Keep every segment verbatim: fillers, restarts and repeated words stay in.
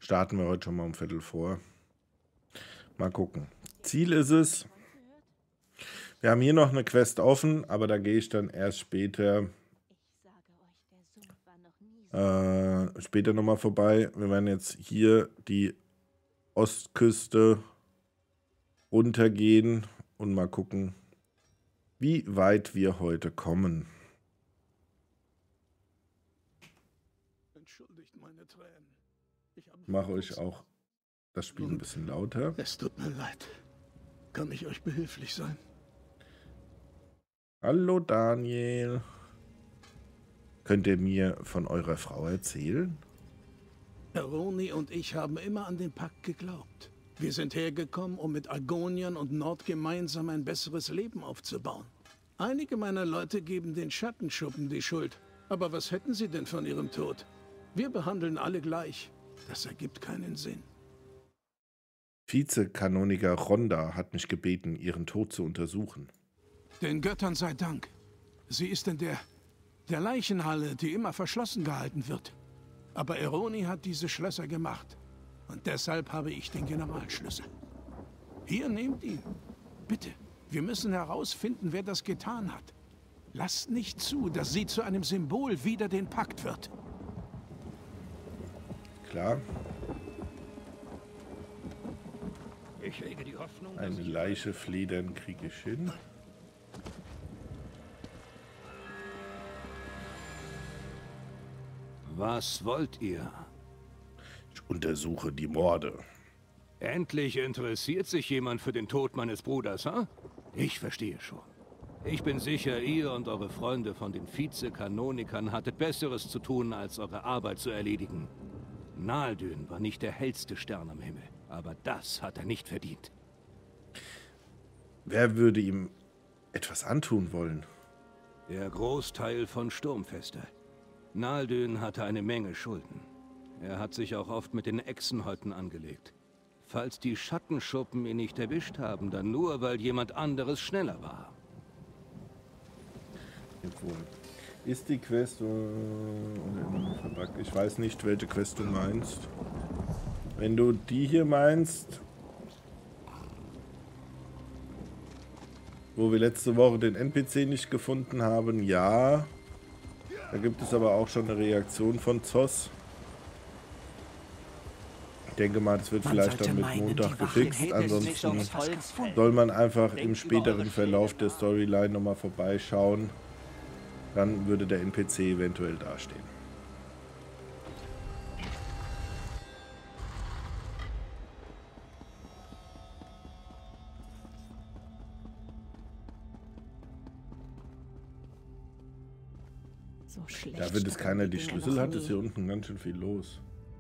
starten wir heute schon mal um Viertel vor. Mal gucken. Ziel ist es. Wir haben hier noch eine Quest offen, aber da gehe ich dann erst später äh, später nochmal vorbei. Wir werden jetzt hier die Ostküste runtergehen und mal gucken, wie weit wir heute kommen. Entschuldigt meine Tränen. Ich mache euch auch das Spiel ein bisschen lauter. Es tut mir leid. Kann ich euch behilflich sein? Hallo Daniel. Könnt ihr mir von eurer Frau erzählen? Aroni und ich haben immer an den Pakt geglaubt. Wir sind hergekommen, um mit Argoniern und Nord gemeinsam ein besseres Leben aufzubauen. Einige meiner Leute geben den Schattenschuppen die Schuld. Aber was hätten sie denn von ihrem Tod? Wir behandeln alle gleich. Das ergibt keinen Sinn. Vizekanoniker Ronda hat mich gebeten, ihren Tod zu untersuchen. Den Göttern sei Dank. Sie ist in der, der Leichenhalle, die immer verschlossen gehalten wird. Aber Aroni hat diese Schlösser gemacht. Und deshalb habe ich den Generalschlüssel. Hier, nehmt ihn. Bitte, wir müssen herausfinden, wer das getan hat. Lasst nicht zu, dass sie zu einem Symbol wider den Pakt wird. Klar. Ich lege die Hoffnung, Eine Leiche fledern kriege ich hin. Was wollt ihr? Ich untersuche die Morde. Endlich interessiert sich jemand für den Tod meines Bruders, ha? Ich verstehe schon. Ich bin sicher, ihr und eure Freunde von den Vizekanonikern hattet Besseres zu tun, als eure Arbeit zu erledigen. Naldyn war nicht der hellste Stern am Himmel, aber das hat er nicht verdient. Wer würde ihm etwas antun wollen? Der Großteil von Sturmfeste. Naldyn hatte eine Menge Schulden. Er hat sich auch oft mit den Echsenhäuten angelegt. Falls die Schattenschuppen ihn nicht erwischt haben, dann nur, weil jemand anderes schneller war. Ist die Quest... Ich weiß nicht, welche Quest du meinst. Wenn du die hier meinst, wo wir letzte Woche den N P C nicht gefunden haben, ja. Da gibt es aber auch schon eine Reaktion von Zoss. Ich denke mal, das wird vielleicht dann mit Montag gefixt. Ansonsten soll man einfach im späteren Verlauf der Storyline nochmal vorbeischauen. Dann würde der N P C eventuell dastehen. So schlecht. Dafür, dass keiner die Schlüssel hat, ist hier unten ganz schön viel los.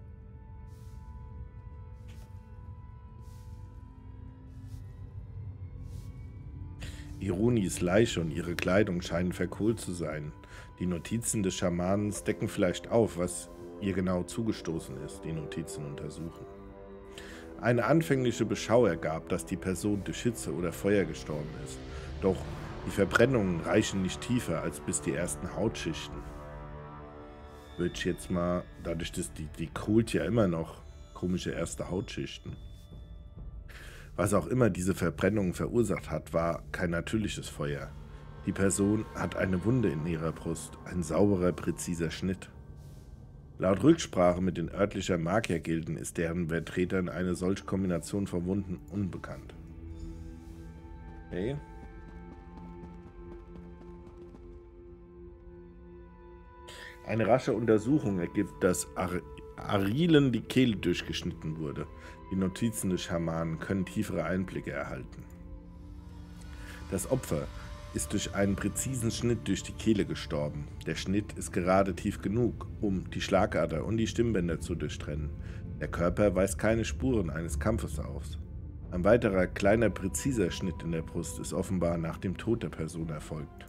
Ironis Leiche und ihre Kleidung scheinen verkohlt zu sein. Die Notizen des Schamanens decken vielleicht auf, was ihr genau zugestoßen ist, die Notizen untersuchen. Eine anfängliche Beschau ergab, dass die Person durch Hitze oder Feuer gestorben ist. Doch die Verbrennungen reichen nicht tiefer als bis die ersten Hautschichten. Würde ich jetzt mal, dadurch, dass die, die kohlt ja immer noch, komische erste Hautschichten. Was auch immer diese Verbrennung verursacht hat, war kein natürliches Feuer. Die Person hat eine Wunde in ihrer Brust, ein sauberer, präziser Schnitt. Laut Rücksprache mit den örtlichen Magiergilden ist deren Vertretern eine solche Kombination von Wunden unbekannt. Okay. Eine rasche Untersuchung ergibt, dass Ar Arilen die Kehle durchgeschnitten wurde. Die Notizen des Schamanen können tiefere Einblicke erhalten. Das Opfer ist durch einen präzisen Schnitt durch die Kehle gestorben. Der Schnitt ist gerade tief genug, um die Schlagader und die Stimmbänder zu durchtrennen. Der Körper weist keine Spuren eines Kampfes auf. Ein weiterer kleiner präziser Schnitt in der Brust ist offenbar nach dem Tod der Person erfolgt.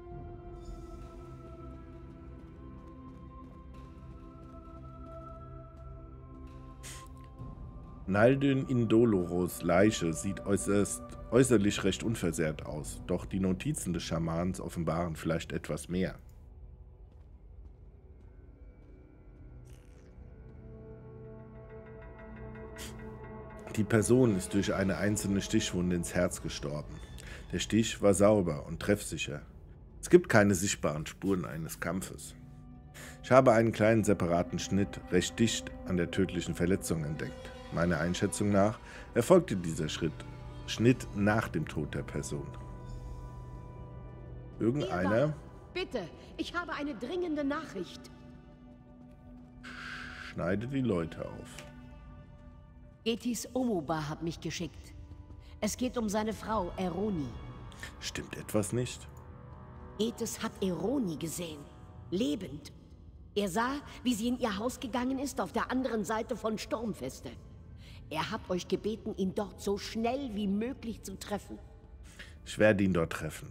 Naldyn Indoloros Leiche sieht äußerst, äußerlich recht unversehrt aus, doch die Notizen des Schamans offenbaren vielleicht etwas mehr. Die Person ist durch eine einzelne Stichwunde ins Herz gestorben. Der Stich war sauber und treffsicher. Es gibt keine sichtbaren Spuren eines Kampfes. Ich habe einen kleinen separaten Schnitt recht dicht an der tödlichen Verletzung entdeckt. Meiner Einschätzung nach erfolgte dieser Schritt, Schnitt nach dem Tod der Person. Irgendeiner... Eva, bitte, ich habe eine dringende Nachricht. Schneide die Leute auf. Etis Omoba hat mich geschickt. Es geht um seine Frau, Eroni. Stimmt etwas nicht? Etis hat Eroni gesehen. Lebend. Er sah, wie sie in ihr Haus gegangen ist, auf der anderen Seite von Sturmfeste. Er hat euch gebeten, ihn dort so schnell wie möglich zu treffen. Ich werde ihn dort treffen.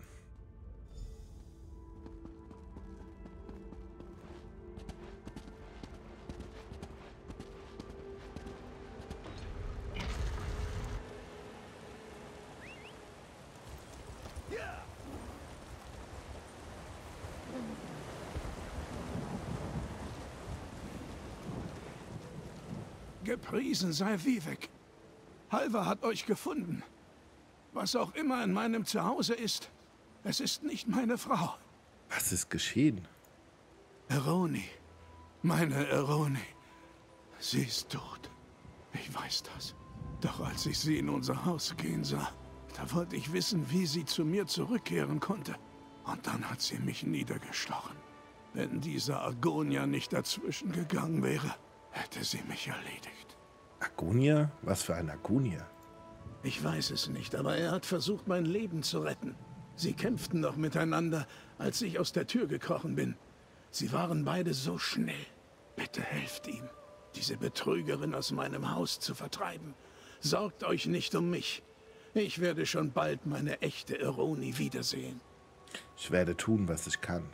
Gepriesen sei Vivec. Halvar hat euch gefunden. Was auch immer in meinem Zuhause ist, es ist nicht meine Frau. Was ist geschehen? Eroni. Meine Eroni. Sie ist tot. Ich weiß das. Doch als ich sie in unser Haus gehen sah, da wollte ich wissen, wie sie zu mir zurückkehren konnte. Und dann hat sie mich niedergestochen. Wenn dieser Argonia nicht dazwischen gegangen wäre, hätte sie mich erledigt. Argonia? Was für ein Argonia? Ich weiß es nicht, aber er hat versucht, mein Leben zu retten. Sie kämpften noch miteinander, als ich aus der Tür gekrochen bin. Sie waren beide so schnell. Bitte helft ihm, diese Betrügerin aus meinem Haus zu vertreiben. Sorgt euch nicht um mich. Ich werde schon bald meine echte Eroni wiedersehen. Ich werde tun, was ich kann.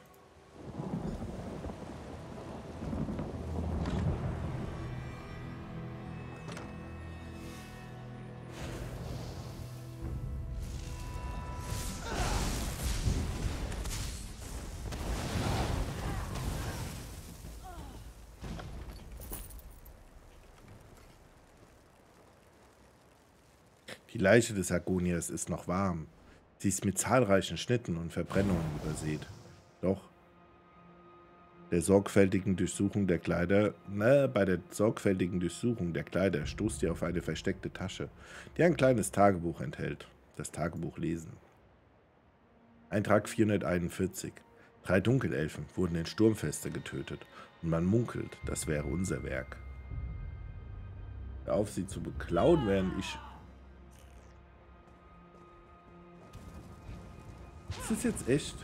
Die Leiche des Argoniers ist noch warm. Sie ist mit zahlreichen Schnitten und Verbrennungen übersät. Doch der sorgfältigen Durchsuchung der Kleider, na, bei der sorgfältigen Durchsuchung der Kleider stoßt ihr auf eine versteckte Tasche, die ein kleines Tagebuch enthält. Das Tagebuch lesen. Eintrag vierhunderteinundvierzig. Drei Dunkelelfen wurden in Sturmfeste getötet und man munkelt, das wäre unser Werk. Hör auf, sie zu beklauen, während ich... Ist das jetzt echt?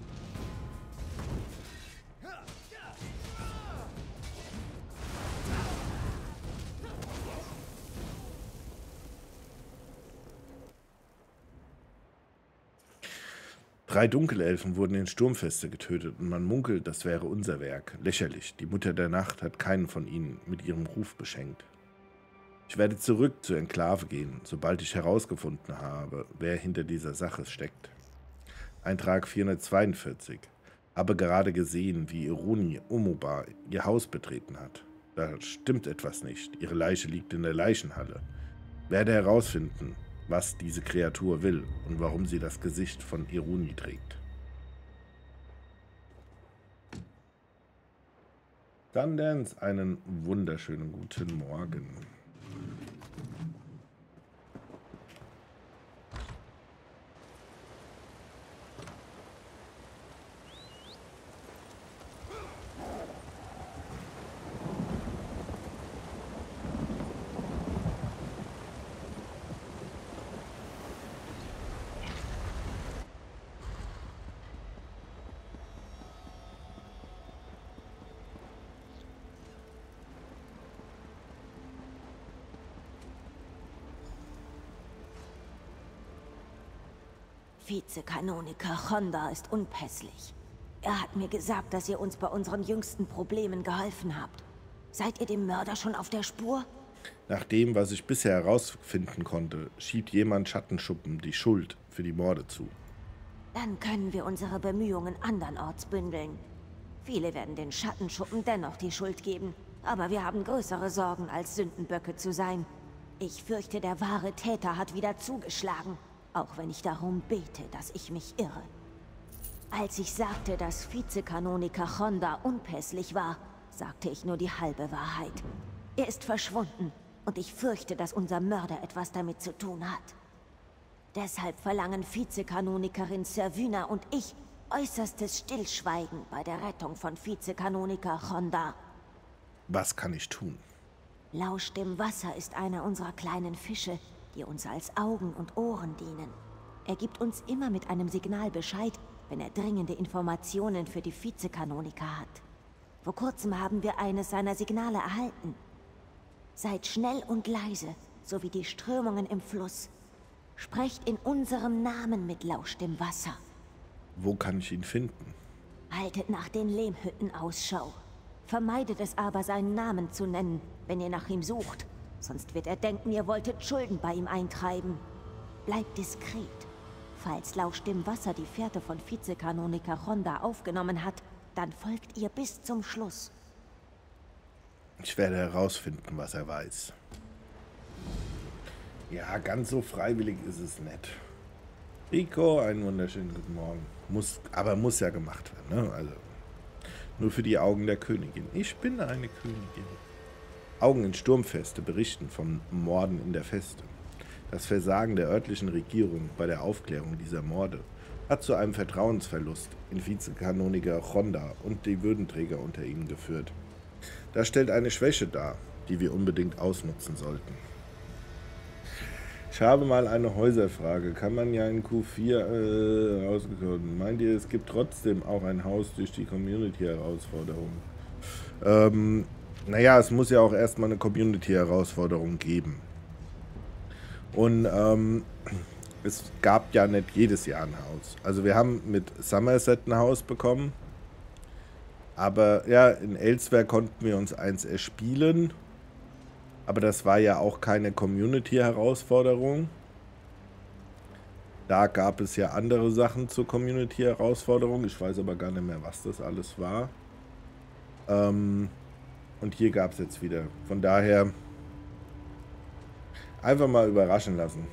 Drei Dunkelelfen wurden in Sturmfeste getötet und man munkelt, das wäre unser Werk. Lächerlich, die Mutter der Nacht hat keinen von ihnen mit ihrem Ruf beschenkt. Ich werde zurück zur Enklave gehen, sobald ich herausgefunden habe, wer hinter dieser Sache steckt. Eintrag vierhundertzweiundvierzig. Habe gerade gesehen, wie Eroni Omoba ihr Haus betreten hat. Da stimmt etwas nicht. Ihre Leiche liegt in der Leichenhalle. Werde herausfinden, was diese Kreatur will und warum sie das Gesicht von Eroni trägt. Dann Dance, einen wunderschönen guten Morgen. Vizekanoniker Honda ist unpässlich. Er hat mir gesagt, dass ihr uns bei unseren jüngsten Problemen geholfen habt. Seid ihr dem Mörder schon auf der Spur? Nach dem, was ich bisher herausfinden konnte, schiebt jemand Schattenschuppen die Schuld für die Morde zu. Dann können wir unsere Bemühungen andernorts bündeln. Viele werden den Schattenschuppen dennoch die Schuld geben, aber wir haben größere Sorgen, als Sündenböcke zu sein. Ich fürchte, der wahre Täter hat wieder zugeschlagen, auch wenn ich darum bete, dass ich mich irre. Als ich sagte, dass Vizekanoniker Honda unpässlich war, sagte ich nur die halbe Wahrheit. Er ist verschwunden und ich fürchte, dass unser Mörder etwas damit zu tun hat. Deshalb verlangen Vizekanonikerin Servina und ich äußerstes Stillschweigen bei der Rettung von Vizekanoniker Honda. Was kann ich tun? Lausch dem Wasser ist einer unserer kleinen Fische, die uns als Augen und Ohren dienen. Er gibt uns immer mit einem Signal Bescheid, wenn er dringende Informationen für die Vizekanoniker hat. Vor kurzem haben wir eines seiner Signale erhalten. Seid schnell und leise, so wie die Strömungen im Fluss. Sprecht in unserem Namen mit Lausch dem Wasser. Wo kann ich ihn finden? Haltet nach den Lehmhütten Ausschau. Vermeidet es aber, seinen Namen zu nennen, wenn ihr nach ihm sucht. Sonst wird er denken, ihr wolltet Schulden bei ihm eintreiben. Bleibt diskret. Falls Lausch dem Wasser die Fährte von Vizekanoniker Honda aufgenommen hat, dann folgt ihr bis zum Schluss. Ich werde herausfinden, was er weiß. Ja, ganz so freiwillig ist es nicht. Rico, einen wunderschönen guten Morgen. Muss, aber muss ja gemacht werden, ne? Also, nur für die Augen der Königin. Ich bin eine Königin. Augen in Sturmfeste berichten vom Morden in der Feste. Das Versagen der örtlichen Regierung bei der Aufklärung dieser Morde hat zu einem Vertrauensverlust in Vizekanoniker Honda und die Würdenträger unter ihnen geführt. Das stellt eine Schwäche dar, die wir unbedingt ausnutzen sollten. Ich habe mal eine Häuserfrage. Kann man ja in Q vier äh, rausgekommen? Meint ihr, es gibt trotzdem auch ein Haus durch die Community-Herausforderung? Ähm, naja, es muss ja auch erstmal eine Community-Herausforderung geben. Und ähm, es gab ja nicht jedes Jahr ein Haus. Also wir haben mit Somerset ein Haus bekommen. Aber ja, in Elsewhere konnten wir uns eins erspielen. Aber das war ja auch keine Community-Herausforderung. Da gab es ja andere Sachen zur Community-Herausforderung. Ich weiß aber gar nicht mehr, was das alles war. Ähm, und hier gab es jetzt wieder. Von daher einfach mal überraschen lassen.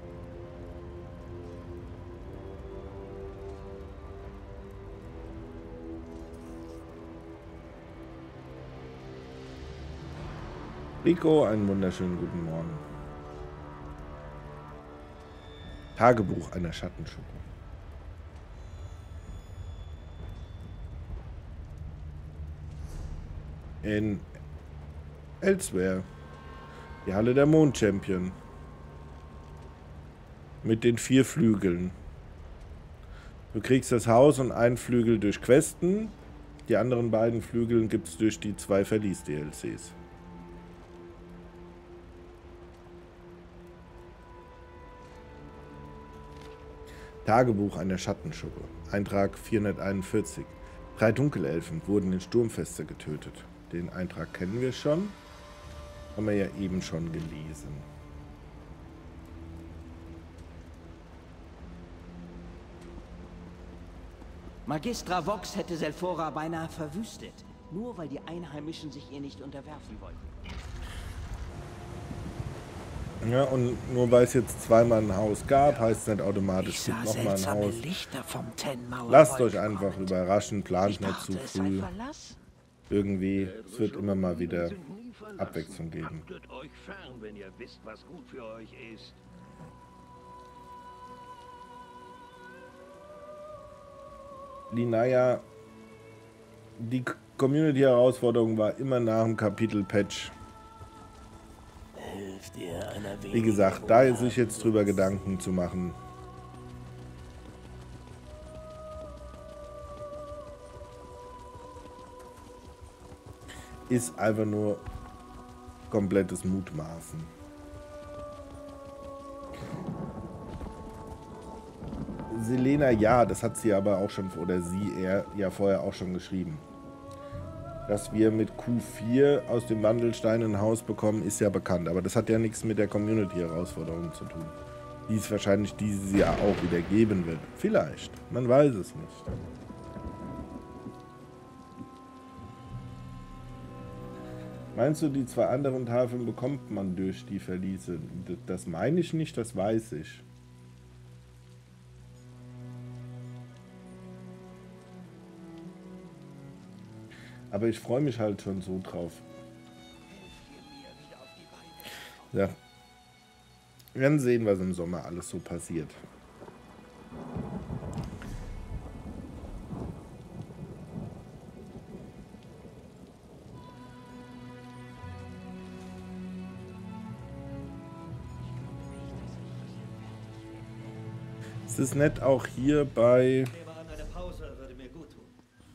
Rico, einen wunderschönen guten Morgen. Tagebuch einer Schattenschuppe. In Elsewhere. Die Halle der Mondchampion. Mit den vier Flügeln. Du kriegst das Haus und einen Flügel durch Questen. Die anderen beiden Flügel gibt es durch die zwei Verlies-D L Cs. Tagebuch einer Schattenschuppe. Eintrag vierhunderteinundvierzig. Drei Dunkelelfen wurden in Sturmfeste getötet. Den Eintrag kennen wir schon. Haben wir ja eben schon gelesen. Magistra Vox hätte Selphora beinahe verwüstet, nur weil die Einheimischen sich ihr nicht unterwerfen wollten. Ja, und nur weil es jetzt zweimal ein Haus gab, heißt es nicht automatisch, es gibt nochmal ein Haus. Lasst euch einfach überraschen, plant nicht zu früh. Irgendwie, es wird immer mal wieder Abwechslung geben. Euch fern, wenn ihr wisst, was gut für euch ist. Linaya, die Community-Herausforderung war immer nach dem Kapitel-Patch. Wie gesagt, da sich jetzt drüber Gedanken zu machen, ist einfach nur komplettes Mutmaßen. Selena, ja, das hat sie aber auch schon, oder sie er ja vorher auch schon geschrieben. Dass wir mit Q vier aus dem Wandelstein ein Haus bekommen, ist ja bekannt. Aber das hat ja nichts mit der Community-Herausforderung zu tun. Die es wahrscheinlich dieses Jahr auch wieder geben wird. Vielleicht. Man weiß es nicht. Meinst du, die zwei anderen Tafeln bekommt man durch die Verliese? Das meine ich nicht, das weiß ich. Aber ich freue mich halt schon so drauf. Ja. Wir werden sehen, was im Sommer alles so passiert. Es ist nett auch hier bei... Eine Pause würde mir gut tun.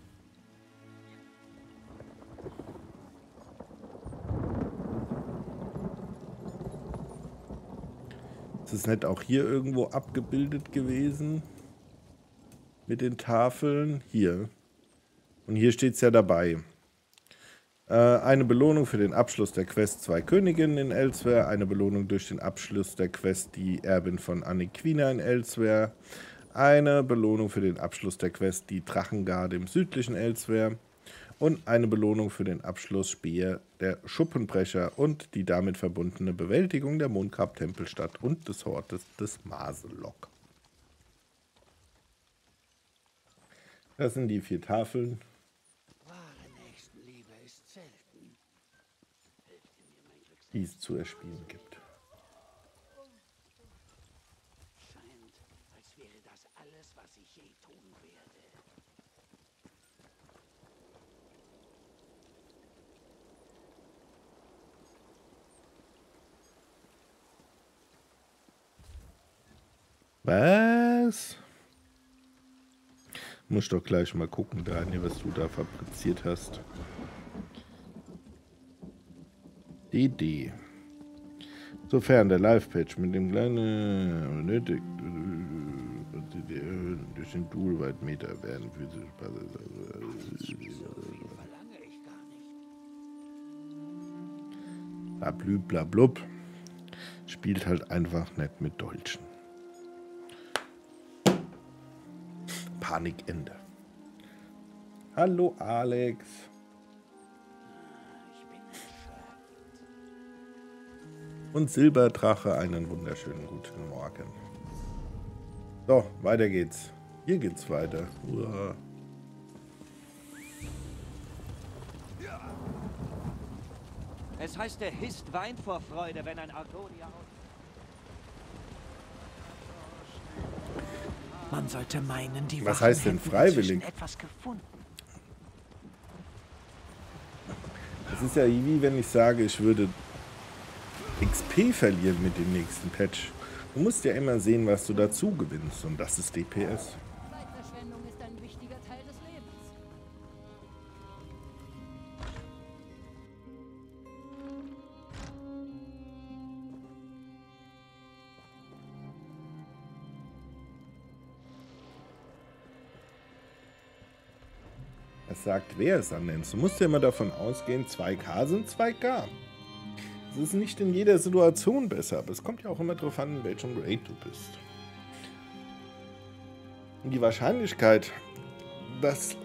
Es ist nett auch hier irgendwo abgebildet gewesen. Mit den Tafeln. Hier. Und hier steht es ja dabei. Äh, eine Belohnung für den Abschluss der Quest Zwei Königinnen in Elsweyr. Eine Belohnung durch den Abschluss der Quest Die Erbin von Aniquina in Elsweyr. Eine Belohnung für den Abschluss der Quest Die Drachengarde im südlichen Elsweyr. Und eine Belohnung für den Abschluss Speer der Schuppenbrecher und die damit verbundene Bewältigung der Mondgrab-Tempelstadt und des Hortes des Maselok. Das sind die vier Tafeln, die es zu erspielen gibt. Scheint, als wäre das alles, was ich je tun werde. Was? Muss doch gleich mal gucken, Daniel, was du da fabriziert hast. D D. Sofern der Live-Patch mit dem kleinen nötig durch den Dual-Weitmeter werden physisch Blablub, blablub. Spielt halt einfach nicht mit Deutschen. Panikende. Hallo Alex. Und Silberdrache, einen wunderschönen guten Morgen. So, weiter geht's. Hier geht's weiter. Uah. Es heißt, er hisst Wein vor Freude, wenn ein Argonier aus... Man sollte meinen, die Was Wachen heißt denn hätten freiwillig? inzwischen etwas gefunden. Das ist ja wie wenn ich sage, ich würde X P verlieren mit dem nächsten Patch. Du musst ja immer sehen, was du dazu gewinnst. Und das ist D P S. Zeitverschwendung ist ein wichtiger Teil des Lebens. Das sagt, wer es annennt. Du musst ja immer davon ausgehen, zwei K sind zwei K. Es ist nicht in jeder Situation besser, aber es kommt ja auch immer darauf an, in welchem Raid du bist. Und die Wahrscheinlichkeit, dass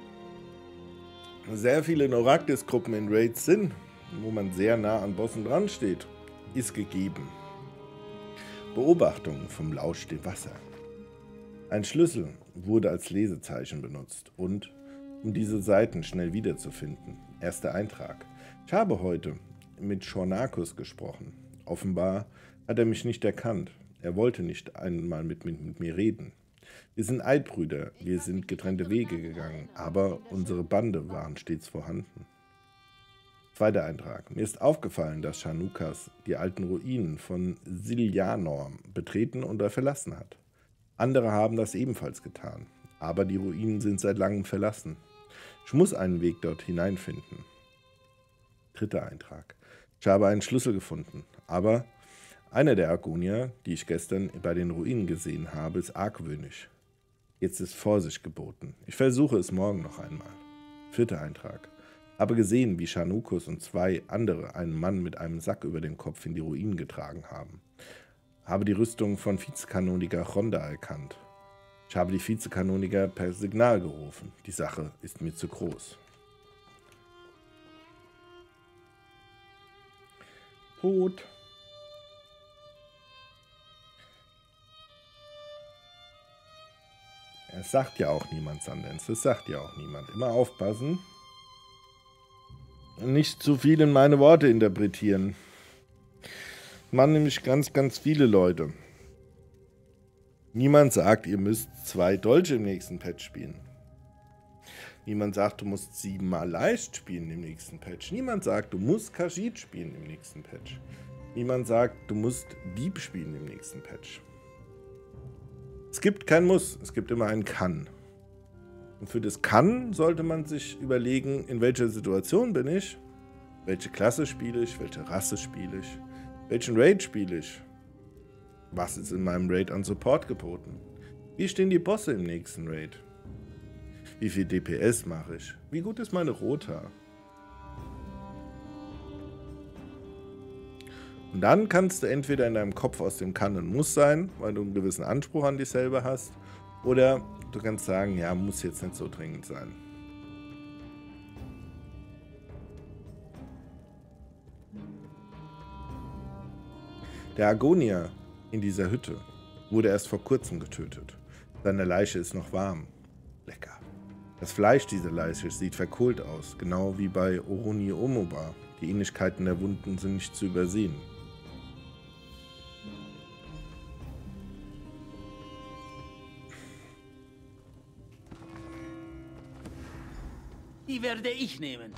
sehr viele Noraktis-Gruppen in Raids sind, wo man sehr nah an Bossen dran steht, ist gegeben. Beobachtungen vom Lausch dem Wasser. Ein Schlüssel wurde als Lesezeichen benutzt und um diese Seiten schnell wiederzufinden. Erster Eintrag. Ich habe heute mit Schornakus gesprochen. Offenbar hat er mich nicht erkannt. Er wollte nicht einmal mit, mit, mit mir reden. Wir sind Eidbrüder, wir sind getrennte Wege gegangen, aber unsere Bande waren stets vorhanden. Zweiter Eintrag. Mir ist aufgefallen, dass Shanukas die alten Ruinen von Siljanor betreten oder verlassen hat. Andere haben das ebenfalls getan, aber die Ruinen sind seit langem verlassen. Ich muss einen Weg dort hineinfinden. Dritter Eintrag. Ich habe einen Schlüssel gefunden, aber einer der Argonier, die ich gestern bei den Ruinen gesehen habe, ist argwöhnisch. Jetzt ist Vorsicht geboten. Ich versuche es morgen noch einmal. Vierter Eintrag. Habe gesehen, wie Shanukus und zwei andere einen Mann mit einem Sack über dem Kopf in die Ruinen getragen haben. Habe die Rüstung von Vizekanoniker Chonda erkannt. Ich habe die Vizekanoniker per Signal gerufen. Die Sache ist mir zu groß. Tot. Es sagt ja auch niemand, Sundance. Das sagt ja auch niemand. Immer aufpassen. Und nicht zu viel in meine Worte interpretieren. Man nämlich ganz, ganz viele Leute. Niemand sagt, ihr müsst zwei Dolche im nächsten Patch spielen. Niemand sagt, du musst siebenmal leicht spielen im nächsten Patch. Niemand sagt, du musst Khajiit spielen im nächsten Patch. Niemand sagt, du musst Dieb spielen im nächsten Patch. Es gibt kein Muss, es gibt immer ein Kann. Und für das Kann sollte man sich überlegen, in welcher Situation bin ich, welche Klasse spiele ich, welche Rasse spiele ich, welchen Raid spiele ich, was ist in meinem Raid an Support geboten, wie stehen die Bosse im nächsten Raid, wie viel D P S mache ich, wie gut ist meine Rota. Und dann kannst du entweder in deinem Kopf aus dem Kann und Muss sein, weil du einen gewissen Anspruch an dich selber hast, oder du kannst sagen, ja, muss jetzt nicht so dringend sein. Der Argonier in dieser Hütte wurde erst vor kurzem getötet. Seine Leiche ist noch warm. Lecker. Das Fleisch dieser Leiche sieht verkohlt aus, genau wie bei Oroni Omoba. Die Ähnlichkeiten der Wunden sind nicht zu übersehen. Die werde ich nehmen.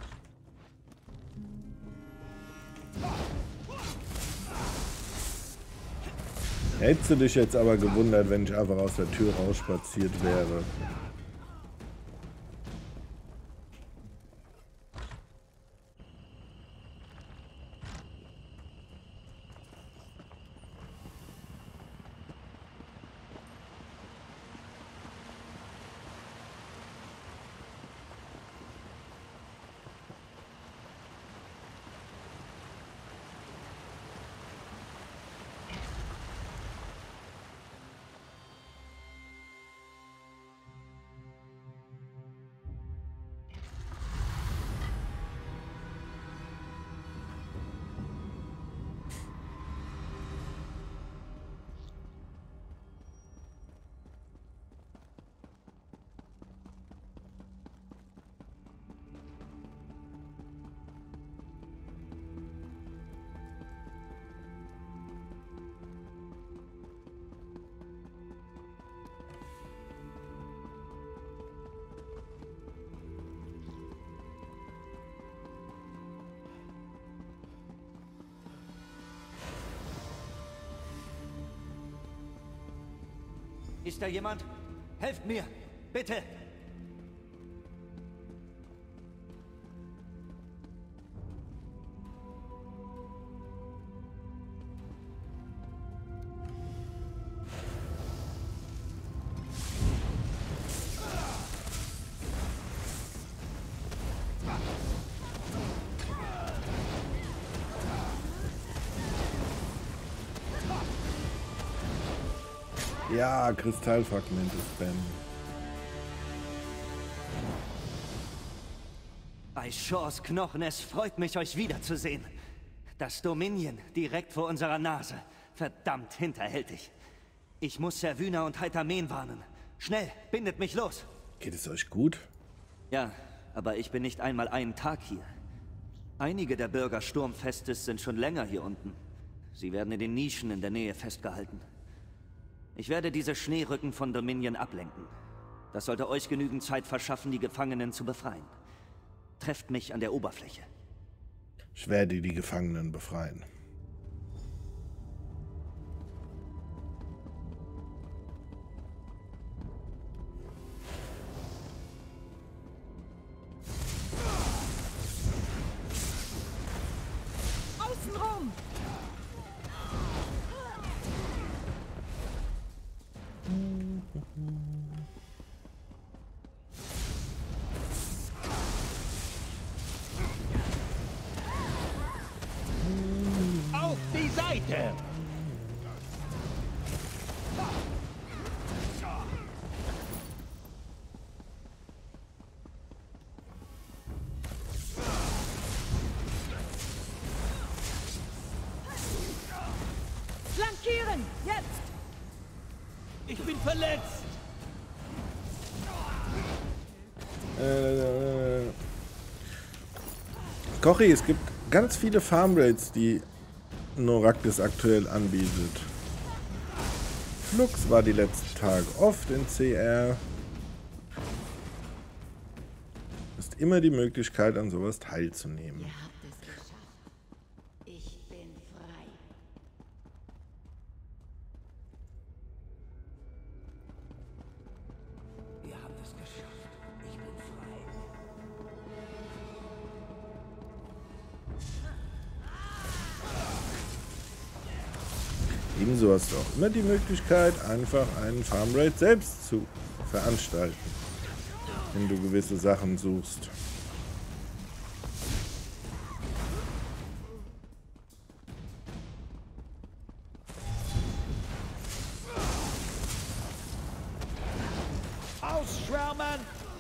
Hättest du dich jetzt aber gewundert, wenn ich einfach aus der Tür rausspaziert wäre. Ist da jemand? Helft mir, bitte! Ja, Kristallfragmente spammen. Bei Shores Knochen, es freut mich, euch wiederzusehen. Das Dominion direkt vor unserer Nase. Verdammt hinterhältig. Ich muss Servuna und Haitamen warnen. Schnell, bindet mich los. Geht es euch gut? Ja, aber ich bin nicht einmal einen Tag hier. Einige der Bürger Sturmfestes sind schon länger hier unten. Sie werden in den Nischen in der Nähe festgehalten. Ich werde diese Schneerücken von Dominion ablenken. Das sollte euch genügend Zeit verschaffen, die Gefangenen zu befreien. Trefft mich an der Oberfläche. Ich werde die Gefangenen befreien. Außenrum! Auf die Seite! Flankieren! Jetzt! Ich bin verletzt! Äh, Kochi, es gibt ganz viele Farmraids, die Noraktis aktuell anbietet. Flux war die letzten Tage oft in C R. Ist immer die Möglichkeit, an sowas teilzunehmen. Ihr habt es geschafft. Ich bin frei. Ihr habt es geschafft. Ich bin frei. Ebenso hast du auch immer die Möglichkeit, einfach einen Farmraid selbst zu veranstalten, wenn du gewisse Sachen suchst. Ausschwärmen!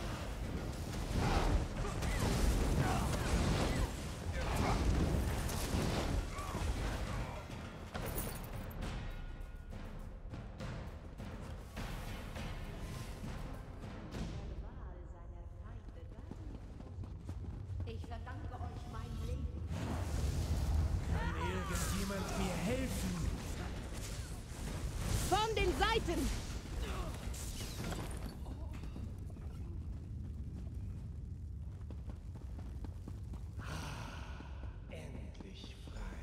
Ich verdanke euch mein Leben. Kann irgendjemand mir helfen? Von den Seiten! Endlich frei.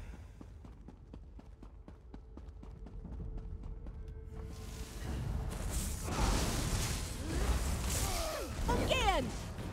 Umgehen!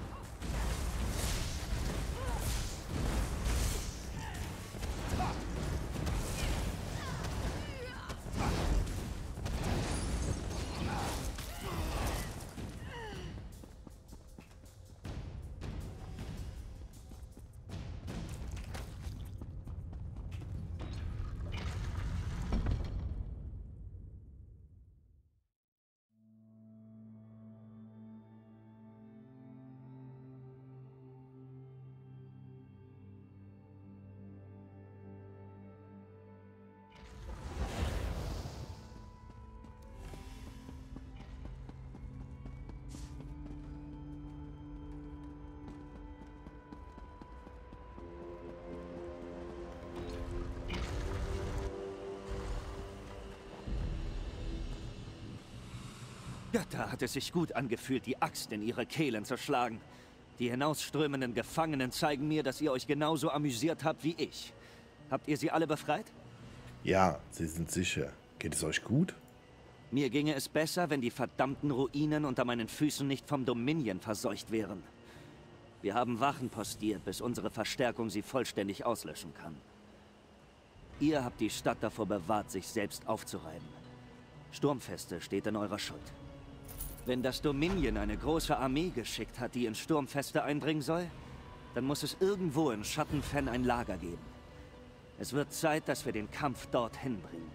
Götter hat es sich gut angefühlt, die Axt in ihre Kehlen zu schlagen. Die hinausströmenden Gefangenen zeigen mir, dass ihr euch genauso amüsiert habt wie ich. Habt ihr sie alle befreit? Ja, sie sind sicher. Geht es euch gut? Mir ginge es besser, wenn die verdammten Ruinen unter meinen Füßen nicht vom Dominion verseucht wären. Wir haben Wachen postiert, bis unsere Verstärkung sie vollständig auslöschen kann. Ihr habt die Stadt davor bewahrt, sich selbst aufzureiben. Sturmfeste steht in eurer Schuld. Wenn das Dominion eine große Armee geschickt hat, die in Sturmfeste eindringen soll, dann muss es irgendwo in Schattenfen ein Lager geben. Es wird Zeit, dass wir den Kampf dorthin bringen.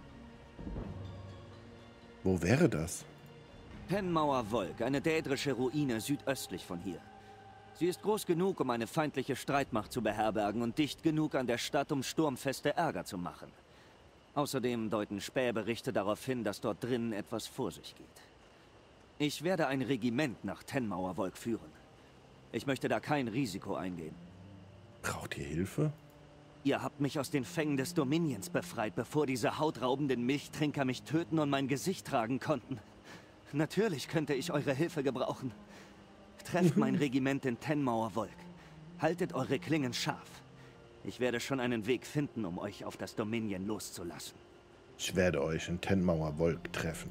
Wo wäre das? Penmauer Volk, eine dädrische Ruine südöstlich von hier. Sie ist groß genug, um eine feindliche Streitmacht zu beherbergen und dicht genug an der Stadt, um Sturmfeste Ärger zu machen. Außerdem deuten Spähberichte darauf hin, dass dort drinnen etwas vor sich geht. Ich werde ein Regiment nach Tenmauer Volk führen. Ich möchte da kein Risiko eingehen. Braucht ihr Hilfe? Ihr habt mich aus den Fängen des Dominions befreit, bevor diese hautraubenden Milchtrinker mich töten und mein Gesicht tragen konnten. Natürlich könnte ich eure Hilfe gebrauchen. Trefft mein Regiment in Tenmauer Volk. Haltet eure Klingen scharf. Ich werde schon einen Weg finden, um euch auf das Dominion loszulassen. Ich werde euch in Tenmauer Volk treffen.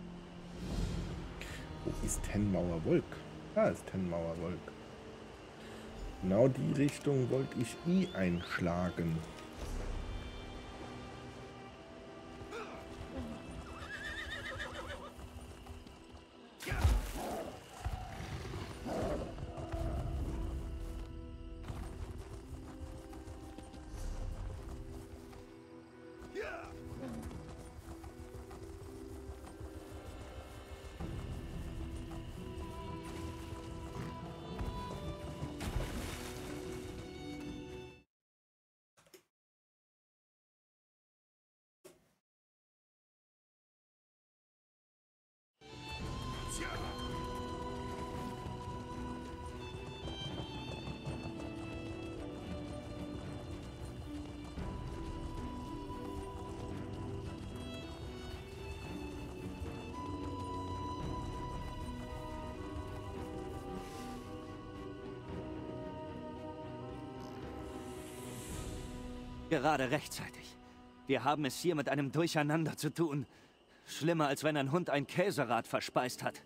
Wo ist Tenmauer Volk? Da ist Tenmauer Volk. Genau die Richtung wollte ich eh einschlagen. Gerade rechtzeitig. Wir haben es hier mit einem Durcheinander zu tun. Schlimmer, als wenn ein Hund ein Käserad verspeist hat.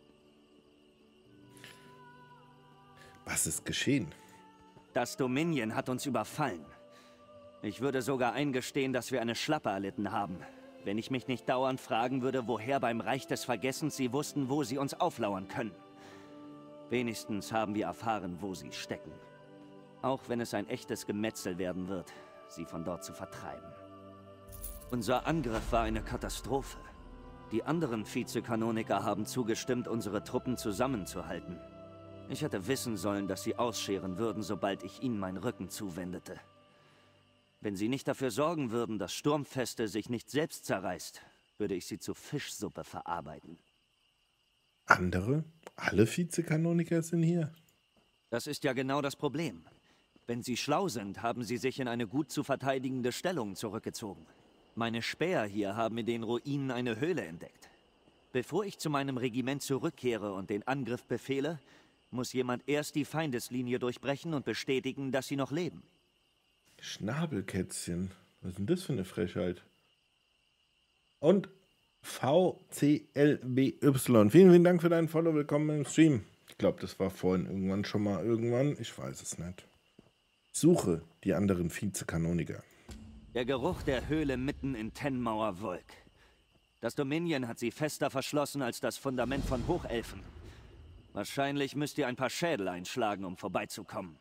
Was ist geschehen? Das Dominion hat uns überfallen. Ich würde sogar eingestehen, dass wir eine Schlappe erlitten haben, wenn ich mich nicht dauernd fragen würde, woher beim Reich des Vergessens sie wussten, wo sie uns auflauern können. Wenigstens haben wir erfahren, wo sie stecken. Auch wenn es ein echtes Gemetzel werden wird, sie von dort zu vertreiben. Unser Angriff war eine Katastrophe. Die anderen Vizekanoniker haben zugestimmt, unsere Truppen zusammenzuhalten. Ich hätte wissen sollen, dass sie ausscheren würden, sobald ich ihnen meinen Rücken zuwendete. Wenn sie nicht dafür sorgen würden, dass Sturmfeste sich nicht selbst zerreißt, würde ich sie zu Fischsuppe verarbeiten. Andere? Alle Vizekanoniker sind hier? Das ist ja genau das Problem. Wenn sie schlau sind, haben sie sich in eine gut zu verteidigende Stellung zurückgezogen. Meine Späher hier haben in den Ruinen eine Höhle entdeckt. Bevor ich zu meinem Regiment zurückkehre und den Angriff befehle, muss jemand erst die Feindeslinie durchbrechen und bestätigen, dass sie noch leben. Schnabelkätzchen. Was ist denn das für eine Frechheit? Und V C L B Y. Vielen, vielen Dank für deinen Follow. Willkommen im Stream. Ich glaube, das war vorhin irgendwann schon mal irgendwann. Ich weiß es nicht. Suche die anderen Vizekanoniker. Der Geruch der Höhle mitten in Tenmauer Volk. Das Dominion hat sie fester verschlossen als das Fundament von Hochelfen. Wahrscheinlich müsst ihr ein paar Schädel einschlagen, um vorbeizukommen.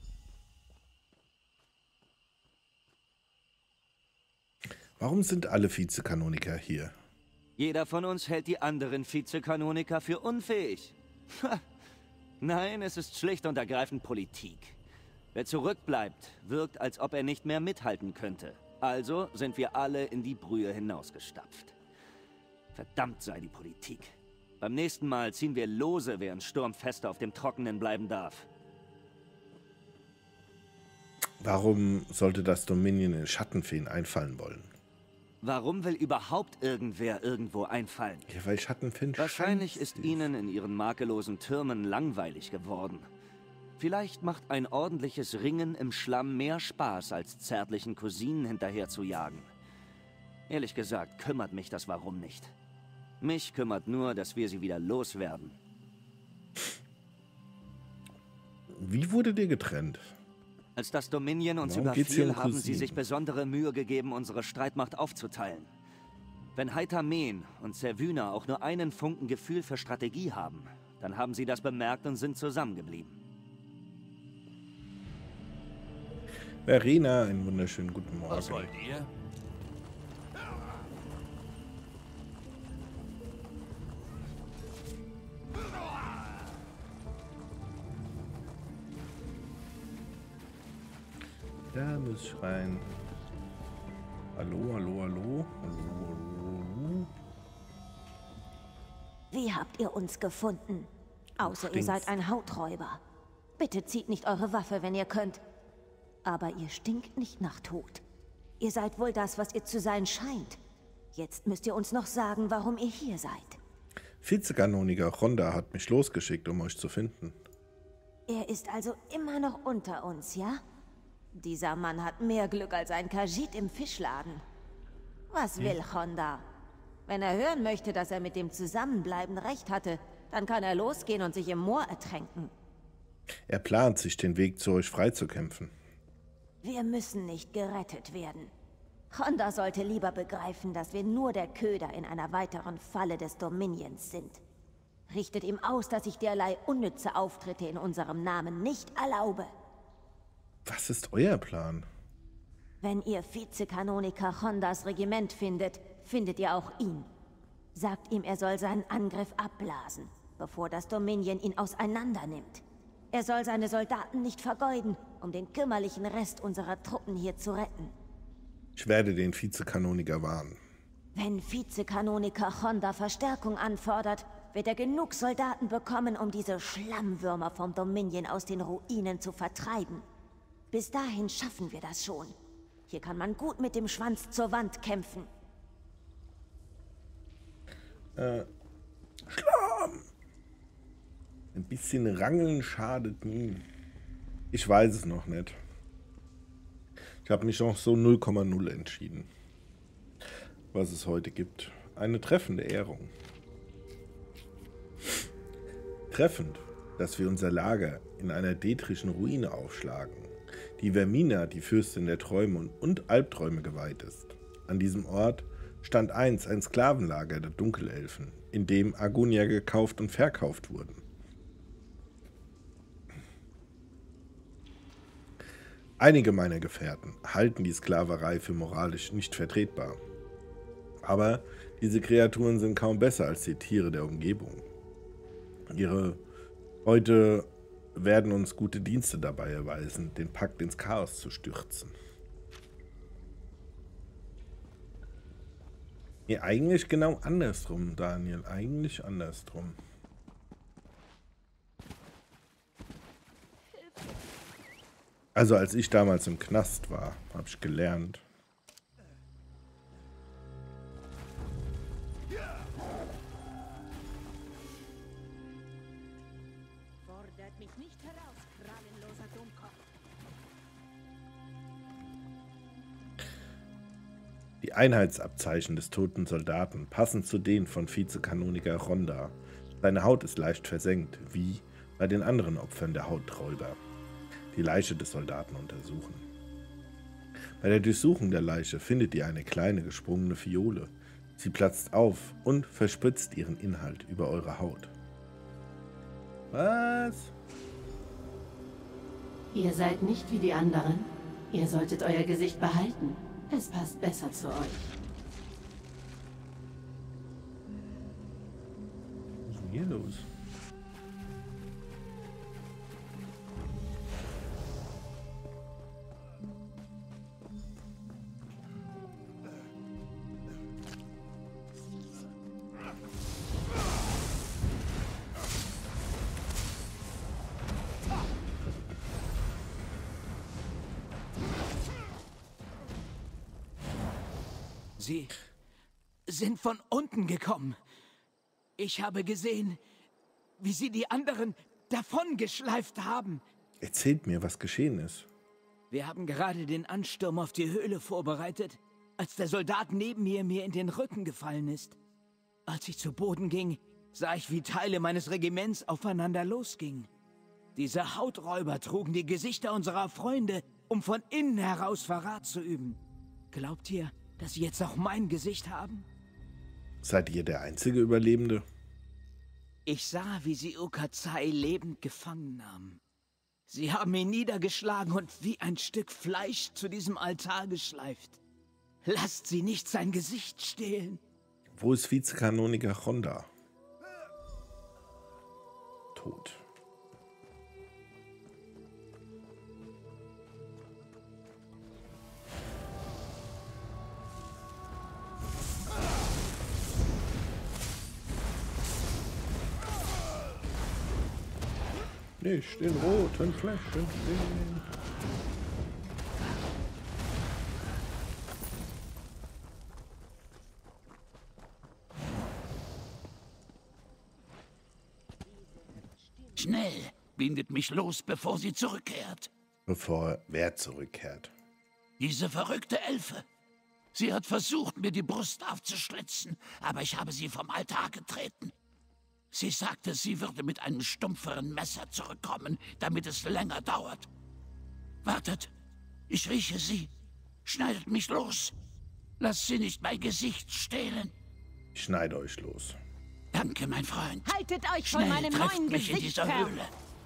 Warum sind alle Vizekanoniker hier? Jeder von uns hält die anderen Vizekanoniker für unfähig. Nein, es ist schlicht und ergreifend Politik. Wer zurückbleibt, wirkt, als ob er nicht mehr mithalten könnte. Also sind wir alle in die Brühe hinausgestapft. Verdammt sei die Politik. Beim nächsten Mal ziehen wir Lose, während Sturmfeste auf dem Trockenen bleiben darf. Warum sollte das Dominion in Schattenfeen einfallen wollen? Warum will überhaupt irgendwer irgendwo einfallen? Ja, weil Schattenfeen Wahrscheinlich ist ihnen in ihren makellosen Türmen langweilig geworden. Vielleicht macht ein ordentliches Ringen im Schlamm mehr Spaß, als zärtlichen Cousinen hinterher zu jagen. Ehrlich gesagt kümmert mich das Warum nicht. Mich kümmert nur, dass wir sie wieder loswerden. Wie wurde dir getrennt? Als das Dominion uns Warum geht's hier überfiel, um haben sie Cousinen? sich besondere Mühe gegeben, unsere Streitmacht aufzuteilen. Wenn Haitamen und Zerwüna auch nur einen Funken Gefühl für Strategie haben, dann haben sie das bemerkt und sind zusammengeblieben. Verena, einen wunderschönen guten Morgen. Was wollt ihr? Da muss ich rein. Hallo, hallo, hallo. Hallo, hallo, hallo. Wie habt ihr uns gefunden? Außer ihr Stinkst. seid ein Hauträuber. Bitte zieht nicht eure Waffe, wenn ihr könnt. Aber ihr stinkt nicht nach Tod. Ihr seid wohl das, was ihr zu sein scheint. Jetzt müsst ihr uns noch sagen, warum ihr hier seid. Vizekanoniker Ronda hat mich losgeschickt, um euch zu finden. Er ist also immer noch unter uns, ja? Dieser Mann hat mehr Glück als ein Khajiit im Fischladen. Was will Honda? Wenn er hören möchte, dass er mit dem Zusammenbleiben recht hatte, dann kann er losgehen und sich im Moor ertränken. Er plant, sich den Weg zu euch freizukämpfen. Wir müssen nicht gerettet werden. Honda sollte lieber begreifen, dass wir nur der Köder in einer weiteren Falle des Dominions sind. Richtet ihm aus, dass ich derlei unnütze Auftritte in unserem Namen nicht erlaube. Was ist euer Plan? Wenn ihr Vizekanoniker Hondas Regiment findet, findet ihr auch ihn. Sagt ihm, er soll seinen Angriff abblasen, bevor das Dominion ihn auseinander nimmt. Er soll seine Soldaten nicht vergeuden, um den kümmerlichen Rest unserer Truppen hier zu retten. Ich werde den Vizekanoniker warnen. Wenn Vizekanoniker Honda Verstärkung anfordert, wird er genug Soldaten bekommen, um diese Schlammwürmer vom Dominion aus den Ruinen zu vertreiben. Bis dahin schaffen wir das schon. Hier kann man gut mit dem Schwanz zur Wand kämpfen. Äh, Schlamm! Ein bisschen Rangeln schadet nie. Ich weiß es noch nicht. Ich habe mich noch so null Komma null entschieden, was es heute gibt. Eine treffende Ehrung. Treffend, dass wir unser Lager in einer detrischen Ruine aufschlagen, die Vermina, die Fürstin der Träume und Albträume geweiht ist. An diesem Ort stand einst ein Sklavenlager der Dunkelelfen, in dem Argonier gekauft und verkauft wurden. Einige meiner Gefährten halten die Sklaverei für moralisch nicht vertretbar. Aber diese Kreaturen sind kaum besser als die Tiere der Umgebung. Ihre heute werden uns gute Dienste dabei erweisen, den Pakt ins Chaos zu stürzen. Nee, eigentlich genau andersrum, Daniel. Eigentlich andersrum. Also als ich damals im Knast war, habe ich gelernt. Fordert mich nicht heraus, krallenloser Dummkopf. Die Einheitsabzeichen des toten Soldaten passen zu denen von Vizekanoniker Ronda. Seine Haut ist leicht versenkt, wie bei den anderen Opfern der Hauträuber. Die Leiche des Soldaten untersuchen. Bei der Durchsuchung der Leiche findet ihr eine kleine gesprungene Fiole. Sie platzt auf und verspritzt ihren Inhalt über eure Haut. Was? Ihr seid nicht wie die anderen. Ihr solltet euer Gesicht behalten. Es passt besser zu euch. Was ist denn hier los? Sie sind von unten gekommen. Ich habe gesehen, wie sie die anderen davongeschleift haben. Erzählt mir, was geschehen ist. Wir haben gerade den Ansturm auf die Höhle vorbereitet, als der Soldat neben mir mir in den Rücken gefallen ist. Als ich zu Boden ging, sah ich, wie Teile meines Regiments aufeinander losgingen. Diese Hauträuber trugen die Gesichter unserer Freunde, um von innen heraus Verrat zu üben. Glaubt ihr, dass sie jetzt auch mein Gesicht haben? Seid ihr der einzige Überlebende? Ich sah, wie sie Ukazai lebend gefangen nahmen. Sie haben ihn niedergeschlagen und wie ein Stück Fleisch zu diesem Altar geschleift. Lasst sie nicht sein Gesicht stehlen. Wo ist Vizekanoniker Honda? Tot. Nicht den roten Flächen stehen. Schnell! Bindet mich los, bevor sie zurückkehrt. Bevor wer zurückkehrt? Diese verrückte Elfe. Sie hat versucht, mir die Brust aufzuschlitzen, aber ich habe sie vom Altar getreten. Sie sagte, sie würde mit einem stumpferen Messer zurückkommen, damit es länger dauert. Wartet, ich rieche sie. Schneidet mich los. Lasst sie nicht mein Gesicht stehlen. Ich schneide euch los. Danke, mein Freund. Haltet euch Schnell, von meinem trefft neuen mich in Gesicht dieser fern. Höhle.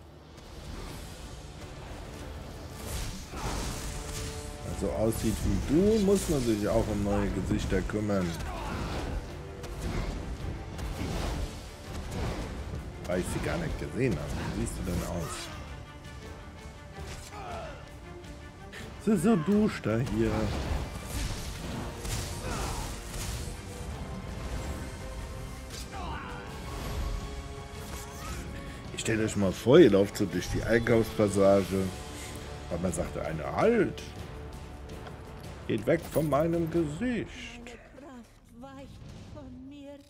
So aussieht wie du, muss man sich auch um neue Gesichter kümmern. Weil ich sie gar nicht gesehen habe. Wie siehst du denn aus? Es ist so duster hier. Ich stelle euch mal vor, ihr lauft so durch die Einkaufspassage. Aber man sagte eine Halt. Geht weg von meinem Gesicht. Kraft weicht von mir.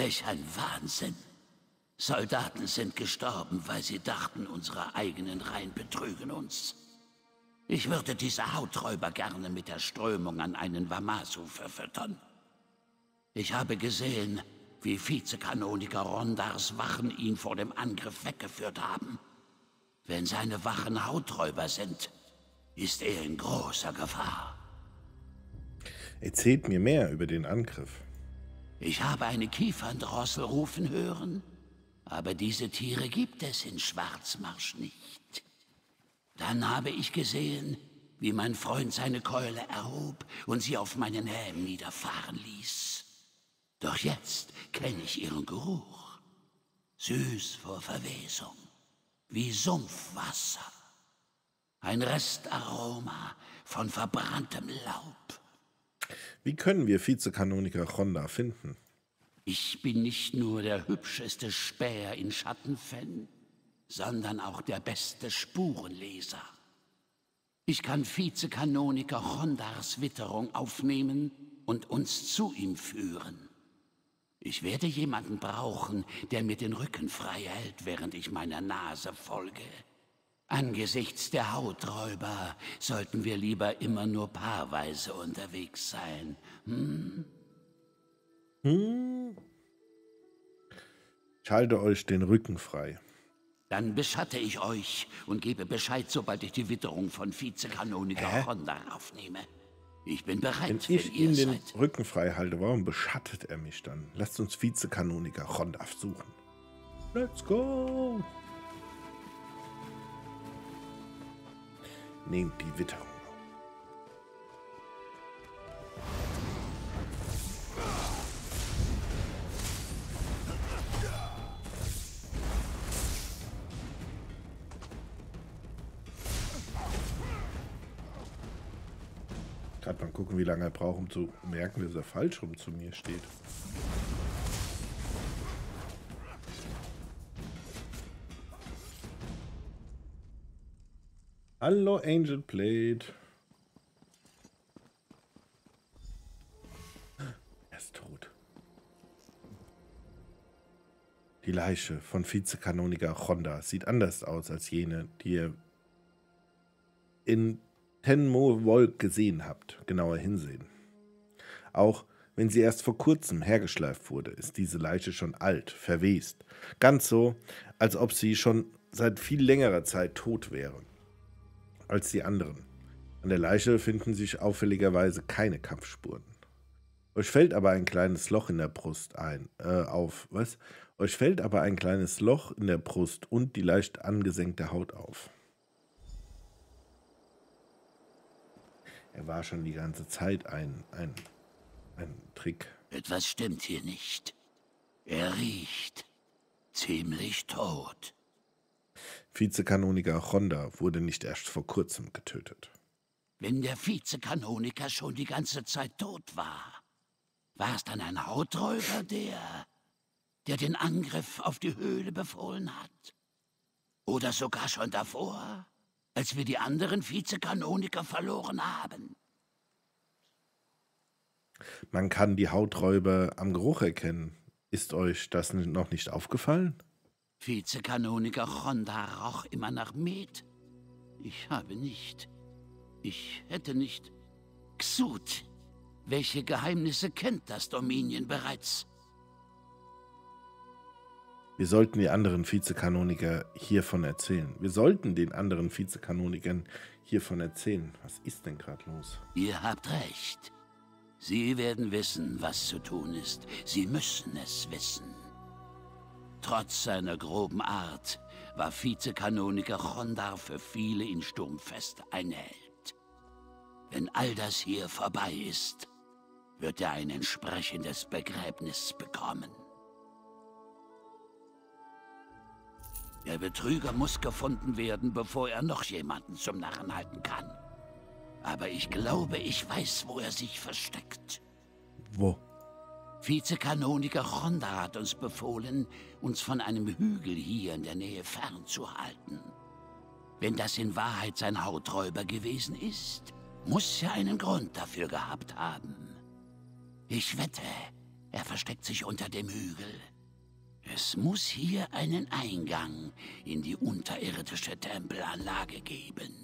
Welch ein Wahnsinn. Soldaten sind gestorben, weil sie dachten, unsere eigenen Reihen betrügen uns. Ich würde diese Hauträuber gerne mit der Strömung an einen Wamasu verfüttern. Ich habe gesehen, wie Vizekanoniker Rondars Wachen ihn vor dem Angriff weggeführt haben. Wenn seine Wachen Hauträuber sind, ist er in großer Gefahr. Erzählt mir mehr über den Angriff. Ich habe eine Kieferndrossel rufen hören, aber diese Tiere gibt es in Schwarzmarsch nicht. Dann habe ich gesehen, wie mein Freund seine Keule erhob und sie auf meinen Helm niederfahren ließ. Doch jetzt kenne ich ihren Geruch. Süß vor Verwesung, wie Sumpfwasser. Ein Restaroma von verbranntem Laub. Wie können wir Vizekanoniker Ronda finden? Ich bin nicht nur der hübscheste Späher in Schattenfenn, sondern auch der beste Spurenleser. Ich kann Vizekanoniker Rondars Witterung aufnehmen und uns zu ihm führen. Ich werde jemanden brauchen, der mir den Rücken frei hält, während ich meiner Nase folge. Angesichts der Hauträuber sollten wir lieber immer nur paarweise unterwegs sein. Hm? Hm? Ich halte euch den Rücken frei. Dann beschatte ich euch und gebe Bescheid, sobald ich die Witterung von Vizekanoniker Ronda aufnehme. Ich bin bereit, wenn ich wenn ihm den seid. Rücken frei halte, warum beschattet er mich dann? Lasst uns Vizekanoniker Ronda suchen. Let's go! Nehmt die Witterung. Gerade mal gucken, wie lange er braucht, um zu merken, dass er falsch rum zu mir steht. Hallo Angel Plate. Er ist tot. Die Leiche von Vizekanoniker Ronda sieht anders aus als jene, die ihr in Tenmo Volk gesehen habt. Genauer hinsehen. Auch wenn sie erst vor kurzem hergeschleift wurde, ist diese Leiche schon alt, verwest. Ganz so, als ob sie schon seit viel längerer Zeit tot wäre als die anderen. An der Leiche finden sich auffälligerweise keine Kampfspuren. Euch fällt aber ein kleines Loch in der Brust ein, äh, auf, was? Euch fällt aber ein kleines Loch in der Brust und die leicht angesenkte Haut auf. Er war schon die ganze Zeit ein, ein, ein Trick. Etwas stimmt hier nicht. Er riecht ziemlich tot. Vizekanoniker Ronda wurde nicht erst vor kurzem getötet. Wenn der Vizekanoniker schon die ganze Zeit tot war, war es dann ein Hauträuber, der, der den Angriff auf die Höhle befohlen hat? Oder sogar schon davor, als wir die anderen Vizekanoniker verloren haben? Man kann die Hauträuber am Geruch erkennen. Ist euch das noch nicht aufgefallen? Vizekanoniker Ronda roch immer nach Met. Ich habe nicht. Ich hätte nicht. Xut, welche Geheimnisse kennt das Dominion bereits? Wir sollten die anderen Vizekanoniker hiervon erzählen. Wir sollten den anderen Vizekanonikern hiervon erzählen. Was ist denn gerade los? Ihr habt recht. Sie werden wissen, was zu tun ist. Sie müssen es wissen. Trotz seiner groben Art war Vizekanoniker Ronda für viele in Sturmfest ein Held. Wenn all das hier vorbei ist, wird er ein entsprechendes Begräbnis bekommen. Der Betrüger muss gefunden werden, bevor er noch jemanden zum Narren halten kann. Aber ich glaube, ich weiß, wo er sich versteckt. Wo? Vizekanoniker Ronda hat uns befohlen, uns von einem Hügel hier in der Nähe fernzuhalten. Wenn das in Wahrheit sein Hauträuber gewesen ist, muss er einen Grund dafür gehabt haben. Ich wette, Er versteckt sich unter dem Hügel. Es muss hier einen Eingang in die unterirdische Tempelanlage geben.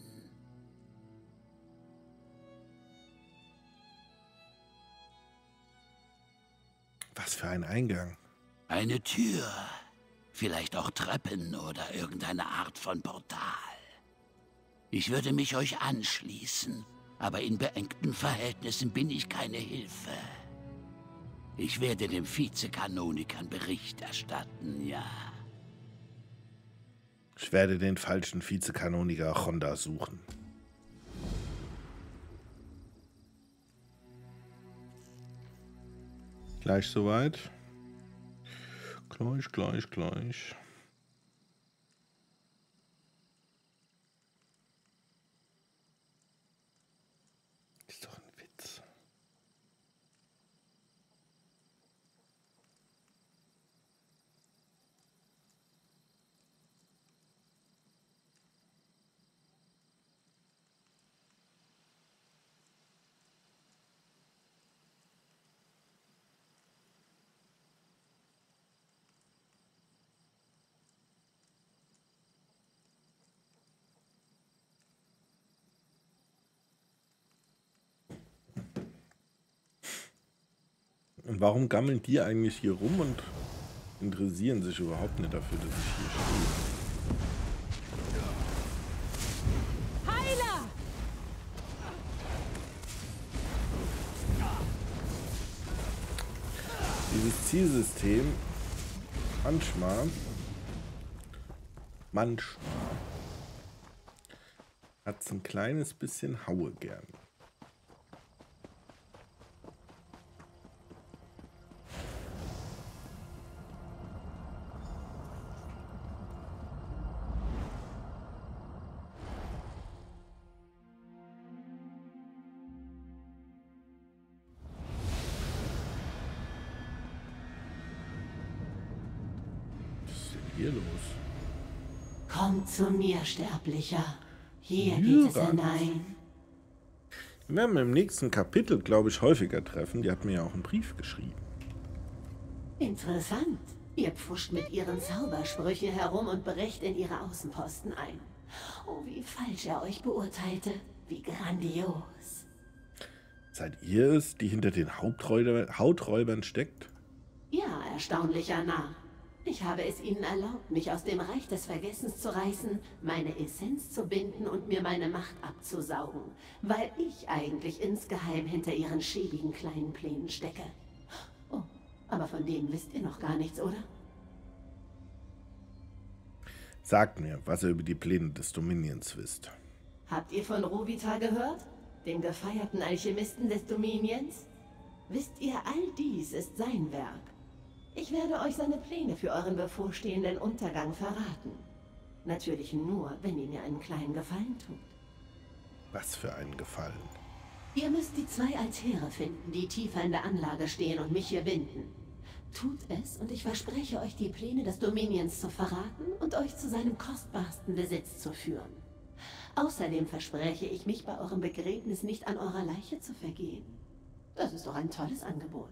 Was für ein Eingang? Eine Tür. Vielleicht auch Treppen oder irgendeine Art von Portal. Ich würde mich euch anschließen, aber in beengten Verhältnissen bin ich keine Hilfe. Ich werde dem Vizekanonikern Bericht erstatten, ja. Ich werde den falschen Vizekanoniker Honda suchen. Gleich soweit. Gleich, gleich, gleich. Ist doch ein Witz. Und warum gammeln die eigentlich hier rum und interessieren sich überhaupt nicht dafür, dass ich hier stehe? Heiler! Dieses Zielsystem manchmal, manchmal hat es ein kleines bisschen Haue gern. Hier los. Kommt zu mir, Sterblicher. Hier geht es hinein. Wir werden im nächsten Kapitel, glaube ich, häufiger treffen. Die hat mir ja auch einen Brief geschrieben. Interessant. Ihr pfuscht mit ihren Zaubersprüchen herum und brecht in ihre Außenposten ein. Oh, wie falsch er euch beurteilte. Wie grandios. Seid ihr es, die hinter den Haupträuber, Hauträubern steckt? Ja, erstaunlicher Narr. Ich habe es ihnen erlaubt, mich aus dem Reich des Vergessens zu reißen, meine Essenz zu binden und mir meine Macht abzusaugen, weil ich eigentlich insgeheim hinter ihren schäbigen kleinen Plänen stecke. Oh, aber von denen wisst ihr noch gar nichts, oder? Sagt mir, was ihr über die Pläne des Dominions wisst. Habt ihr von Rovita gehört? Dem gefeierten Alchemisten des Dominions? Wisst ihr, all dies ist sein Werk. Ich werde euch seine Pläne für euren bevorstehenden Untergang verraten. Natürlich nur, wenn ihr mir einen kleinen Gefallen tut. Was für einen Gefallen? Ihr müsst die zwei Altäre finden, die tiefer in der Anlage stehen und mich hier binden. Tut es und ich verspreche euch, die Pläne des Dominions zu verraten und euch zu seinem kostbarsten Besitz zu führen. Außerdem verspreche ich, mich bei eurem Begräbnis nicht an eurer Leiche zu vergehen. Das ist doch ein tolles Angebot.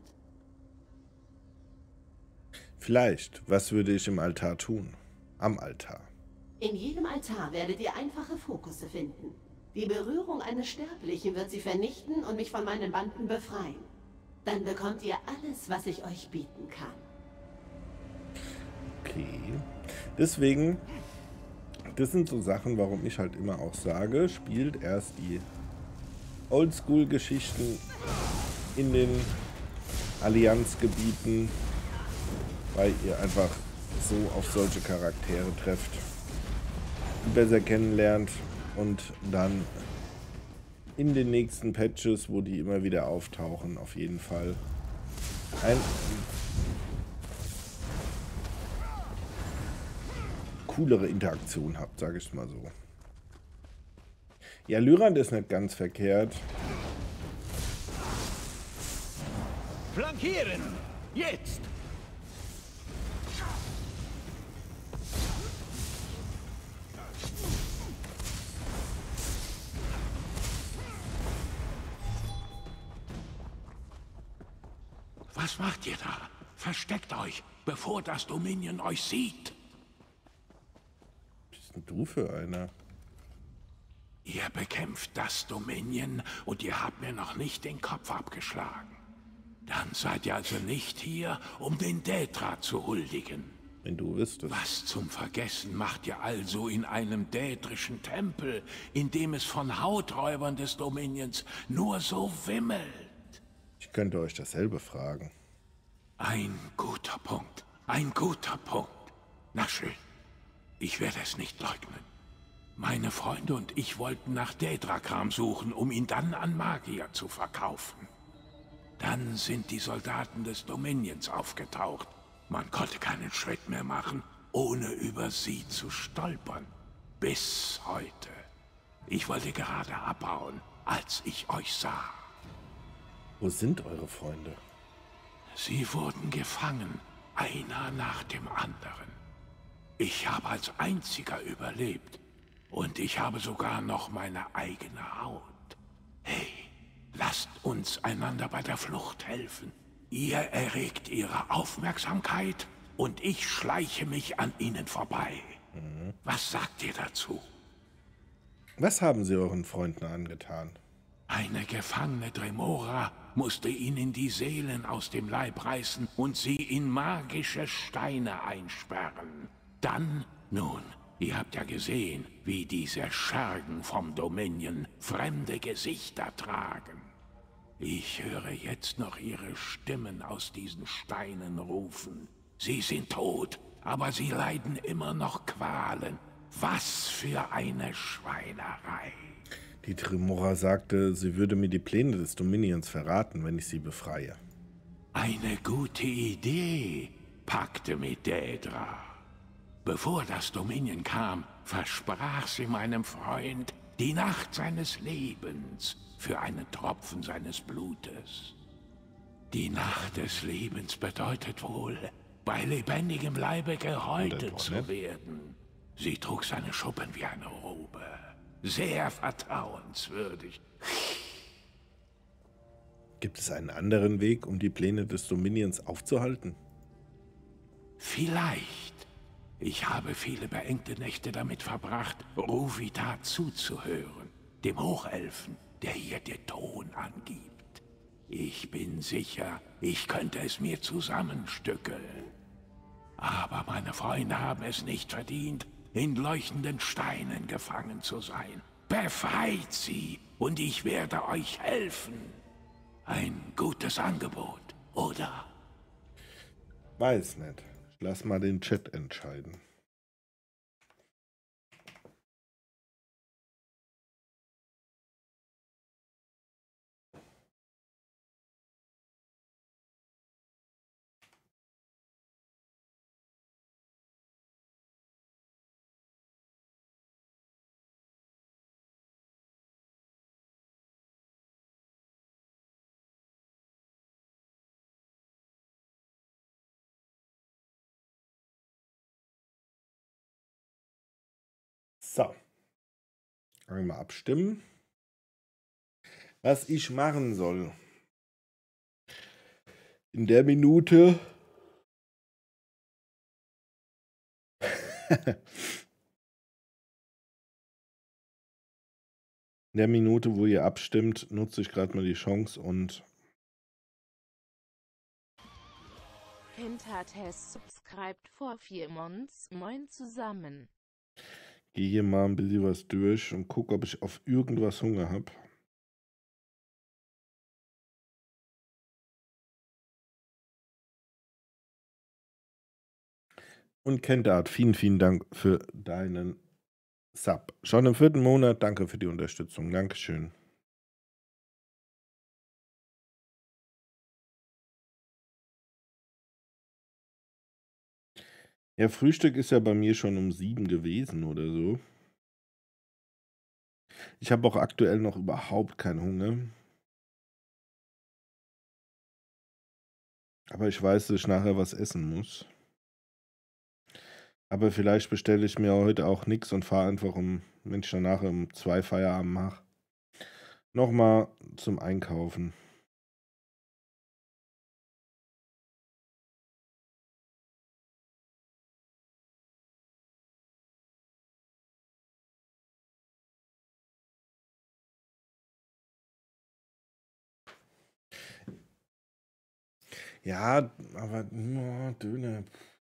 Vielleicht. Was würde ich im Altar tun? Am Altar. In jedem Altar werdet ihr einfache Fokusse finden. Die Berührung eines Sterblichen wird sie vernichten und mich von meinen Banden befreien. Dann bekommt ihr alles, was ich euch bieten kann. Okay. Deswegen, das sind so Sachen, warum ich halt immer auch sage, spielt erst die Oldschool-Geschichten in den Allianzgebieten, weil ihr einfach so auf solche Charaktere trefft, besser kennenlernt und dann in den nächsten Patches, wo die immer wieder auftauchen, auf jeden Fall ein coolere Interaktion habt, sage ich mal so. Ja, Lyrand ist nicht ganz verkehrt. Flankieren! Jetzt! Was macht ihr da? Versteckt euch, bevor das Dominion euch sieht. Was bist denn du für einer? Ihr bekämpft das Dominion und ihr habt mir noch nicht den Kopf abgeschlagen. Dann seid ihr also nicht hier, um den Daedra zu huldigen. Wenn du wüsstest. Was zum Vergessen macht ihr also in einem daedrischen Tempel, in dem es von Hauträubern des Dominions nur so wimmelt? Ich könnte euch dasselbe fragen. Ein guter Punkt. Ein guter Punkt. Na schön. Ich werde es nicht leugnen. Meine Freunde und ich wollten nach Daedra-Kram suchen, um ihn dann an Magier zu verkaufen. Dann sind die Soldaten des Dominions aufgetaucht. Man konnte keinen Schritt mehr machen, ohne über sie zu stolpern. Bis heute. Ich wollte gerade abhauen, als ich euch sah. Wo sind eure Freunde? Sie wurden gefangen, einer nach dem anderen. Ich habe als einziger überlebt. Und ich habe sogar noch meine eigene Haut. Hey, lasst uns einander bei der Flucht helfen. Ihr erregt ihre Aufmerksamkeit und ich schleiche mich an ihnen vorbei. Mhm. Was sagt ihr dazu? Was haben sie euren Freunden angetan? Eine gefangene Dremora musste ihnen die Seelen aus dem Leib reißen und sie in magische Steine einsperren. Dann, nun, ihr habt ja gesehen, wie diese Schergen vom Dominion fremde Gesichter tragen. Ich höre jetzt noch ihre Stimmen aus diesen Steinen rufen. Sie sind tot, aber sie leiden immer noch Qualen. Was für eine Schweinerei. Die Dremora sagte, sie würde mir die Pläne des Dominions verraten, wenn ich sie befreie. Eine gute Idee, packte mit Daedra. Bevor das Dominion kam, versprach sie meinem Freund die Nacht seines Lebens für einen Tropfen seines Blutes. Die Nacht des Lebens bedeutet wohl, bei lebendigem Leibe gehäutet zu werden. Sie trug seine Schuppen wie eine Robe. Sehr vertrauenswürdig. Gibt es einen anderen Weg, um die Pläne des Dominions aufzuhalten? Vielleicht. Ich habe viele beengte Nächte damit verbracht, Ruvita zuzuhören, dem Hochelfen, der hier den Ton angibt. Ich bin sicher, ich könnte es mir zusammenstückeln. Aber meine Freunde haben es nicht verdient, in leuchtenden Steinen gefangen zu sein. Befreit sie, und ich werde euch helfen. Ein gutes Angebot, oder? Weiß nicht. Ich lass mal den Chat entscheiden. So. Einmal abstimmen. Was ich machen soll. In der Minute. In der Minute, wo ihr abstimmt, nutze ich gerade mal die Chance und Pentates subscribed vor vier Months. Moin zusammen. gehe hier mal ein bisschen was durch und gucke, ob ich auf irgendwas Hunger habe. Und Kentart, vielen, vielen Dank für deinen Sub. Schon im vierten Monat, danke für die Unterstützung. Dankeschön. Ja, Frühstück ist ja bei mir schon um sieben gewesen oder so. Ich habe auch aktuell noch überhaupt keinen Hunger. Aber ich weiß, dass ich nachher was essen muss. Aber vielleicht bestelle ich mir heute auch nichts und fahre einfach um, wenn ich danach um zwei Feierabend mache, nochmal zum Einkaufen. Ja, aber oh, Döne.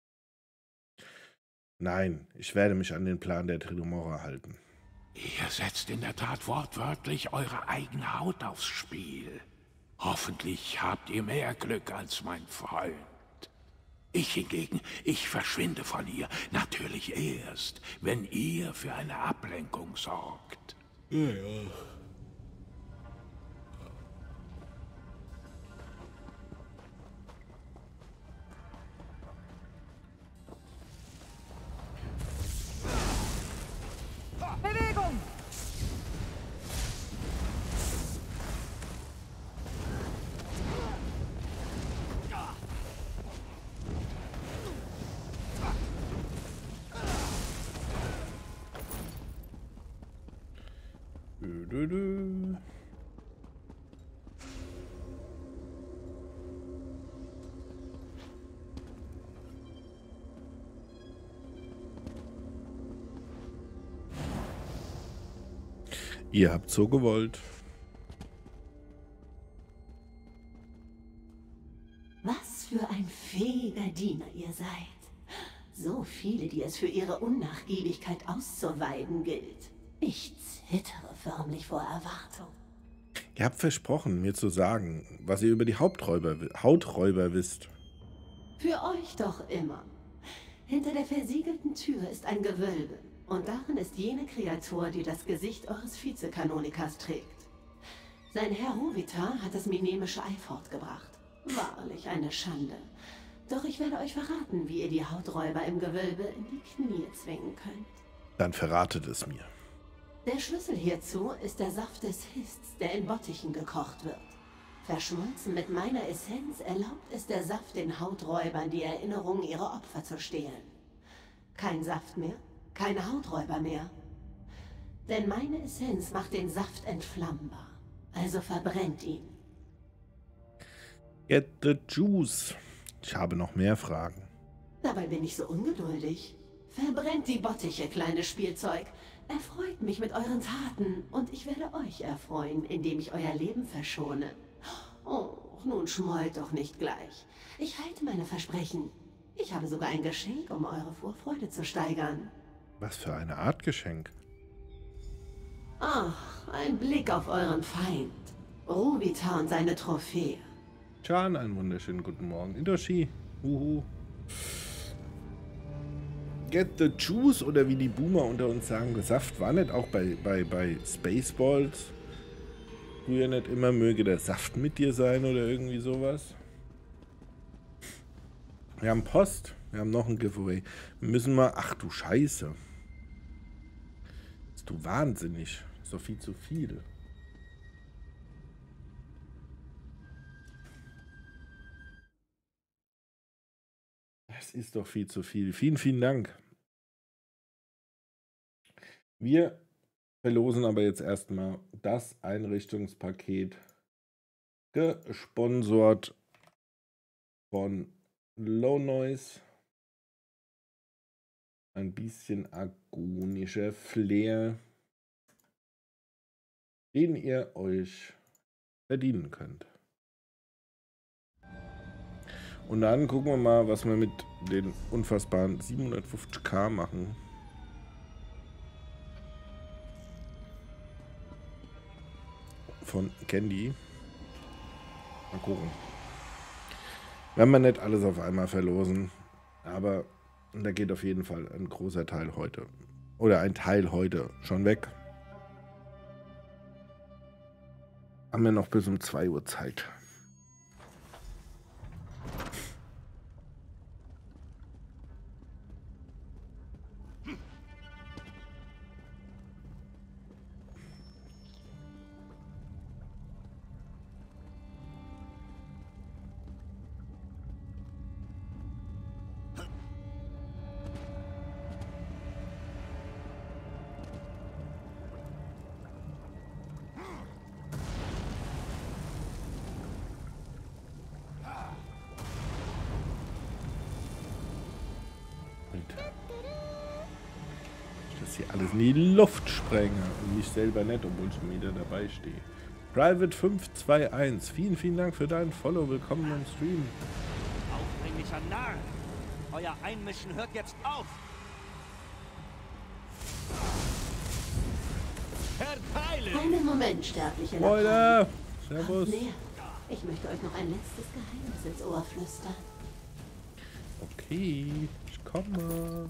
Nein, ich werde mich an den Plan der Tridemora halten. Ihr setzt in der Tat wortwörtlich eure eigene Haut aufs Spiel. Hoffentlich habt ihr mehr Glück als mein Freund. Ich hingegen, ich verschwinde von hier. Natürlich erst, wenn ihr für eine Ablenkung sorgt. Ja, ja. Bewegung! Dö, dö, dö. Ihr habt so gewollt. Was für ein fähiger Diener ihr seid. So viele, die es für ihre Unnachgiebigkeit auszuweiden gilt. Ich zittere förmlich vor Erwartung. Ihr habt versprochen, mir zu sagen, was ihr über die Haupträuber, Hauträuber wisst. Für euch doch immer. Hinter der versiegelten Tür ist ein Gewölbe. Und darin ist jene Kreatur, die das Gesicht eures Vizekanonikers trägt. Sein Herr Rovitar hat das minemische Ei fortgebracht. Wahrlich eine Schande. Doch ich werde euch verraten, wie ihr die Hauträuber im Gewölbe in die Knie zwingen könnt. Dann verratet es mir. Der Schlüssel hierzu ist der Saft des Hists, der in Bottichen gekocht wird. Verschmolzen mit meiner Essenz erlaubt es der Saft den Hauträubern, die Erinnerung ihrer Opfer zu stehlen. Kein Saft mehr, keine Hauträuber mehr. Denn meine Essenz macht den Saft entflammbar. Also verbrennt ihn. Get the juice. Ich habe noch mehr Fragen. Dabei bin ich so ungeduldig. Verbrennt die Bottiche, kleines Spielzeug. Erfreut mich mit euren Taten und ich werde euch erfreuen, indem ich euer Leben verschone. Oh, nun schmollt doch nicht gleich. Ich halte meine Versprechen. Ich habe sogar ein Geschenk, um eure Vorfreude zu steigern. Was für eine Art Geschenk? Ach, ein Blick auf euren Feind. Rovitar und seine Trophäe. Chan, einen wunderschönen guten Morgen. Indoshi. Uhu. Get the juice, oder wie die Boomer unter uns sagen, Saft war nicht auch bei, bei, bei Spaceballs. Früher nicht immer, möge der Saft mit dir sein oder irgendwie sowas. Wir haben Post. Wir haben noch ein Giveaway. Wir müssen mal... Ach du Scheiße. Bist du wahnsinnig. So viel zu viel. Das ist doch viel zu viel. Vielen, vielen Dank. Wir verlosen aber jetzt erstmal das Einrichtungspaket, gesponsert von Low Noise. Ein bisschen agonischer Flair, den ihr euch verdienen könnt. Und dann gucken wir mal, was wir mit den unfassbaren siebenhundertfünfzig machen. Von Candy. Mal gucken. Werden wir nicht alles auf einmal verlosen, aber da geht auf jeden Fall ein großer Teil heute. Oder ein Teil heute schon weg. Haben wir noch bis um zwei Uhr Zeit. Hier alles in die Luft sprenge und mich selber nicht, obwohl ich schon wieder dabei stehe. Private fünf zwei eins. Vielen, vielen Dank für deinen Follow. Willkommen im Stream. Aufdringlicher Narr! Euer Einmischen hört jetzt auf! Verteilen! Einen Moment, sterbliche Leute! Lappen. Servus. Kommt näher. Ich möchte euch noch ein letztes Geheimnis ins Ohr flüstern. Okay, ich komme.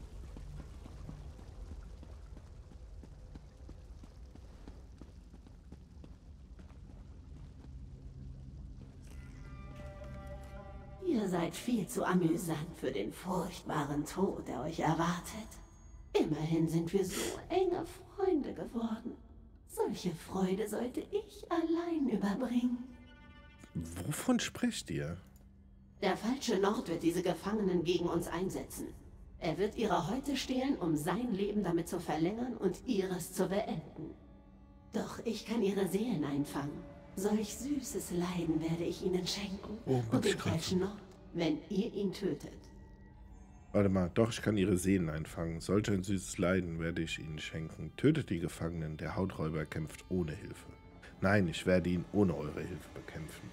Ihr seid viel zu amüsant für den furchtbaren Tod, der euch erwartet. Immerhin sind wir so enge Freunde geworden. Solche Freude sollte ich allein überbringen. Wovon sprecht ihr? Der falsche Nord wird diese Gefangenen gegen uns einsetzen. Er wird ihre Häute stehlen, um sein Leben damit zu verlängern und ihres zu beenden. Doch ich kann ihre Seelen einfangen. Solch süßes Leiden werde ich ihnen schenken. Oh, und den falschen Nord, wenn ihr ihn tötet. Warte mal, doch, ich kann ihre Seelen einfangen. Solch ein süßes Leiden werde ich ihnen schenken. Tötet die Gefangenen, der Hauträuber kämpft ohne Hilfe. Nein, ich werde ihn ohne eure Hilfe bekämpfen.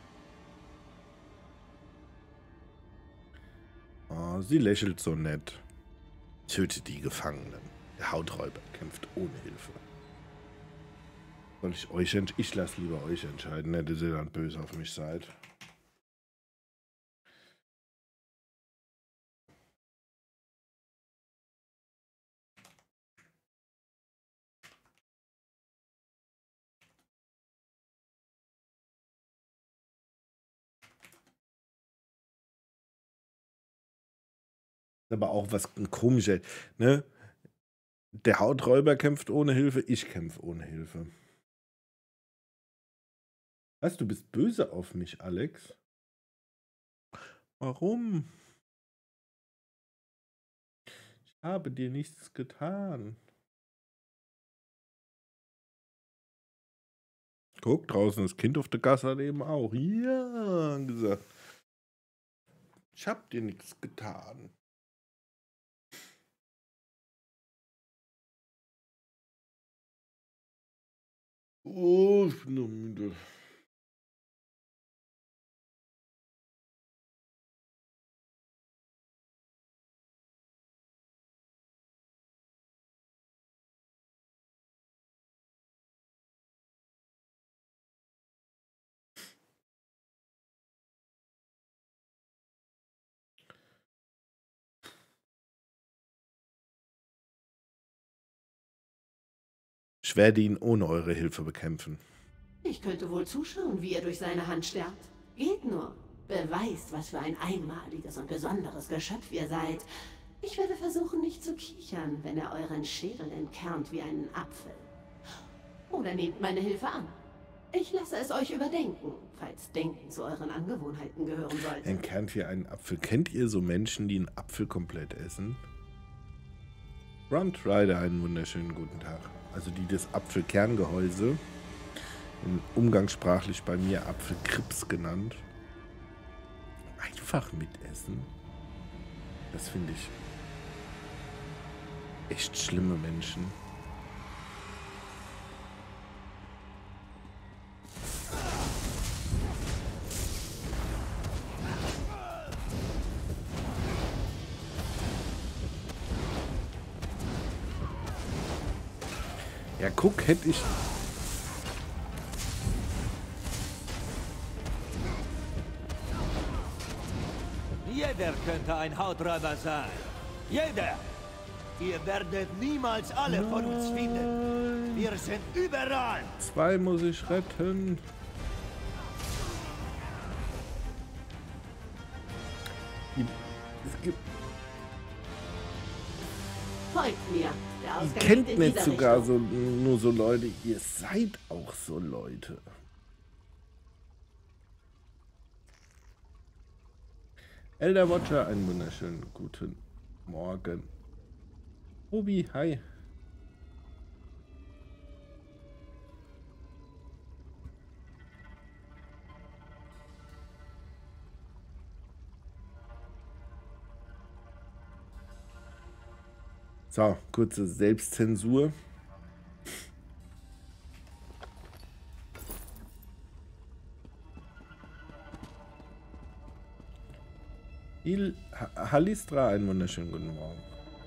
Oh, sie lächelt so nett. Tötet die Gefangenen, der Hauträuber kämpft ohne Hilfe. Soll ich euch entscheiden? Ich lasse lieber euch entscheiden, nicht, dass ihr dann böse auf mich seid. Aber auch was komisches, ne? Der Hauträuber kämpft ohne Hilfe, ich kämpfe ohne Hilfe. Was, du bist böse auf mich, Alex? Warum? Ich habe dir nichts getan. Guck, draußen das Kind auf der Gasse hat eben auch. Ja, gesagt. Ich hab dir nichts getan. Oh, ich bin noch müde. Ich werde ihn ohne eure Hilfe bekämpfen. Ich könnte wohl zuschauen, wie ihr durch seine Hand sterbt. Geht nur. Beweist, was für ein einmaliges und besonderes Geschöpf ihr seid. Ich werde versuchen, nicht zu kichern, wenn er euren Schädel entkernt wie einen Apfel. Oder nehmt meine Hilfe an. Ich lasse es euch überdenken, falls Denken zu euren Angewohnheiten gehören sollte. Entkernt wie einen Apfel. Kennt ihr so Menschen, die einen Apfel komplett essen? Grunt Rider, einen wunderschönen guten Tag. Also die das Apfelkerngehäuse, in umgangssprachlich bei mir Apfelkrips genannt, einfach mitessen. Das finde ich echt schlimme Menschen. Ja, guck, hätte ich... Jeder könnte ein Hauträuber sein. Jeder! Ihr werdet niemals alle von uns finden. Wir sind überall. Zwei muss ich retten. Es gibt... Folgt mir. Der Ihr Ausgang kennt liegt in nicht dieser sogar Richtung. so, nur so Leute. Ihr seid auch so Leute. Elder Watcher, einen wunderschönen guten Morgen. Obi, hi. So, kurze Selbstzensur. Il Halistra, einen wunderschönen guten Morgen.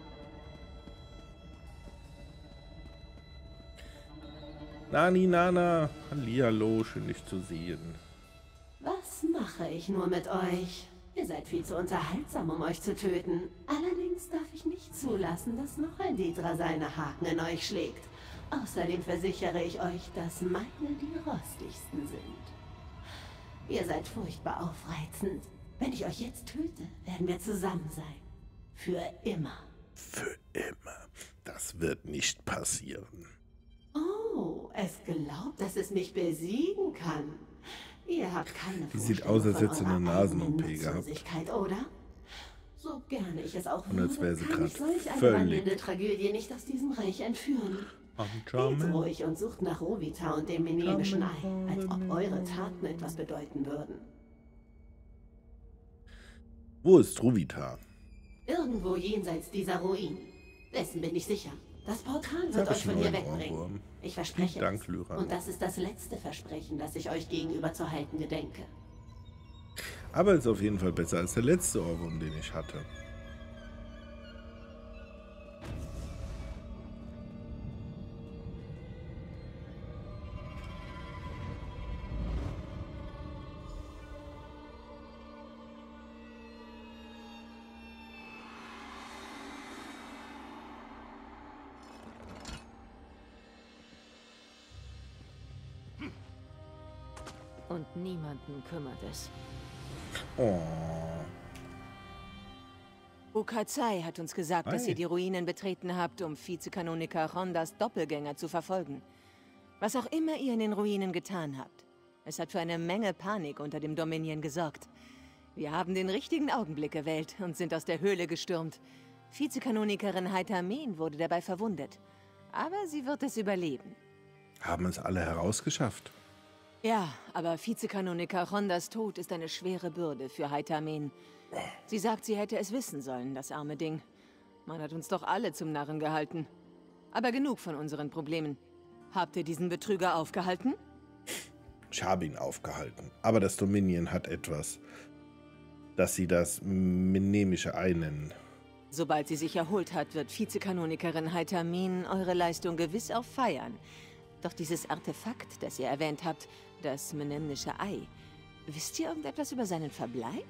Nani, Nana, hallihallo, schön dich zu sehen. Was mache ich nur mit euch? Ihr seid viel zu unterhaltsam, um euch zu töten. Allerdings darf ich nicht zulassen, dass noch ein Dedra seine Haken in euch schlägt. Außerdem versichere ich euch, dass meine die rostigsten sind. Ihr seid furchtbar aufreizend. Wenn ich euch jetzt töte, werden wir zusammen sein. Für immer. Für immer. Das wird nicht passieren. Oh, es glaubt, dass es mich besiegen kann. Ihr habt keine Die sieht aus, als hätte sie eine Nasen-O P gehabt. Nutzlosigkeit, oder? So gerne ich es auch Und als wäre sie würde, kann ich gerade solch eine völlig wandelnde Tragödie nicht aus diesem Reich entführen. Geht ruhig und sucht nach Rovita und dem Menevischen Ei, als ob eure Taten etwas bedeuten würden. Wo ist Rovita? Irgendwo jenseits dieser Ruinen. Dessen bin ich sicher. Das Portal wird euch von hier wegbringen. Ich verspreche Dank, es. Lyra. Und das ist das letzte Versprechen, das ich euch gegenüber zu halten gedenke. Aber ist auf jeden Fall besser als der letzte Ohrwurm, den ich hatte. Und niemanden kümmert es. Oh. Ukazai hat uns gesagt, dass Ei. ihr die Ruinen betreten habt, um Vizekanoniker Hondas Doppelgänger zu verfolgen. Was auch immer ihr in den Ruinen getan habt, es hat für eine Menge Panik unter dem Dominion gesorgt. Wir haben den richtigen Augenblick gewählt und sind aus der Höhle gestürmt. Vizekanonikerin Haitamen wurde dabei verwundet. Aber sie wird es überleben. Haben es alle herausgeschafft? Ja, aber Vizekanoniker Hondas Tod ist eine schwere Bürde für Haitamen. Sie sagt, sie hätte es wissen sollen, das arme Ding. Man hat uns doch alle zum Narren gehalten. Aber genug von unseren Problemen. Habt ihr diesen Betrüger aufgehalten? Ich habe ihn aufgehalten. Aber das Dominion hat etwas, das sie das Menemische Ei nennen. Sobald sie sich erholt hat, wird Vizekanonikerin Haitamen eure Leistung gewiss auch feiern. Doch dieses Artefakt, das ihr erwähnt habt, das Menemnische Ei, wisst ihr irgendetwas über seinen Verbleib?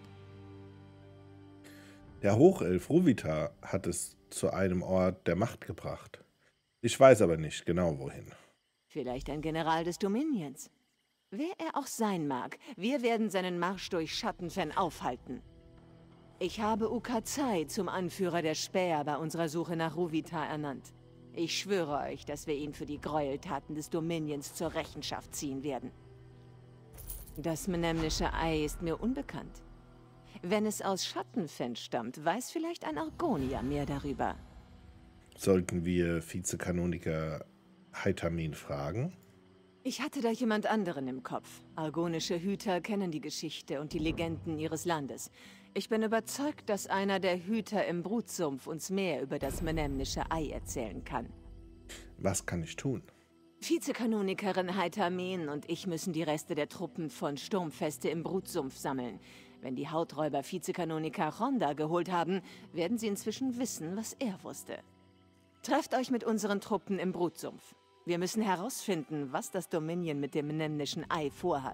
Der Hochelf Rovita hat es zu einem Ort der Macht gebracht. Ich weiß aber nicht genau wohin. Vielleicht ein General des Dominions. Wer er auch sein mag, wir werden seinen Marsch durch Schattenfen aufhalten. Ich habe Ukazai zum Anführer der Späher bei unserer Suche nach Rovita ernannt. Ich schwöre euch, dass wir ihn für die Gräueltaten des Dominions zur Rechenschaft ziehen werden. Das Menemnische Ei ist mir unbekannt. Wenn es aus Schattenfen stammt, weiß vielleicht ein Argonier mehr darüber. Sollten wir Vizekanoniker Haitamen fragen? Ich hatte da jemand anderen im Kopf. Argonische Hüter kennen die Geschichte und die Legenden ihres Landes. Ich bin überzeugt, dass einer der Hüter im Brutsumpf uns mehr über das Menemnische Ei erzählen kann. Was kann ich tun? Vizekanonikerin Haitamen und ich müssen die Reste der Truppen von Sturmfeste im Brutsumpf sammeln. Wenn die Hauträuber Vizekanoniker Honda geholt haben, werden sie inzwischen wissen, was er wusste. Trefft euch mit unseren Truppen im Brutsumpf. Wir müssen herausfinden, was das Dominion mit dem Menemnischen Ei vorhat.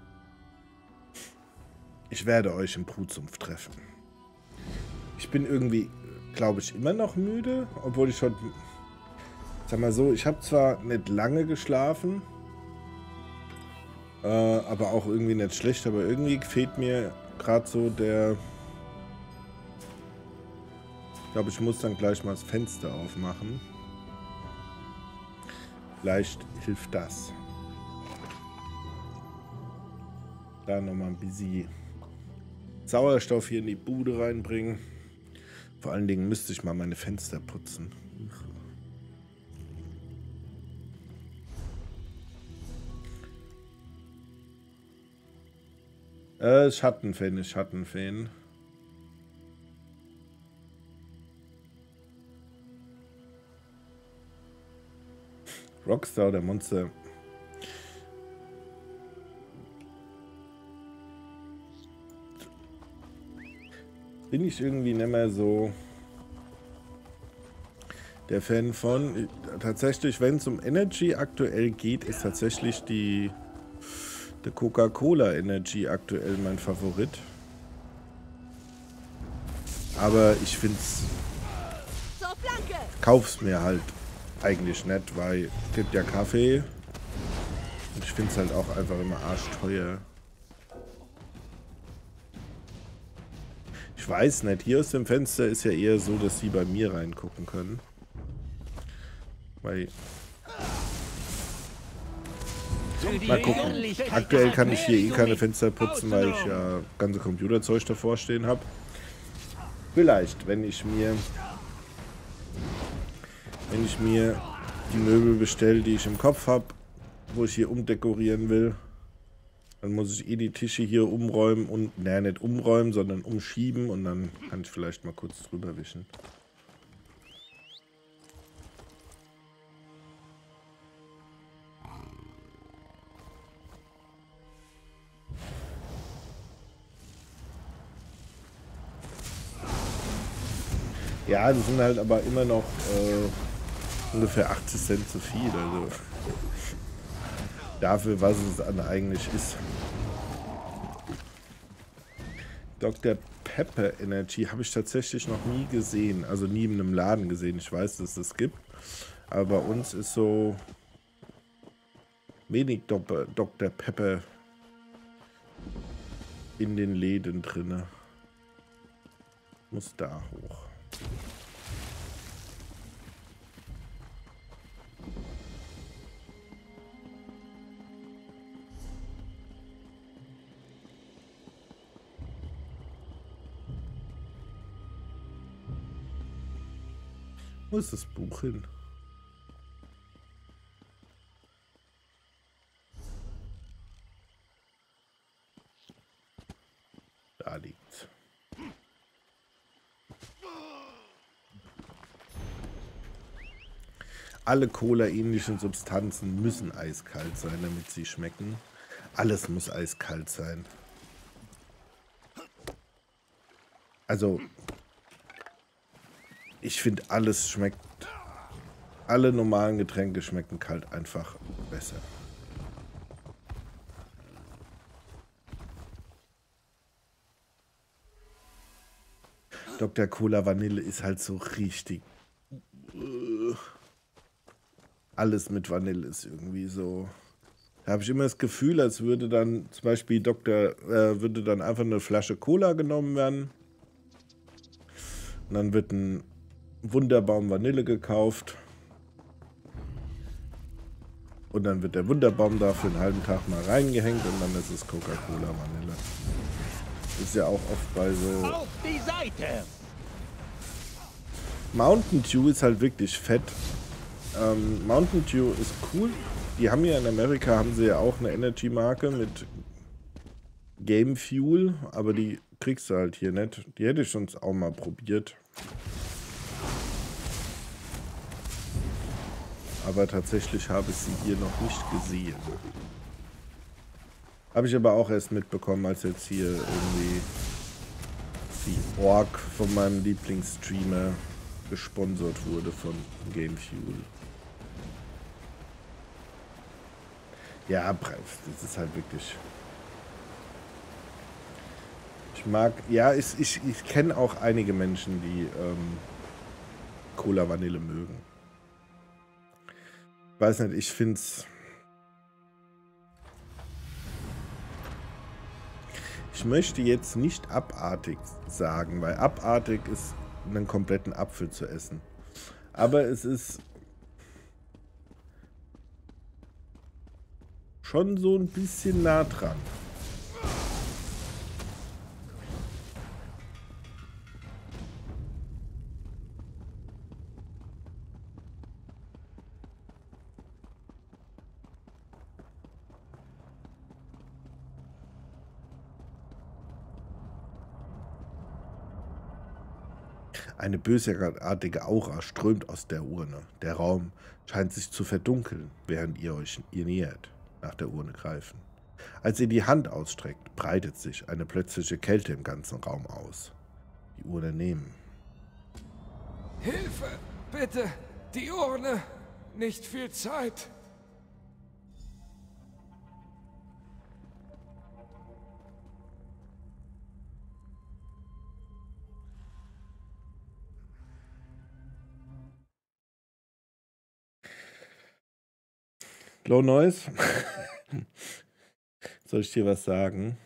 Ich werde euch im Brutsumpf treffen. Ich bin irgendwie, glaube ich, immer noch müde, obwohl ich schon... Sag mal so, ich habe zwar nicht lange geschlafen, äh, aber auch irgendwie nicht schlecht, aber irgendwie fehlt mir gerade so der... Ich glaube, ich muss dann gleich mal das Fenster aufmachen. Vielleicht hilft das. Da nochmal ein bisschen Sauerstoff hier in die Bude reinbringen. Vor allen Dingen müsste ich mal meine Fenster putzen. Äh, Schattenfan ist Schattenfan. Rockstar oder Monster. bin ich irgendwie nicht mehr so der Fan von. Tatsächlich, wenn es um Energy aktuell geht, ist tatsächlich die, die Coca-Cola Energy aktuell mein Favorit. Aber ich find's, kauf's mir halt eigentlich nicht, weil es gibt ja Kaffee und ich find's halt auch einfach immer arschteuer. Ich weiß nicht, hier aus dem Fenster ist ja eher so, dass sie bei mir reingucken können. Weil... Mal gucken. Aktuell kann ich hier eh keine Fenster putzen, weil ich ja ganze Computerzeug davor stehen habe. Vielleicht, wenn ich mir... Wenn ich mir die Möbel bestelle, die ich im Kopf habe, wo ich hier umdekorieren will, dann muss ich eh die Tische hier umräumen und, naja, nicht umräumen, sondern umschieben und dann kann ich vielleicht mal kurz drüber wischen. Ja, das sind halt aber immer noch äh, ungefähr achtzig Cent zu viel, also dafür, was es dann eigentlich ist. Doktor Pepper Energy habe ich tatsächlich noch nie gesehen, also nie in einem Laden gesehen. Ich weiß, dass es das gibt, aber bei uns ist so wenig Doktor Pepper in den Läden drin. Muss da hoch. Wo ist das Buch hin? Da liegt's. Alle Cola-ähnlichen Substanzen müssen eiskalt sein, damit sie schmecken. Alles muss eiskalt sein. Also, ich finde, alles schmeckt... Alle normalen Getränke schmecken kalt einfach besser. Doktor Cola Vanille ist halt so richtig... Alles mit Vanille ist irgendwie so... Da habe ich immer das Gefühl, als würde dann zum Beispiel Doktor... Äh, würde dann einfach eine Flasche Cola genommen werden. Und dann wird ein Wunderbaum Vanille gekauft. Und dann wird der Wunderbaum da für einen halben Tag mal reingehängt und dann ist es Coca-Cola Vanille. Ist ja auch oft bei so... Auf die Seite! Mountain Dew ist halt wirklich fett. Ähm, Mountain Dew ist cool. Die haben ja in Amerika, haben sie ja auch eine Energy-Marke mit Game Fuel, aber die kriegst du halt hier nicht. Die hätte ich sonst auch mal probiert. Aber tatsächlich habe ich sie hier noch nicht gesehen. Habe ich aber auch erst mitbekommen, als jetzt hier irgendwie die Org von meinem Lieblingsstreamer gesponsert wurde von Game Fuel. Ja, das ist halt wirklich... Ich mag... Ja, ich, ich, ich kenne auch einige Menschen, die ähm, Cola Vanille mögen. Ich weiß nicht, ich finde es... Ich möchte jetzt nicht abartig sagen, weil abartig ist, einen kompletten Apfel zu essen. Aber es ist schon so ein bisschen nah dran. Eine bösartige Aura strömt aus der Urne. Der Raum scheint sich zu verdunkeln, während ihr euch ihr nähert, nach der Urne greifen. Als ihr die Hand ausstreckt, breitet sich eine plötzliche Kälte im ganzen Raum aus. Die Urne nehmen. Hilfe! Bitte! Die Urne! Nicht viel Zeit! Low Noise? Soll ich dir was sagen?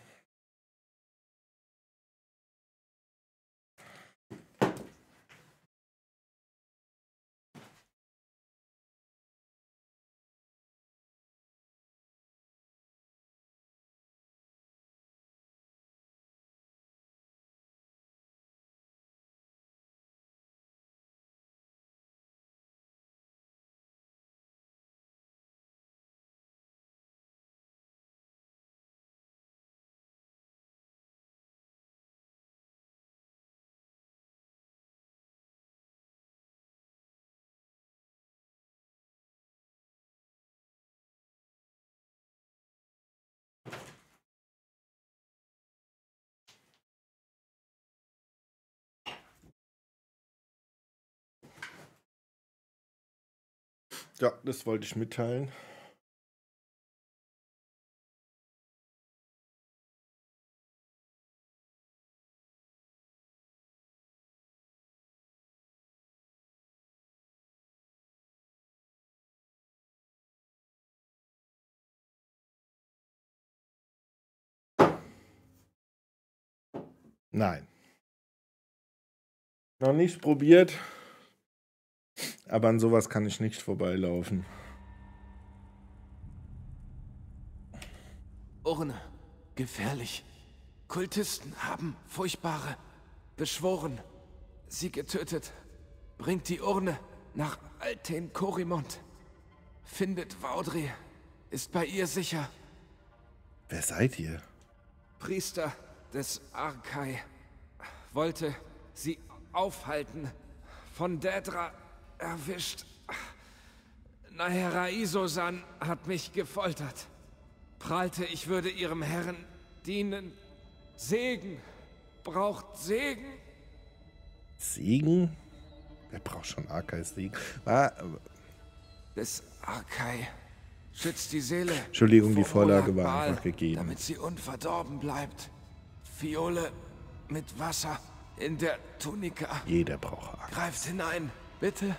Ja, das wollte ich mitteilen. Nein. Noch nicht probiert, aber an sowas kann ich nicht vorbeilaufen. Urne. Gefährlich. Kultisten haben Furchtbare beschworen. Sie getötet. Bringt die Urne nach Alten Korimont. Findet Vaudry. Ist bei ihr sicher. Wer seid ihr? Priester des Arkai. Wollte sie aufhalten. Von Daedra erwischt. Nahera Isosan hat mich gefoltert. Prahlte, ich würde ihrem Herrn dienen. Segen. Braucht Segen? Segen? Wer braucht schon Arkai Segen? Ah, Des Arkai. Schützt die Seele. Entschuldigung, die Vorlage war Baal, einfach gegeben. damit sie unverdorben bleibt. Fiole mit Wasser in der Tunika. Jeder braucht Arkai. Greift hinein, bitte.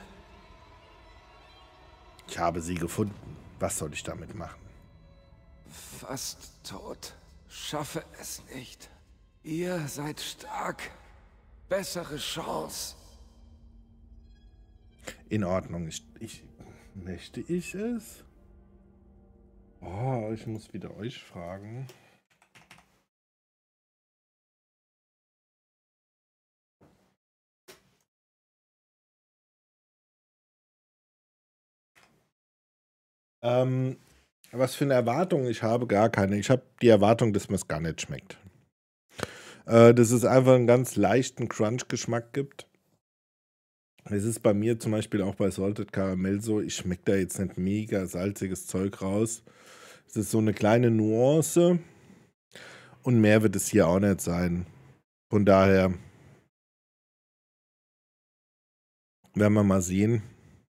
Ich habe sie gefunden. Was soll ich damit machen? Fast tot. Schaffe es nicht. Ihr seid stark. Bessere Chance. In Ordnung. Ich, ich möchte ich es? Oh, ich muss wieder euch fragen. Ähm, was für eine Erwartung ich habe? Gar keine. Ich habe die Erwartung, dass mir es gar nicht schmeckt. Äh, dass es einfach einen ganz leichten Crunch-Geschmack gibt. Es ist bei mir zum Beispiel auch bei Salted Caramel so, ich schmecke da jetzt nicht mega salziges Zeug raus. Es ist so eine kleine Nuance und mehr wird es hier auch nicht sein. Von daher werden wir mal sehen.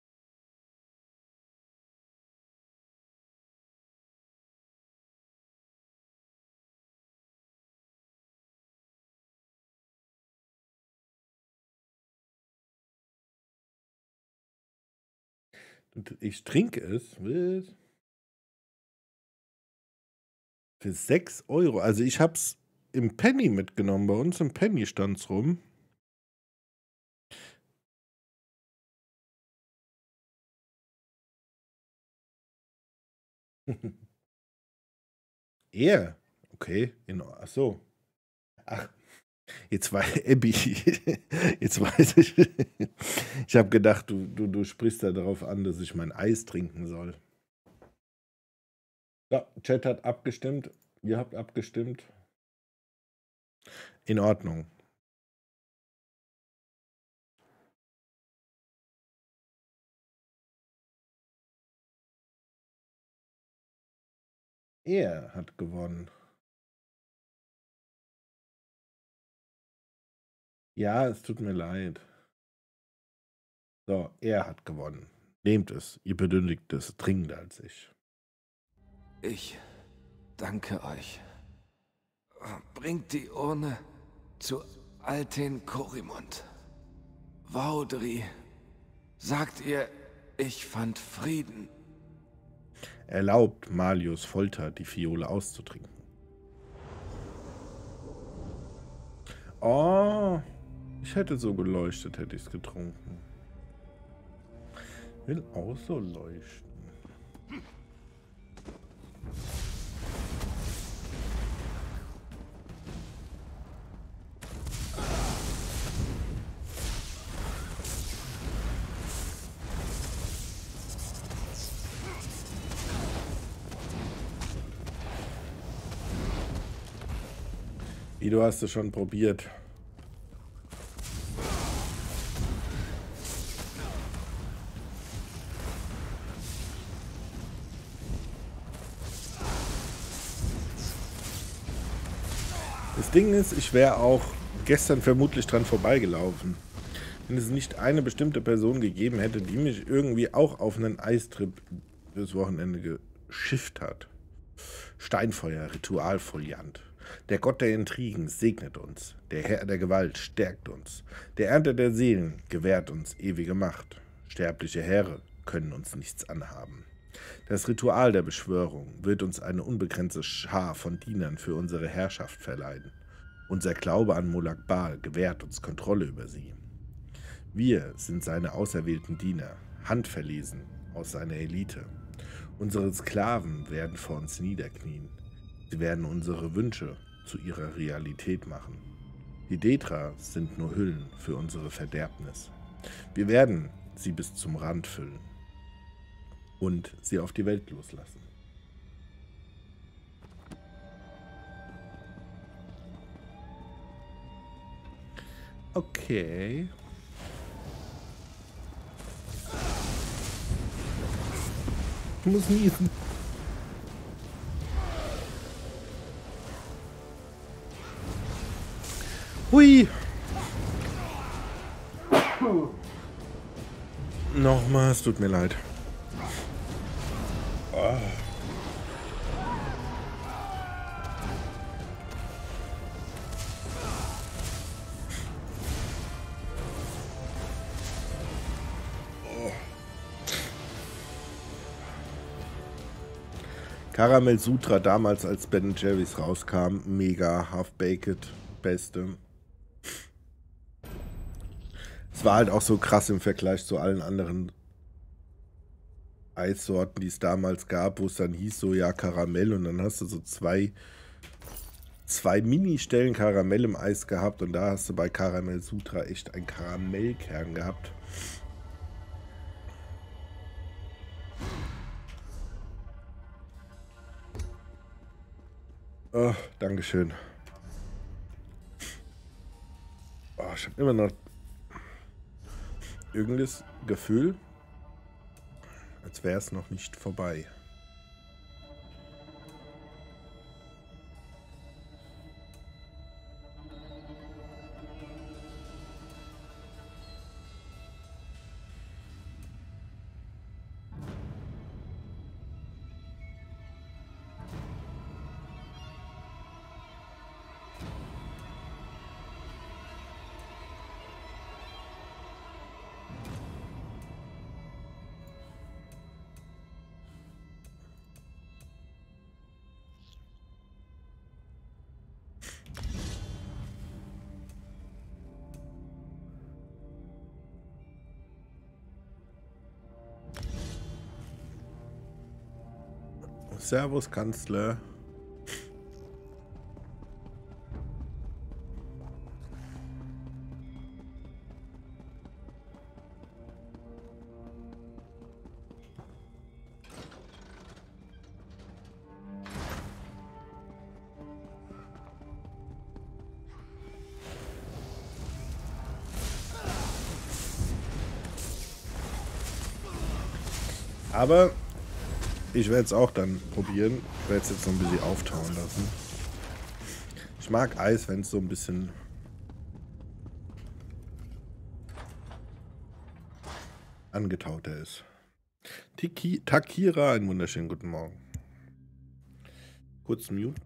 Ich trinke es mit für sechs Euro. Also ich habe es im Penny mitgenommen. Bei uns im Penny stand es rum. Er? Okay. In, ach so. Ach, jetzt war Abby. Jetzt weiß ich. Ich habe gedacht, du, du, du sprichst da darauf an, dass ich mein Eis trinken soll. Ja, Chat hat abgestimmt. Ihr habt abgestimmt. In Ordnung. Er hat gewonnen. Ja, es tut mir leid. So, er hat gewonnen. Nehmt es, ihr benötigt es dringender als ich. Ich danke euch. Bringt die Urne zu Alten Korimund. Vaudri, sagt ihr, ich fand Frieden. Erlaubt Malius Folter, die Fiole auszutrinken. Oh, ich hätte so geleuchtet, hätte ich es getrunken. Will auch so leuchten. Wie, du hast es schon probiert. Das Ding ist, ich wäre auch gestern vermutlich dran vorbeigelaufen, wenn es nicht eine bestimmte Person gegeben hätte, die mich irgendwie auch auf einen Eistrip fürs Wochenende geschifft hat. Steinfeuer, Ritualfoliant. Der Gott der Intrigen segnet uns. Der Herr der Gewalt stärkt uns. Der Ernte der Seelen gewährt uns ewige Macht. Sterbliche Heere können uns nichts anhaben. Das Ritual der Beschwörung wird uns eine unbegrenzte Schar von Dienern für unsere Herrschaft verleihen. Unser Glaube an Molag Bal gewährt uns Kontrolle über sie. Wir sind seine auserwählten Diener, handverlesen aus seiner Elite. Unsere Sklaven werden vor uns niederknien. Sie werden unsere Wünsche zu ihrer Realität machen. Die Detra sind nur Hüllen für unsere Verderbnis. Wir werden sie bis zum Rand füllen und sie auf die Welt loslassen. Okay. Ich muss niesen. Hui. Nochmal, es tut mir leid. Oh. Caramel Sutra damals, als Ben and Jerry's rauskam, mega, Half-Baked, beste. Es war halt auch so krass im Vergleich zu allen anderen Eissorten, die es damals gab, wo es dann hieß so, ja, Karamell, und dann hast du so zwei, zwei Mini-Stellen Karamell im Eis gehabt und da hast du bei Caramel Sutra echt einen Karamellkern gehabt. Oh, Dankeschön. Oh, ich habe immer noch irgendes Gefühl, als wäre es noch nicht vorbei. Servus, Kanzler. Aber ich werde es auch dann probieren. Ich werde es jetzt noch ein bisschen auftauen lassen. Ich mag Eis, wenn es so ein bisschen angetauter ist. Tiki, Takira, einen wunderschönen guten Morgen. Kurz mute.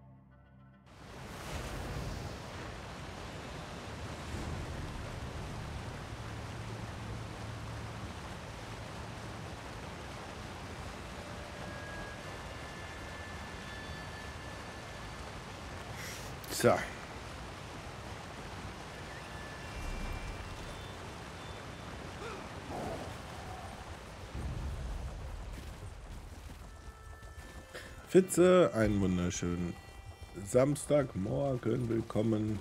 So. Fitze, einen wunderschönen Samstagmorgen, willkommen.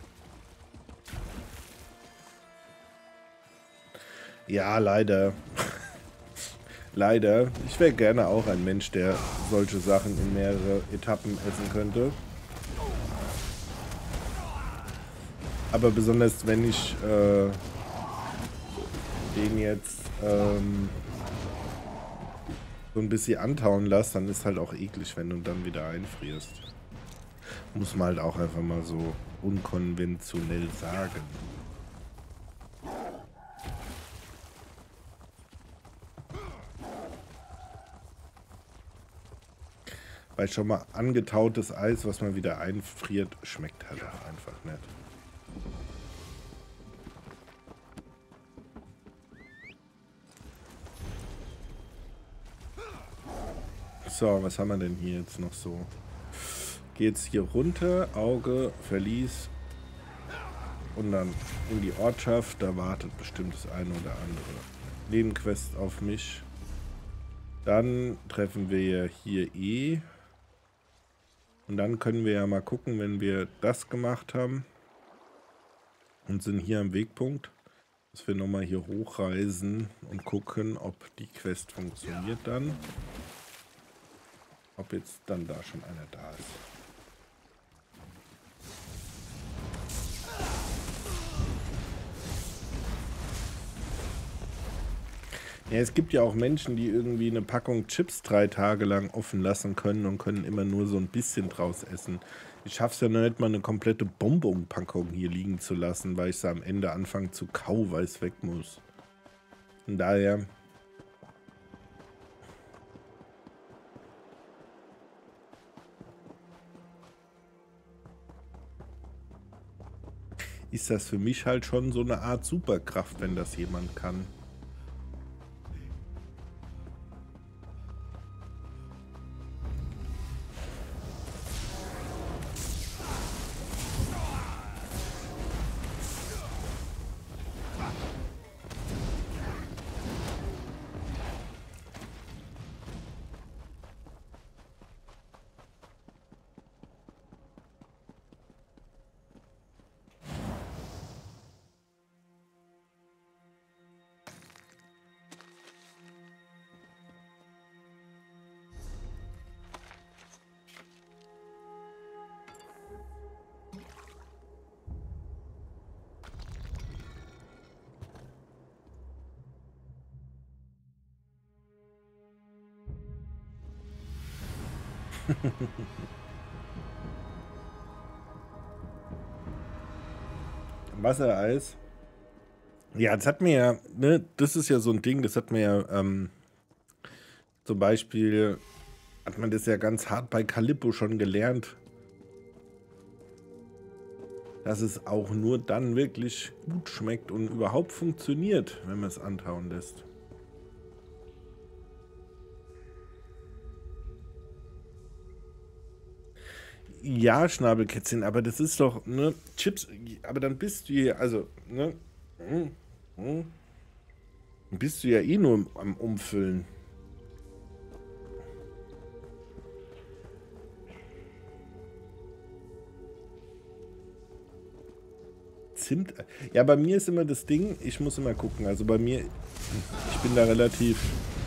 Ja, leider. Leider. Ich wäre gerne auch ein Mensch, der solche Sachen in mehrere Etappen essen könnte. Aber besonders wenn ich äh, den jetzt ähm, so ein bisschen antauen lasse, dann ist halt auch eklig, wenn du dann wieder einfrierst. Muss man halt auch einfach mal so unkonventionell sagen. Weil schon mal angetautes Eis, was man wieder einfriert, schmeckt halt auch einfach nicht. So, was haben wir denn hier jetzt noch so? Geht's hier runter, Auge, Verlies und dann in die Ortschaft. Da wartet bestimmt das eine oder andere Nebenquest auf mich. Dann treffen wir ja hier eh. Und dann können wir ja mal gucken, wenn wir das gemacht haben und sind hier am Wegpunkt, dass wir nochmal hier hochreisen und gucken, ob die Quest funktioniert dann. Ob jetzt dann da schon einer da ist. Ja, es gibt ja auch Menschen, die irgendwie eine Packung Chips drei Tage lang offen lassen können und können immer nur so ein bisschen draus essen. Ich schaff's ja noch nicht mal, eine komplette Bonbon-Packung hier liegen zu lassen, weil ich sie am Ende anfange zu kauen, weil es weg muss. Von daher... ist das für mich halt schon so eine Art Superkraft, wenn das jemand kann. Wassereis. Ja, das hat mir ja, ne, das ist ja so ein Ding, das hat mir ja, ähm, zum Beispiel, hat man das ja ganz hart bei Calippo schon gelernt, dass es auch nur dann wirklich gut schmeckt und überhaupt funktioniert, wenn man es antauen lässt. Ja, Schnabelkätzchen, aber das ist doch, ne, Chips, aber dann bist du hier, also, ne, hm, hm, bist du ja eh nur am Umfüllen. Zimt, ja, bei mir ist immer das Ding, ich muss immer gucken, also bei mir, ich bin da relativ...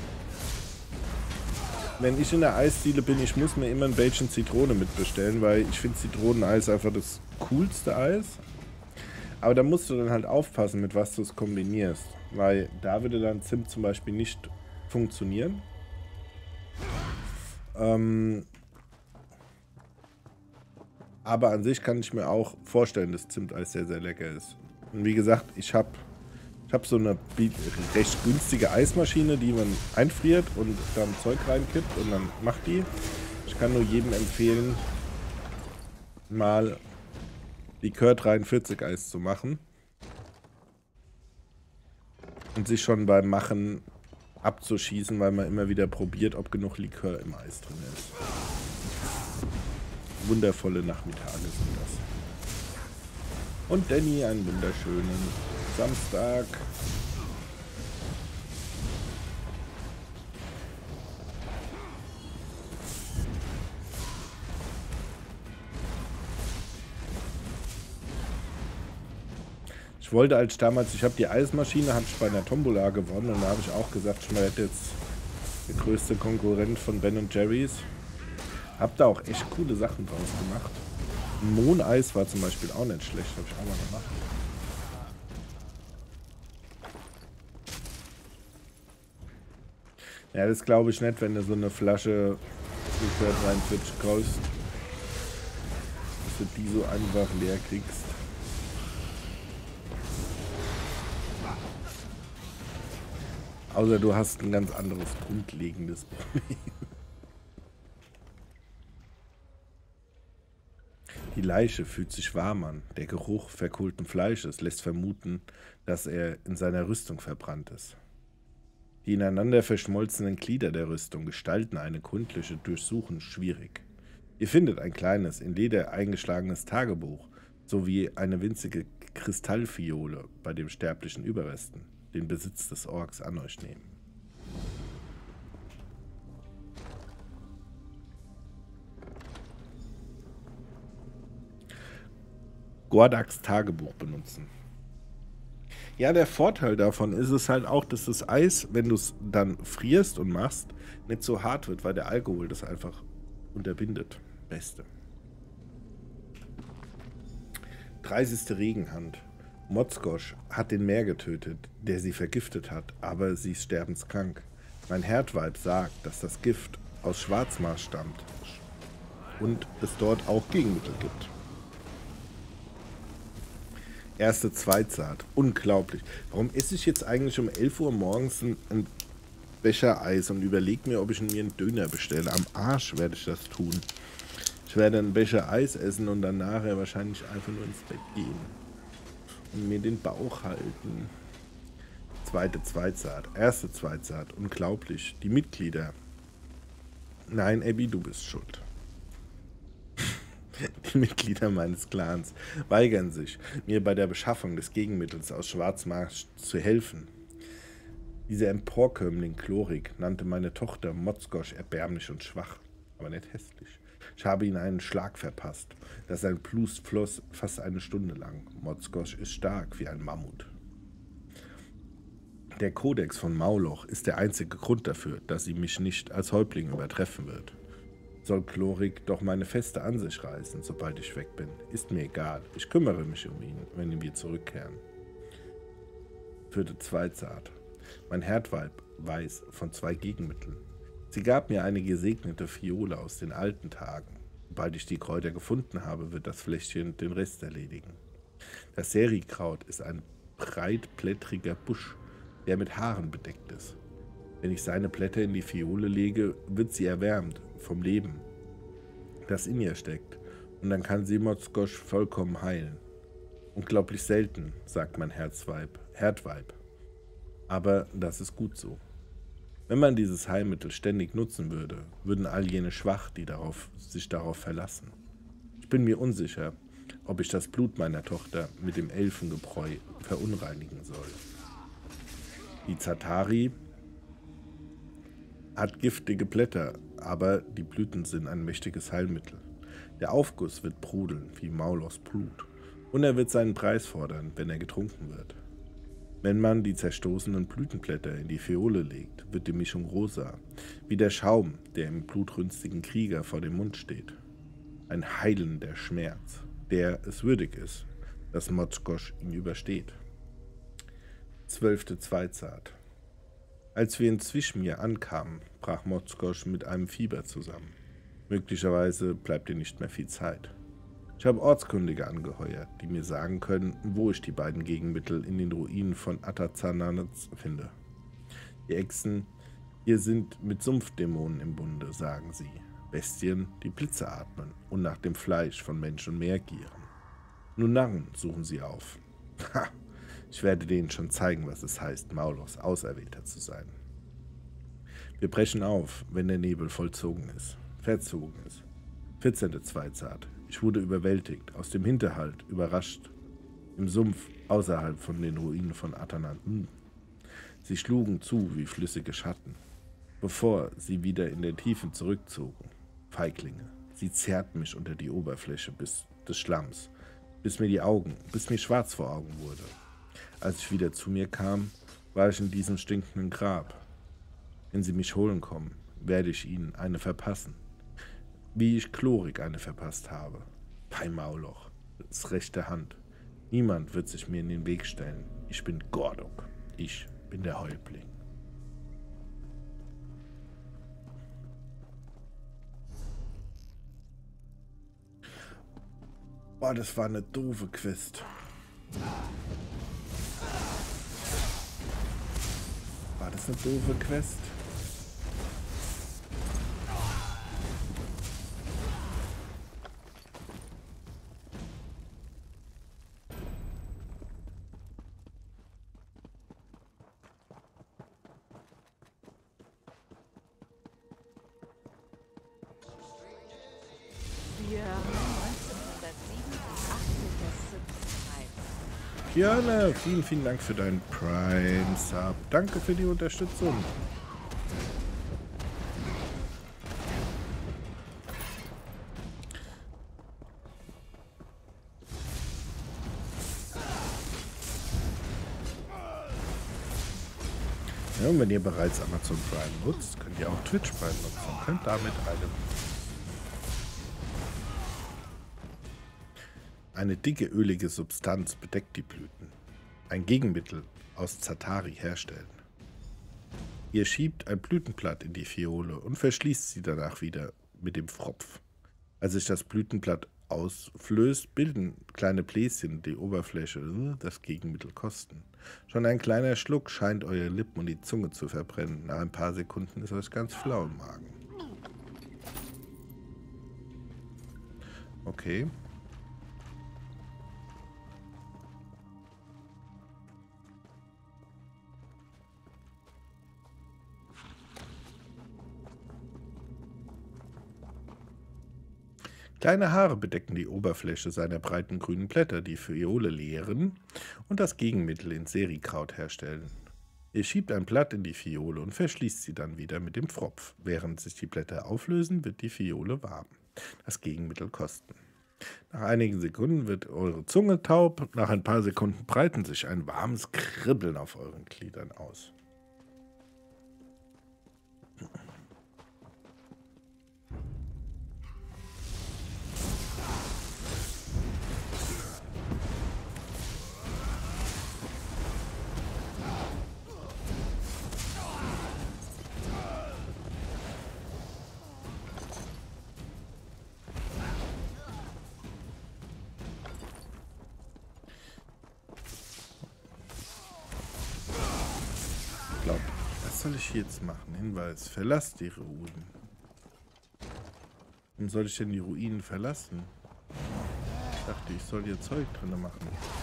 Wenn ich in der Eisdiele bin, ich muss mir immer ein Bällchen Zitrone mitbestellen, weil ich finde Zitroneneis einfach das coolste Eis. Aber da musst du dann halt aufpassen, mit was du es kombinierst. Weil da würde dann Zimt zum Beispiel nicht funktionieren. Ähm Aber an sich kann ich mir auch vorstellen, dass Zimteis sehr, sehr lecker ist. Und wie gesagt, ich habe Ich habe so eine recht günstige Eismaschine, die man einfriert und dann Zeug reinkippt und dann macht die. Ich kann nur jedem empfehlen, mal Likör dreiundvierzig Eis zu machen. Und sich schon beim Machen abzuschießen, weil man immer wieder probiert, ob genug Likör im Eis drin ist. Wundervolle Nachmittage sind das. Und Danny, einen wunderschönen Samstag. Ich wollte als damals, ich habe die Eismaschine, habe ich bei einer Tombola gewonnen und da habe ich auch gesagt, ich werde jetzt der größte Konkurrent von Ben und Jerry's. Hab da auch echt coole Sachen draus gemacht. Mohneis war zum Beispiel auch nicht schlecht, habe ich auch mal gemacht. Ja, das glaube ich nicht, wenn du so eine Flasche Likör dreiundvierzig kaufst, dass du die so einfach leer kriegst. Außer du hast ein ganz anderes grundlegendes Problem. Die Leiche fühlt sich warm an. Der Geruch verkohlten Fleisches lässt vermuten, dass er in seiner Rüstung verbrannt ist. Die ineinander verschmolzenen Glieder der Rüstung gestalten eine gründliche Durchsuchung schwierig. Ihr findet ein kleines, in Leder eingeschlagenes Tagebuch sowie eine winzige Kristallfiole bei dem sterblichen Überresten, den Besitz des Orks an euch nehmen. Gordaks Tagebuch benutzen. Ja, der Vorteil davon ist es halt auch, dass das Eis, wenn du es dann frierst und machst, nicht so hart wird, weil der Alkohol das einfach unterbindet. Beste. dreißigste Regenhand. Motzgosch hat den Meer getötet, der sie vergiftet hat, aber sie ist sterbenskrank. Mein Herdweib sagt, dass das Gift aus Schwarzmarsch stammt und es dort auch Gegenmittel gibt. Erste Zweitsaat. Unglaublich. Warum esse ich jetzt eigentlich um elf Uhr morgens einen Becher Eis und überlege mir, ob ich mir einen Döner bestelle? Am Arsch werde ich das tun. Ich werde einen Becher Eis essen und dann nachher wahrscheinlich einfach nur ins Bett gehen. Und mir den Bauch halten. Zweite Zweitsaat. Erste Zweitsaat. Unglaublich. Die Mitglieder. Nein, Abby, du bist schuld. Die Mitglieder meines Clans weigern sich, mir bei der Beschaffung des Gegenmittels aus Schwarzmarsch zu helfen. Dieser Emporkömmling Chlorik nannte meine Tochter Motzgosch erbärmlich und schwach, aber nicht hässlich. Ich habe ihm einen Schlag verpasst, dass sein Blut floss fast eine Stunde lang. Motzgosch ist stark wie ein Mammut. Der Kodex von Mauloch ist der einzige Grund dafür, dass sie mich nicht als Häuptling übertreffen wird. Soll Chlorik doch meine Feste an sich reißen, sobald ich weg bin. Ist mir egal. Ich kümmere mich um ihn, wenn wir zurückkehren. Vierte Zweitsaat. Mein Herdweib weiß von zwei Gegenmitteln. Sie gab mir eine gesegnete Fiole aus den alten Tagen. Sobald ich die Kräuter gefunden habe, wird das Fläschchen den Rest erledigen. Das Serikraut ist ein breitblättriger Busch, der mit Haaren bedeckt ist. Wenn ich seine Blätter in die Fiole lege, wird sie erwärmt vom Leben, das in ihr steckt, und dann kann sie Motzgosch vollkommen heilen. Unglaublich selten, sagt mein Herzweib, Herdweib. Aber das ist gut so. Wenn man dieses Heilmittel ständig nutzen würde, würden all jene schwach, die darauf, sich darauf verlassen. Ich bin mir unsicher, ob ich das Blut meiner Tochter mit dem Elfengebräu verunreinigen soll. Die Zatari hat giftige Blätter, aber die Blüten sind ein mächtiges Heilmittel. Der Aufguss wird prudeln wie Maulochs Blut und er wird seinen Preis fordern, wenn er getrunken wird. Wenn man die zerstoßenen Blütenblätter in die Fiole legt, wird die Mischung rosa, wie der Schaum, der im blutrünstigen Krieger vor dem Mund steht. Ein heilender Schmerz, der es würdig ist, dass Motzgosch ihn übersteht. Zwölfte Zweitsaat. Als wir in Zwischmir ankamen, brach Motzgosch mit einem Fieber zusammen. Möglicherweise bleibt ihr nicht mehr viel Zeit. Ich habe Ortskundige angeheuert, die mir sagen können, wo ich die beiden Gegenmittel in den Ruinen von Atazananz finde. Die Echsen hier sind mit Sumpfdämonen im Bunde, sagen sie. Bestien, die Blitze atmen und nach dem Fleisch von Mensch und Meer gieren. Nur Narren suchen sie auf. Ha! Ich werde denen schon zeigen, was es heißt, Maulos Auserwählter zu sein. Wir brechen auf, wenn der Nebel vollzogen ist, verzogen ist. vierzehnte Zweizart. Ich wurde überwältigt, aus dem Hinterhalt, überrascht, im Sumpf, außerhalb von den Ruinen von Atanan. Hm. Sie schlugen zu wie flüssige Schatten, bevor sie wieder in den Tiefen zurückzogen. Feiglinge. Sie zerrten mich unter die Oberfläche bis des Schlamms, bis mir die Augen, bis mir schwarz vor Augen wurde. Als ich wieder zu mir kam, war ich in diesem stinkenden Grab. Wenn sie mich holen kommen, werde ich ihnen eine verpassen. Wie ich Chlorik eine verpasst habe. Bei Mauloch, das rechte Hand. Niemand wird sich mir in den Weg stellen. Ich bin Gordok. Ich bin der Häuptling. Boah, das war eine doofe Quest. War das eine doofe Quest? Gerne, vielen, vielen Dank für deinen Prime-Sub. Danke für die Unterstützung. Ja, und wenn ihr bereits Amazon Prime nutzt, könnt ihr auch Twitch Prime nutzen und könnt damit eine, eine dicke, ölige Substanz bedeckt die Blüten. Ein Gegenmittel aus Zatari herstellen. Ihr schiebt ein Blütenblatt in die Fiole und verschließt sie danach wieder mit dem Pfropf. Als sich das Blütenblatt ausflößt, bilden kleine Bläschen die Oberfläche, das Gegenmittel kosten. Schon ein kleiner Schluck scheint eure Lippen und die Zunge zu verbrennen. Nach ein paar Sekunden ist euch ganz flau im Magen. Okay. Kleine Haare bedecken die Oberfläche seiner breiten grünen Blätter, die Fiole leeren und das Gegenmittel in Serikraut herstellen. Ihr schiebt ein Blatt in die Fiole und verschließt sie dann wieder mit dem Pfropf. Während sich die Blätter auflösen, wird die Fiole warm. Das Gegenmittel kosten. Nach einigen Sekunden wird eure Zunge taub, nach ein paar Sekunden breiten sich ein warmes Kribbeln auf euren Gliedern aus. Was soll ich jetzt machen? Hinweis, verlasst die Ruinen. Warum soll ich denn die Ruinen verlassen? Ich dachte, ich soll hier Zeug drin machen.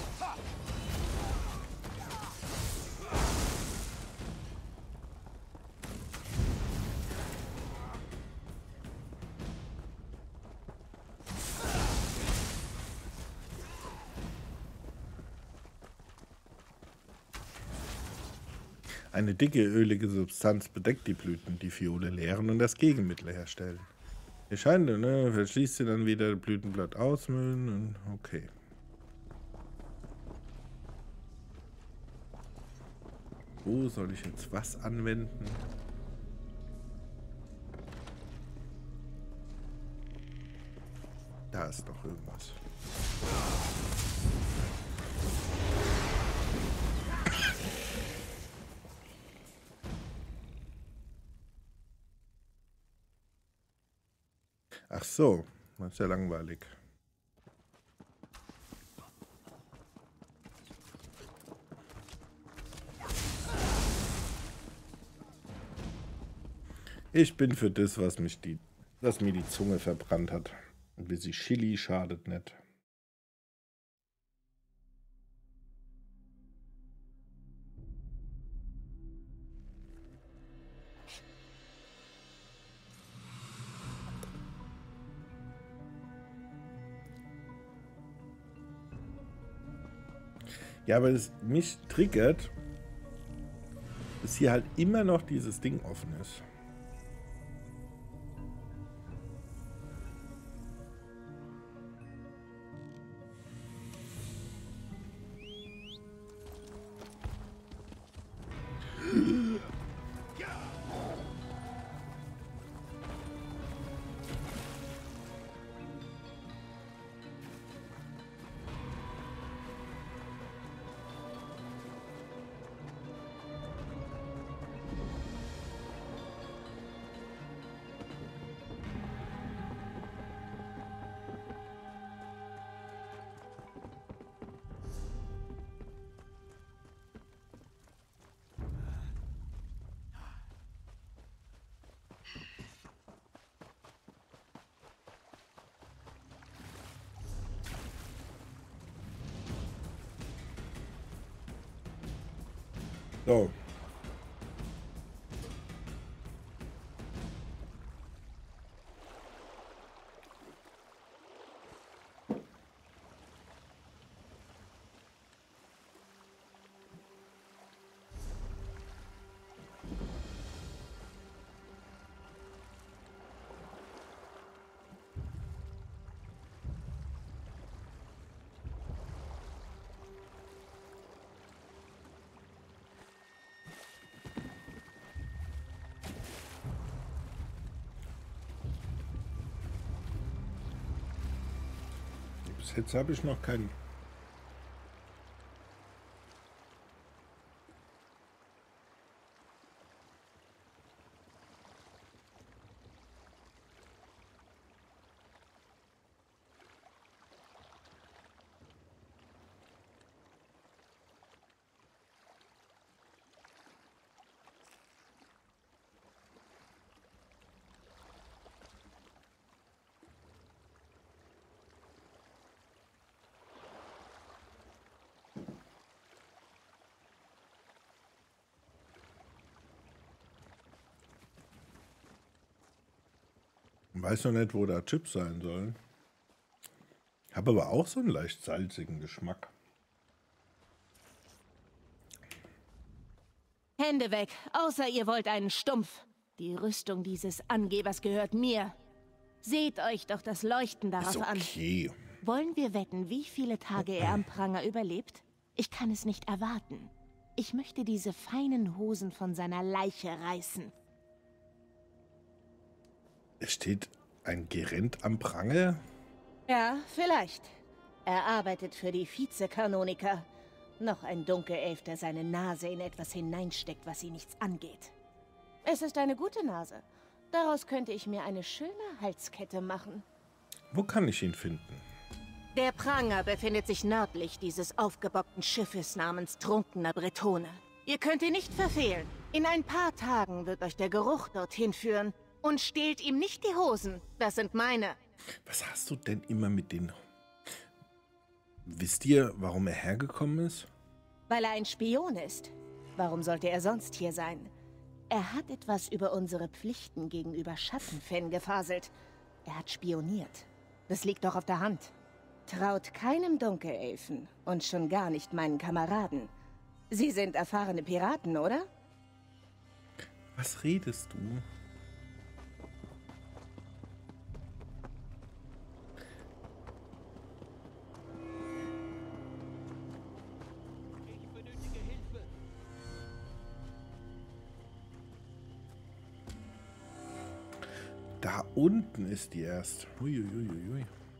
Eine dicke, ölige Substanz bedeckt die Blüten, die Fiole leeren und das Gegenmittel herstellen. Ihr scheint, ne, verschließt sie dann wieder, Blütenblatt ausmüllen und okay. Wo soll ich jetzt was anwenden? Da ist noch irgendwas. Ach so, das ist ja langweilig. Ich bin für das, was mich die, was mir die Zunge verbrannt hat. Ein bisschen Chili schadet nicht. Ja, aber es mich triggert, dass hier halt immer noch dieses Ding offen ist. So. Bis jetzt habe ich noch keinen. Weiß noch nicht, wo da Chips sein sollen. Habe aber auch so einen leicht salzigen Geschmack. Hände weg, außer ihr wollt einen Stumpf. Die Rüstung dieses Angebers gehört mir. Seht euch doch das Leuchten darauf okay. an. Wollen wir wetten, wie viele Tage er am Pranger überlebt? Ich kann es nicht erwarten. Ich möchte diese feinen Hosen von seiner Leiche reißen. Es steht ein Gerent am Pranger? Ja, vielleicht. Er arbeitet für die Vizekanoniker. Noch ein Dunkelelf, der seine Nase in etwas hineinsteckt, was sie nichts angeht. Es ist eine gute Nase. Daraus könnte ich mir eine schöne Halskette machen. Wo kann ich ihn finden? Der Pranger befindet sich nördlich dieses aufgebockten Schiffes namens Trunkener Bretone. Ihr könnt ihn nicht verfehlen. In ein paar Tagen wird euch der Geruch dorthin führen. Und stehlt ihm nicht die Hosen. Das sind meine. Was hast du denn immer mit den... Wisst ihr, warum er hergekommen ist? Weil er ein Spion ist. Warum sollte er sonst hier sein? Er hat etwas über unsere Pflichten gegenüber Schattenfen gefaselt. Er hat spioniert. Das liegt doch auf der Hand. Traut keinem Dunkelelfen. Und schon gar nicht meinen Kameraden. Sie sind erfahrene Piraten, oder? Was redest du? Da unten ist die erst. Uiuiuiui.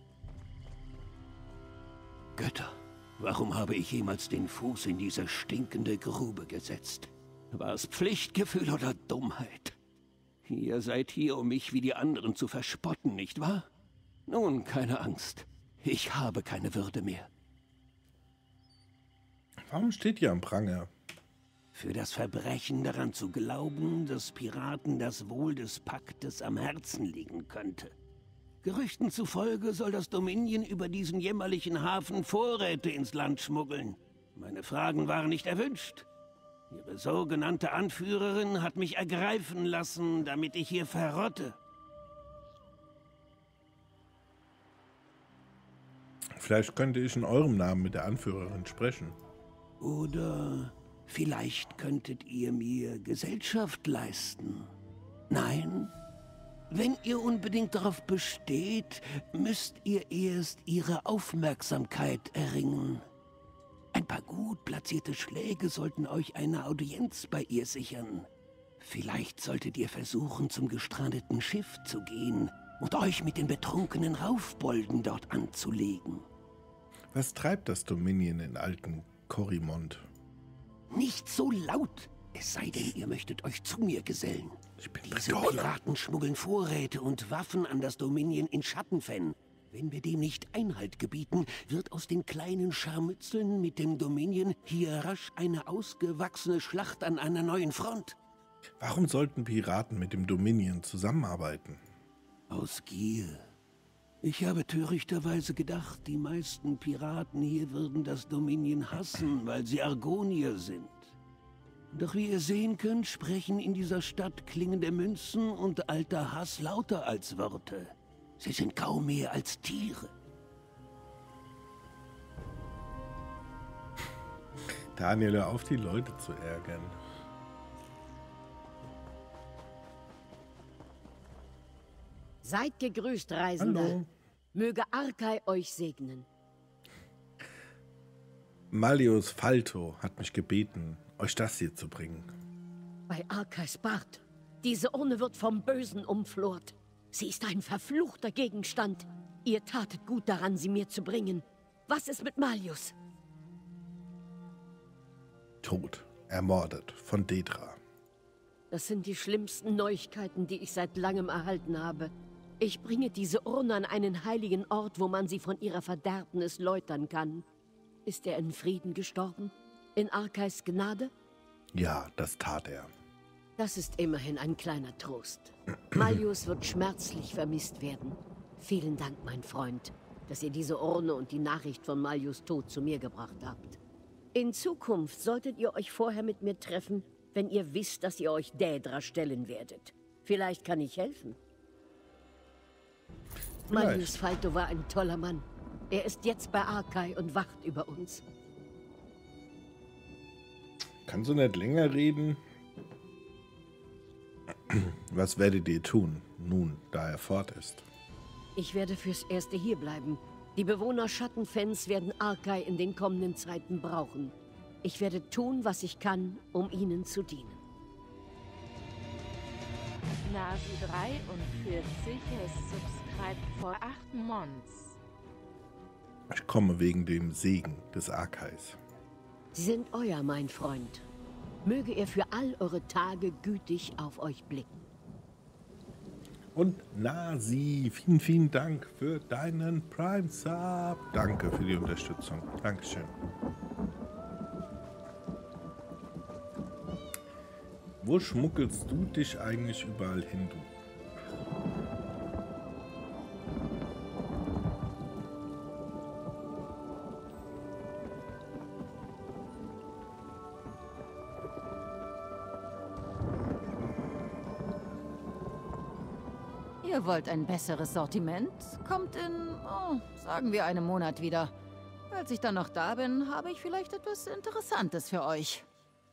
Götter, warum habe ich jemals den Fuß in diese stinkende Grube gesetzt? War es Pflichtgefühl oder Dummheit? Ihr seid hier, um mich wie die anderen zu verspotten, nicht wahr? Nun, keine Angst. Ich habe keine Würde mehr. Warum steht ihr am Pranger? Für das Verbrechen daran zu glauben, dass Piraten das Wohl des Paktes am Herzen liegen könnte. Gerüchten zufolge soll das Dominion über diesen jämmerlichen Hafen Vorräte ins Land schmuggeln. Meine Fragen waren nicht erwünscht. Ihre sogenannte Anführerin hat mich ergreifen lassen, damit ich hier verrotte. Vielleicht könnte ich in eurem Namen mit der Anführerin sprechen. Oder vielleicht könntet ihr mir Gesellschaft leisten. Nein? Wenn ihr unbedingt darauf besteht, müsst ihr erst ihre Aufmerksamkeit erringen. Ein paar gut platzierte Schläge sollten euch eine Audienz bei ihr sichern. Vielleicht solltet ihr versuchen, zum gestrandeten Schiff zu gehen und euch mit den betrunkenen Raufbolden dort anzulegen. Was treibt das Dominion in alten Corrimont? Nicht so laut, es sei denn, ihr möchtet euch zu mir gesellen. Ich bin Diese Piraten schmuggeln Vorräte und Waffen an das Dominion in Schattenfen. Wenn wir dem nicht Einhalt gebieten, wird aus den kleinen Scharmützeln mit dem Dominion hier rasch eine ausgewachsene Schlacht an einer neuen Front. Warum sollten Piraten mit dem Dominion zusammenarbeiten? Aus Gier. Ich habe törichterweise gedacht, die meisten Piraten hier würden das Dominion hassen, weil sie Argonier sind. Doch wie ihr sehen könnt, sprechen in dieser Stadt klingende Münzen und alter Hass lauter als Worte. Sie sind kaum mehr als Tiere. Daniel, hör auf, die Leute zu ärgern. Seid gegrüßt, Reisender. Hallo. Möge Arkai euch segnen. Malleus Falto hat mich gebeten, euch das hier zu bringen. Bei Arkais Bart. Diese Urne wird vom Bösen umflort. Sie ist ein verfluchter Gegenstand. Ihr tatet gut daran, sie mir zu bringen. Was ist mit Malleus? Tot, ermordet von Dedra. Das sind die schlimmsten Neuigkeiten, die ich seit langem erhalten habe. Ich bringe diese Urne an einen heiligen Ort, wo man sie von ihrer Verderbnis läutern kann. Ist er in Frieden gestorben? In Arkais Gnade? Ja, das tat er. Das ist immerhin ein kleiner Trost. Malleus wird schmerzlich vermisst werden. Vielen Dank, mein Freund, dass ihr diese Urne und die Nachricht von Malleus Tod zu mir gebracht habt. In Zukunft solltet ihr euch vorher mit mir treffen, wenn ihr wisst, dass ihr euch Daedra stellen werdet. Vielleicht kann ich helfen. Malleus Falto war ein toller Mann. Er ist jetzt bei Arkai und wacht über uns. Kannst du nicht länger reden? Was werdet ihr tun, nun, da er fort ist? Ich werde fürs Erste hierbleiben. Die Bewohner Schattenfens werden Arkai in den kommenden Zeiten brauchen. Ich werde tun, was ich kann, um ihnen zu dienen. Nasi dreiundvierzig ist subscribed for acht Months. Ich komme wegen dem Segen des Arkais. Sie sind euer, mein Freund. Möge er für all eure Tage gütig auf euch blicken. Und Nasi, vielen, vielen Dank für deinen Prime Sub. Danke für die Unterstützung. Dankeschön. Wo schmuggelst du dich eigentlich überall hin, du? Ihr wollt ein besseres Sortiment? Kommt in, oh, sagen wir, einem Monat wieder. Als ich dann noch da bin, habe ich vielleicht etwas Interessantes für euch.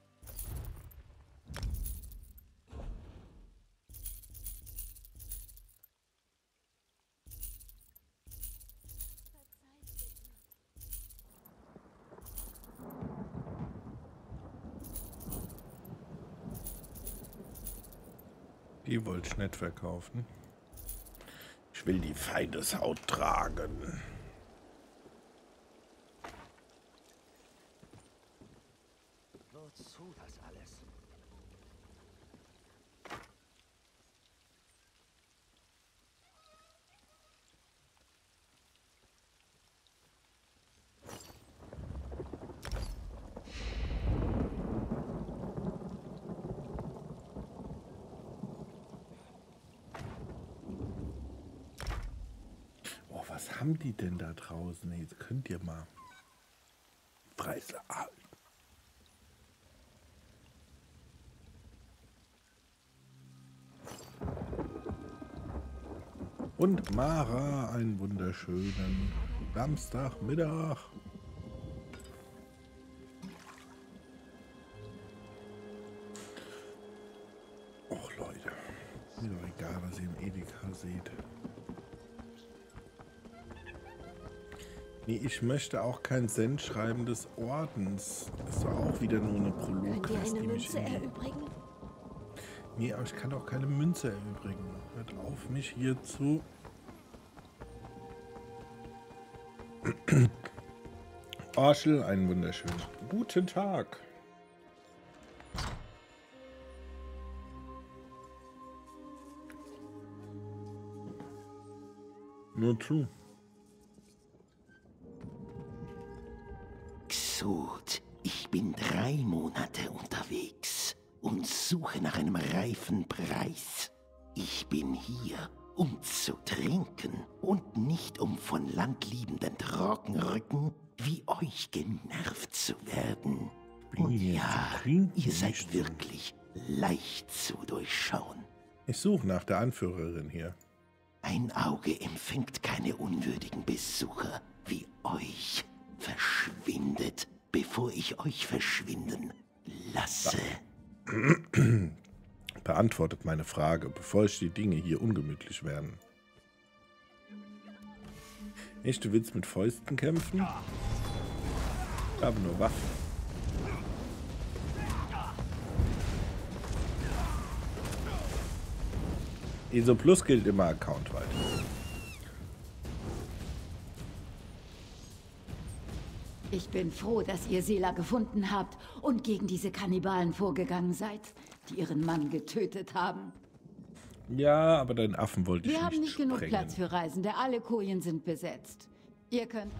Die wollte ich nicht verkaufen. Ich will die Feindeshaut tragen. Wozu das alles? haben die denn da draußen? Jetzt könnt ihr mal. Preise halten. Und Mara, einen wunderschönen Samstagmittag. Och Leute, mir doch egal, was ihr im Edeka seht. Nee, ich möchte auch kein Sendschreiben des Ordens. Das ist doch auch wieder nur eine Prolog. Könnt ihr eine Münze erübrigen? Nee, aber ich kann auch keine Münze erübrigen. Hört auf, mich hier zu... Arschel, einen wunderschönen guten Tag. Nur zu. Xud, ich bin drei Monate unterwegs und suche nach einem reifen Preis. Ich bin hier, um zu trinken und nicht um von landliebenden Trockenrücken wie euch genervt zu werden. Und ja, ihr seid wirklich leicht zu durchschauen. Ich suche nach der Anführerin hier. Ein Auge empfängt keine unwürdigen Besucher wie euch. Verschwindet, bevor ich euch verschwinden lasse. Beantwortet meine Frage, bevor ich die Dinge hier ungemütlich werden. Echt, du willst mit Fäusten kämpfen? Ich habe nur Waffen. ESO Plus gilt immer accountweit. Ich bin froh, dass ihr Sela gefunden habt und gegen diese Kannibalen vorgegangen seid, die ihren Mann getötet haben. Ja, aber deinen Affen wollte ich Wir nicht haben nicht genug sprengen. Platz für Reisende. Alle Kojen sind besetzt. Ihr könnt...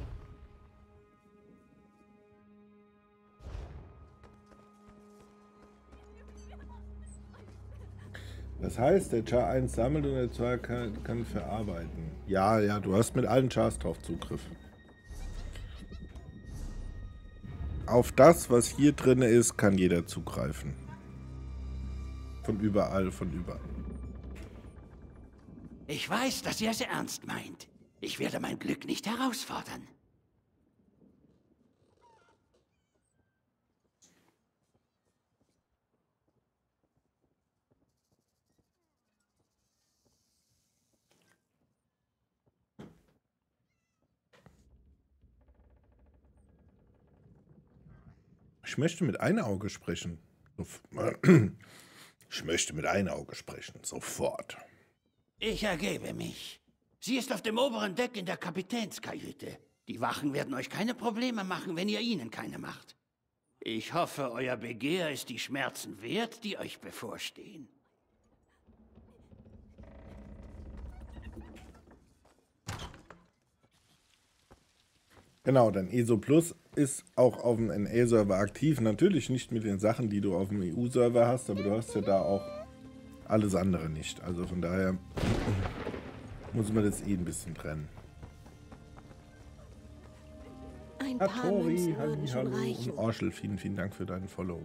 Das heißt, der Char eins sammelt und der zwei kann, kann verarbeiten. Ja, ja, du hast mit allen Chars drauf Zugriff. Auf das, was hier drin ist, kann jeder zugreifen. Von überall, von überall. Ich weiß, dass ihr es ernst meint. Ich werde mein Glück nicht herausfordern. Ich möchte mit einem Auge sprechen. Ich möchte mit einem Auge sprechen. Sofort. Ich ergebe mich. Sie ist auf dem oberen Deck in der Kapitänskajüte. Die Wachen werden euch keine Probleme machen, wenn ihr ihnen keine macht. Ich hoffe, euer Begehr ist die Schmerzen wert, die euch bevorstehen. Genau, dein ESO Plus ist auch auf dem N A-Server aktiv. Natürlich nicht mit den Sachen, die du auf dem E U-Server hast, aber du hast ja da auch alles andere nicht. Also von daher muss man das eh ein bisschen trennen. Ein paar Tori, Münzen halli, würden schon hallo reichen. und Orschel, vielen, vielen Dank für deinen Follow.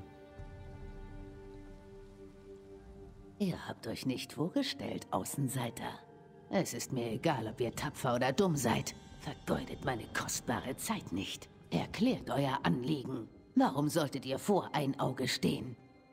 Ihr habt euch nicht vorgestellt, Außenseiter. Es ist mir egal, ob ihr tapfer oder dumm seid. Vergeudet meine kostbare Zeit nicht. Erklärt euer Anliegen. Warum solltet ihr vor ein Auge stehen?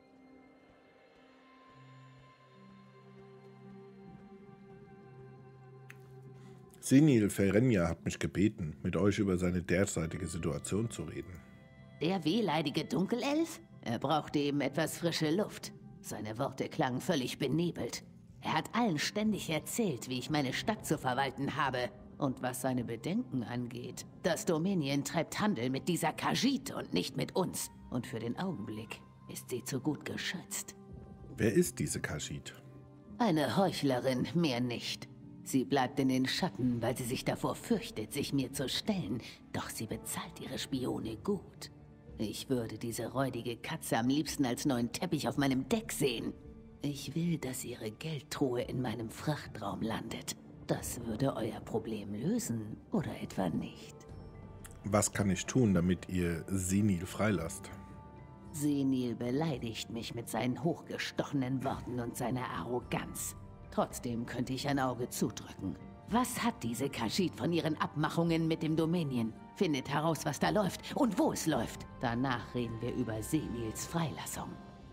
Senil Ferenja hat mich gebeten, mit euch über seine derzeitige Situation zu reden. Der wehleidige Dunkelelf? Er brauchte eben etwas frische Luft. Seine Worte klangen völlig benebelt. Er hat allen ständig erzählt, wie ich meine Stadt zu verwalten habe. Und was seine Bedenken angeht, das Dominion treibt Handel mit dieser Khajiit und nicht mit uns. Und für den Augenblick ist sie zu gut geschützt. Wer ist diese Khajiit? Eine Heuchlerin, mehr nicht. Sie bleibt in den Schatten, weil sie sich davor fürchtet, sich mir zu stellen. Doch sie bezahlt ihre Spione gut. Ich würde diese räudige Katze am liebsten als neuen Teppich auf meinem Deck sehen. Ich will, dass ihre Geldtruhe in meinem Frachtraum landet. Das würde euer Problem lösen, oder etwa nicht? Was kann ich tun, damit ihr Senil freilasst? Senil beleidigt mich mit seinen hochgestochenen Worten und seiner Arroganz. Trotzdem könnte ich ein Auge zudrücken. Was hat diese Khajiit von ihren Abmachungen mit dem Dominion? Findet heraus, was da läuft und wo es läuft. Danach reden wir über Senils Freilassung.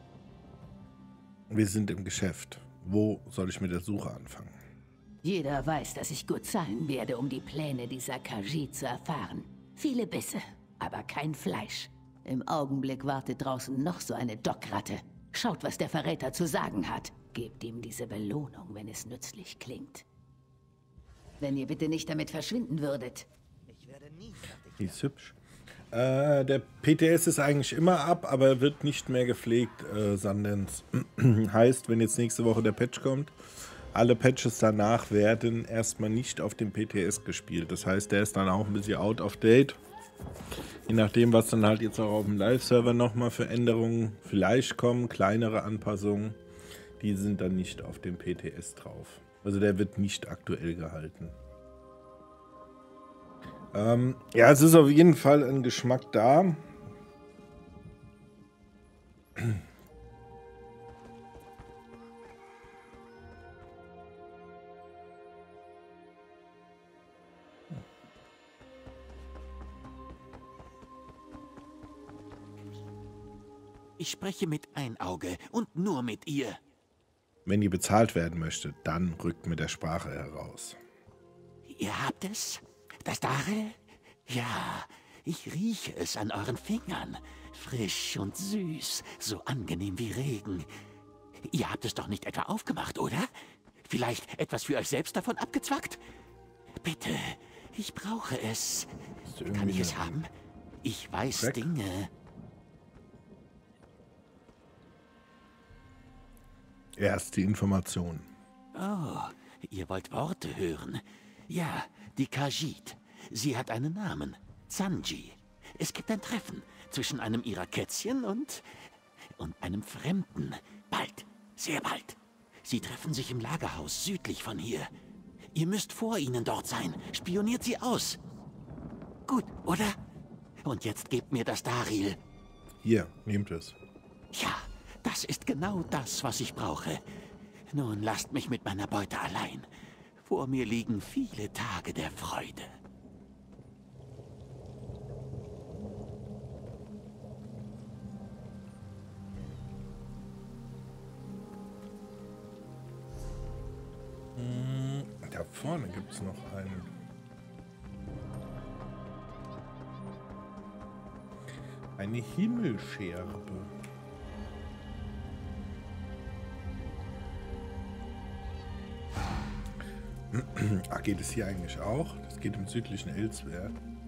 Wir sind im Geschäft. Wo soll ich mit der Suche anfangen? Jeder weiß, dass ich gut zahlen werde, um die Pläne dieser Khajiit zu erfahren. Viele Bisse, aber kein Fleisch. Im Augenblick wartet draußen noch so eine Dockratte. Schaut, was der Verräter zu sagen hat. Gebt ihm diese Belohnung, wenn es nützlich klingt. Wenn ihr bitte nicht damit verschwinden würdet. Die ist hübsch. Äh, der P T S ist eigentlich immer ab, aber wird nicht mehr gepflegt, äh, Sundance. Heißt, wenn jetzt nächste Woche der Patch kommt, alle Patches danach werden erstmal nicht auf dem P T S gespielt. Das heißt, der ist dann auch ein bisschen out of date. Je nachdem, was dann halt jetzt auch auf dem Live-Server nochmal für Änderungen vielleicht kommen, kleinere Anpassungen, die sind dann nicht auf dem P T S drauf. Also der wird nicht aktuell gehalten. Ähm, ja, es ist auf jeden Fall ein Geschmack da. Ich spreche mit Einauge und nur mit ihr. Wenn ihr bezahlt werden möchtet, dann rückt mit der Sprache heraus. Ihr habt es? Das Dare? Ja, ich rieche es an euren Fingern. Frisch und süß, so angenehm wie Regen. Ihr habt es doch nicht etwa aufgemacht, oder? Vielleicht etwas für euch selbst davon abgezwackt? Bitte, ich brauche es. Kann ich es haben? Ich weiß Crack? Dinge. Erst die Information. Oh, ihr wollt Worte hören. Ja, die Khajiit. Sie hat einen Namen. Zanji. Es gibt ein Treffen zwischen einem ihrer Kätzchen und... und einem Fremden. Bald. Sehr bald. Sie treffen sich im Lagerhaus südlich von hier. Ihr müsst vor ihnen dort sein. Spioniert sie aus. Gut, oder? Und jetzt gebt mir das Daril. Hier, nehmt es. Ja, das ist genau das, was ich brauche. Nun lasst mich mit meiner Beute allein. Vor mir liegen viele Tage der Freude. Da vorne gibt es noch einen. Eine Himmelscherbe. Ach, geht es hier eigentlich auch? Das geht im südlichen Elsweyr.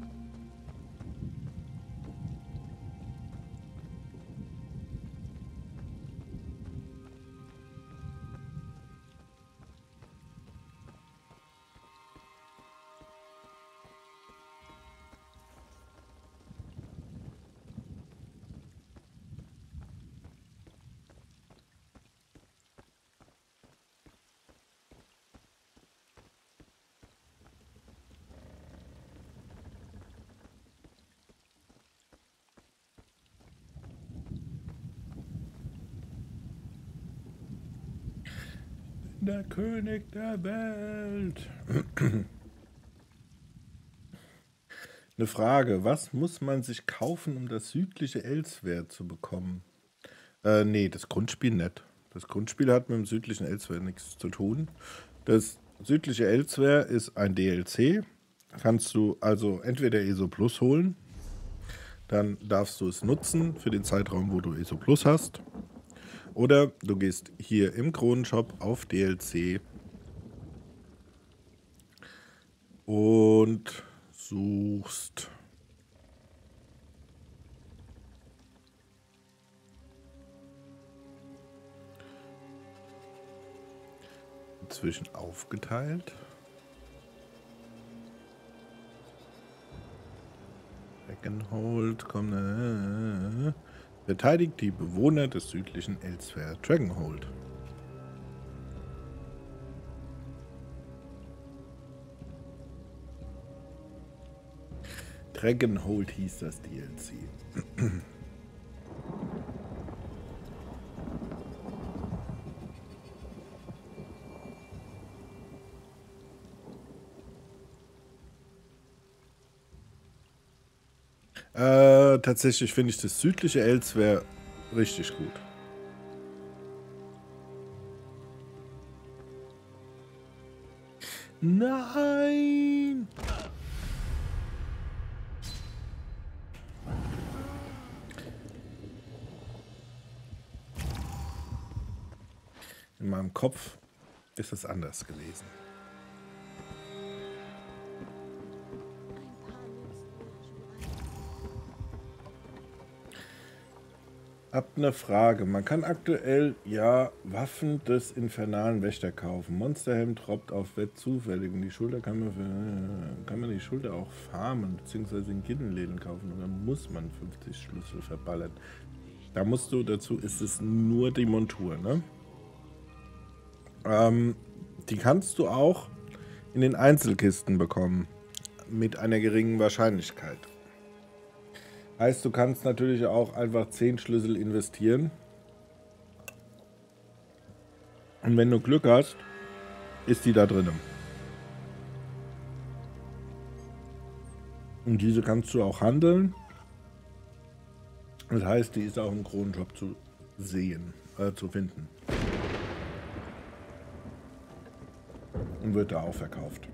Der König der Welt. Eine Frage, was muss man sich kaufen, um das südliche Elsweyr zu bekommen? Äh, nee, das Grundspiel nicht. Das Grundspiel hat mit dem südlichen Elsweyr nichts zu tun. Das südliche Elsweyr ist ein D L C. Kannst du also entweder E S O Plus holen, dann darfst du es nutzen für den Zeitraum, wo du E S O Plus hast. Oder du gehst hier im Kronenshop auf D L C und suchst inzwischen aufgeteilt. Back and Hold, komm, äh, verteidigt die Bewohner des südlichen Elsweyr Dragonhold. Dragonhold hieß das D L C. Äh, tatsächlich finde ich das südliche Elsweyr richtig gut. Nein! In meinem Kopf ist es anders gewesen. Hab eine Frage. Man kann aktuell ja Waffen des infernalen Wächter kaufen. Monsterhelm droppt auf Wett zufällig. Und die Schulter kann man, für, kann man die Schulter auch farmen, beziehungsweise in Gildenläden kaufen. Und dann muss man fünfzig Schlüssel verballern. Da musst du dazu, ist es nur die Montur, ne? Ähm, die kannst du auch in den Einzelkisten bekommen. Mit einer geringen Wahrscheinlichkeit. Heißt, du kannst natürlich auch einfach zehn Schlüssel investieren. Und wenn du Glück hast, ist die da drinnen. Und diese kannst du auch handeln. Das heißt, die ist auch im Kronenshop zu sehen, äh, zu finden. Und wird da auch verkauft.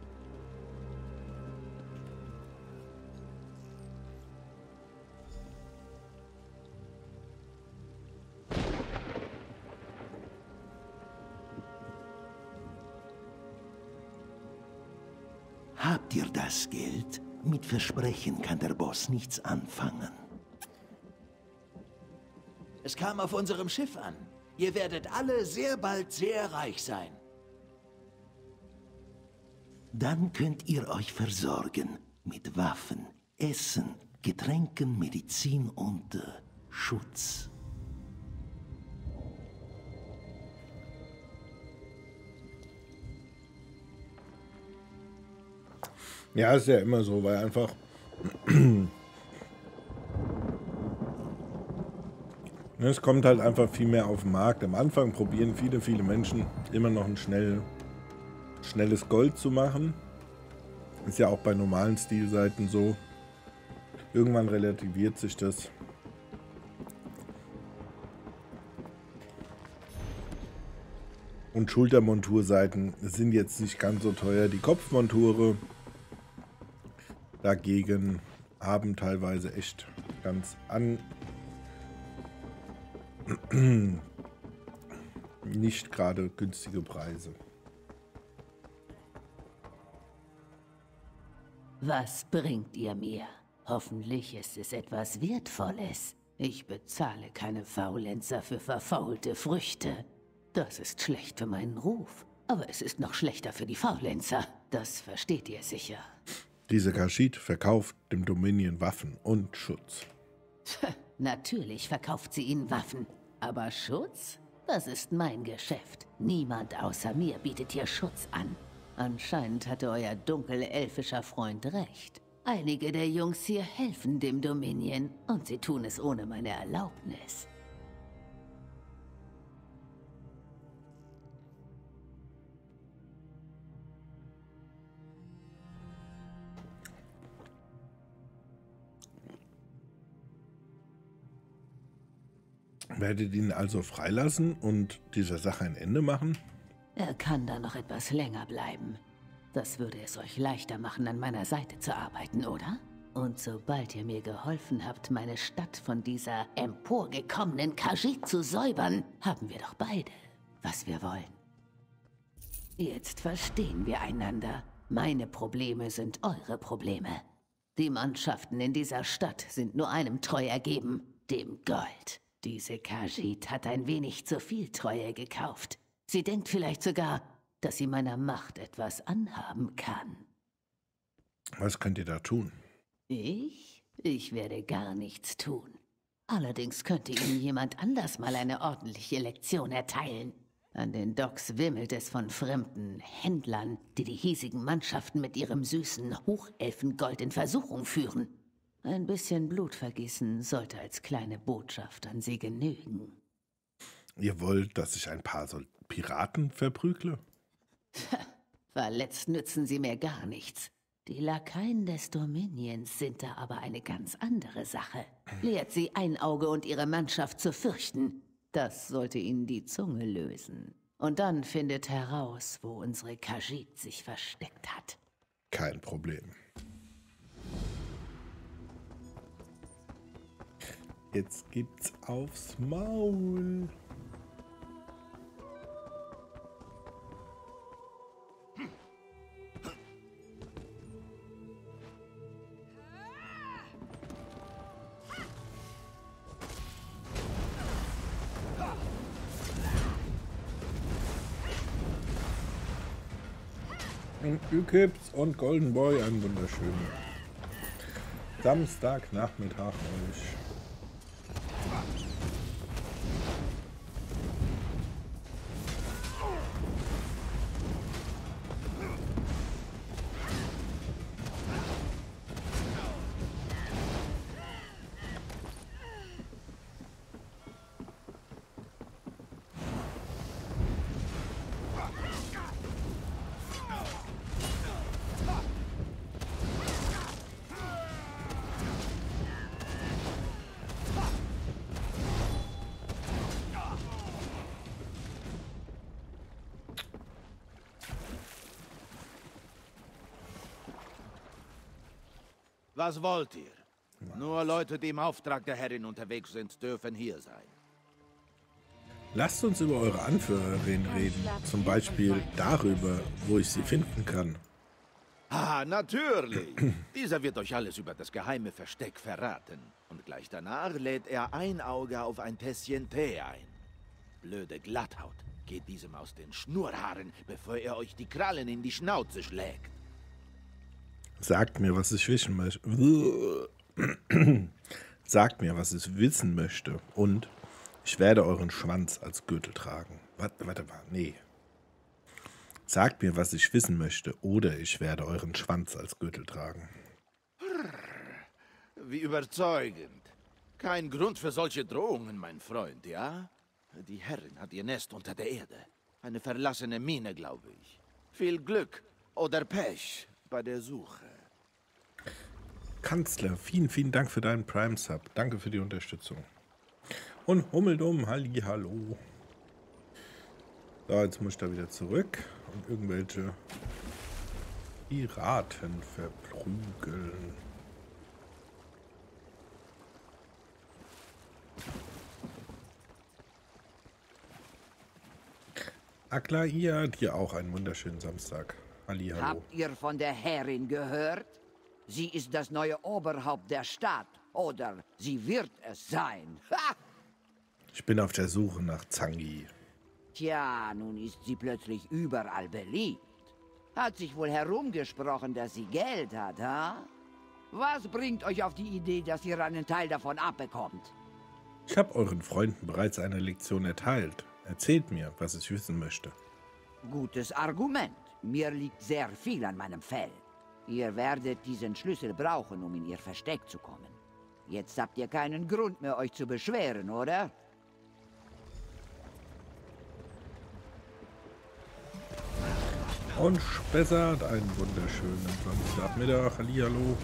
Habt ihr das Geld? Mit Versprechen kann der Boss nichts anfangen. Es kam auf unserem Schiff an. Ihr werdet alle sehr bald sehr reich sein. Dann könnt ihr euch versorgen mit Waffen, Essen, Getränken, Medizin und äh, Schutz. Ja, ist ja immer so, weil einfach es kommt halt einfach viel mehr auf den Markt. Am Anfang probieren viele, viele Menschen immer noch ein schnell, schnelles Gold zu machen. Ist ja auch bei normalen Stilseiten so. Irgendwann relativiert sich das. Und Schultermonturseiten sind jetzt nicht ganz so teuer. Die Kopfmonture dagegen haben teilweise echt ganz an nicht gerade günstige Preise. Was bringt ihr mir? Hoffentlich ist es etwas Wertvolles. Ich bezahle keine Faulenzer für verfaulte Früchte. Das ist schlecht für meinen Ruf. Aber es ist noch schlechter für die Faulenzer. Das versteht ihr sicher. Diese Khajiit verkauft dem Dominion Waffen und Schutz. Natürlich verkauft sie ihnen Waffen. Aber Schutz? Das ist mein Geschäft. Niemand außer mir bietet hier Schutz an. Anscheinend hatte euer dunkelelfischer Freund recht. Einige der Jungs hier helfen dem Dominion und sie tun es ohne meine Erlaubnis. Werdet ihn also freilassen und dieser Sache ein Ende machen? Er kann da noch etwas länger bleiben. Das würde es euch leichter machen, an meiner Seite zu arbeiten, oder? Und sobald ihr mir geholfen habt, meine Stadt von dieser emporgekommenen Khajiit zu säubern, haben wir doch beide, was wir wollen. Jetzt verstehen wir einander. Meine Probleme sind eure Probleme. Die Mannschaften in dieser Stadt sind nur einem treu ergeben, dem Gold. Diese Khajiit hat ein wenig zu viel Treue gekauft. Sie denkt vielleicht sogar, dass sie meiner Macht etwas anhaben kann. Was könnt ihr da tun? Ich? Ich werde gar nichts tun. Allerdings könnte Ihnen jemand anders mal eine ordentliche Lektion erteilen. An den Docks wimmelt es von fremden Händlern, die die hiesigen Mannschaften mit ihrem süßen Hochelfengold in Versuchung führen. Ein bisschen Blutvergießen sollte als kleine Botschaft an sie genügen. Ihr wollt, dass ich ein paar Sol- Piraten verprügle? Verletzt nützen sie mir gar nichts. Die Lakaien des Dominions sind da aber eine ganz andere Sache. Lehrt sie ein Auge und ihre Mannschaft zu fürchten. Das sollte ihnen die Zunge lösen. Und dann findet heraus, wo unsere Khajiit sich versteckt hat. Kein Problem. Jetzt gibt's aufs Maul. Ükips und Golden Boy, einen wunderschönen Samstagnachmittag euch. Was wollt ihr? Nur Leute, die im Auftrag der Herrin unterwegs sind, dürfen hier sein. Lasst uns über eure Anführerin reden. Zum Beispiel darüber, wo ich sie finden kann. Ah, natürlich. Dieser wird euch alles über das geheime Versteck verraten. Und gleich danach lädt er ein Auge auf ein Tässchen Tee ein. Blöde Glatthaut. Geht diesem aus den Schnurrhaaren, bevor er euch die Krallen in die Schnauze schlägt. Sagt mir, was ich wissen möchte. Sagt mir, was ich wissen möchte. Und ich werde euren Schwanz als Gürtel tragen. Warte, warte mal, nee. Sagt mir, was ich wissen möchte, oder ich werde euren Schwanz als Gürtel tragen. Wie überzeugend. Kein Grund für solche Drohungen, mein Freund, ja? Die Herrin hat ihr Nest unter der Erde. Eine verlassene Mine, glaube ich. Viel Glück oder Pech bei der Suche. Kanzler, vielen, vielen Dank für deinen Prime-Sub. Danke für die Unterstützung. Und Hummeldum, halli, hallo. So, jetzt muss ich da wieder zurück und irgendwelche Piraten verprügeln. Aklaia, dir auch einen wunderschönen Samstag. Halli, hallo. Habt ihr von der Herrin gehört? Sie ist das neue Oberhaupt der Stadt. Oder sie wird es sein. Ha! Ich bin auf der Suche nach Zangi. Tja, nun ist sie plötzlich überall beliebt. Hat sich wohl herumgesprochen, dass sie Geld hat, ha? Was bringt euch auf die Idee, dass ihr einen Teil davon abbekommt? Ich habe euren Freunden bereits eine Lektion erteilt. Erzählt mir, was ich wissen möchte. Gutes Argument. Mir liegt sehr viel an meinem Fell. Ihr werdet diesen Schlüssel brauchen, um in ihr Versteck zu kommen. Jetzt habt ihr keinen Grund mehr, euch zu beschweren, oder? Und Spessart, einen wunderschönen Samstagmittag. Hallihallo.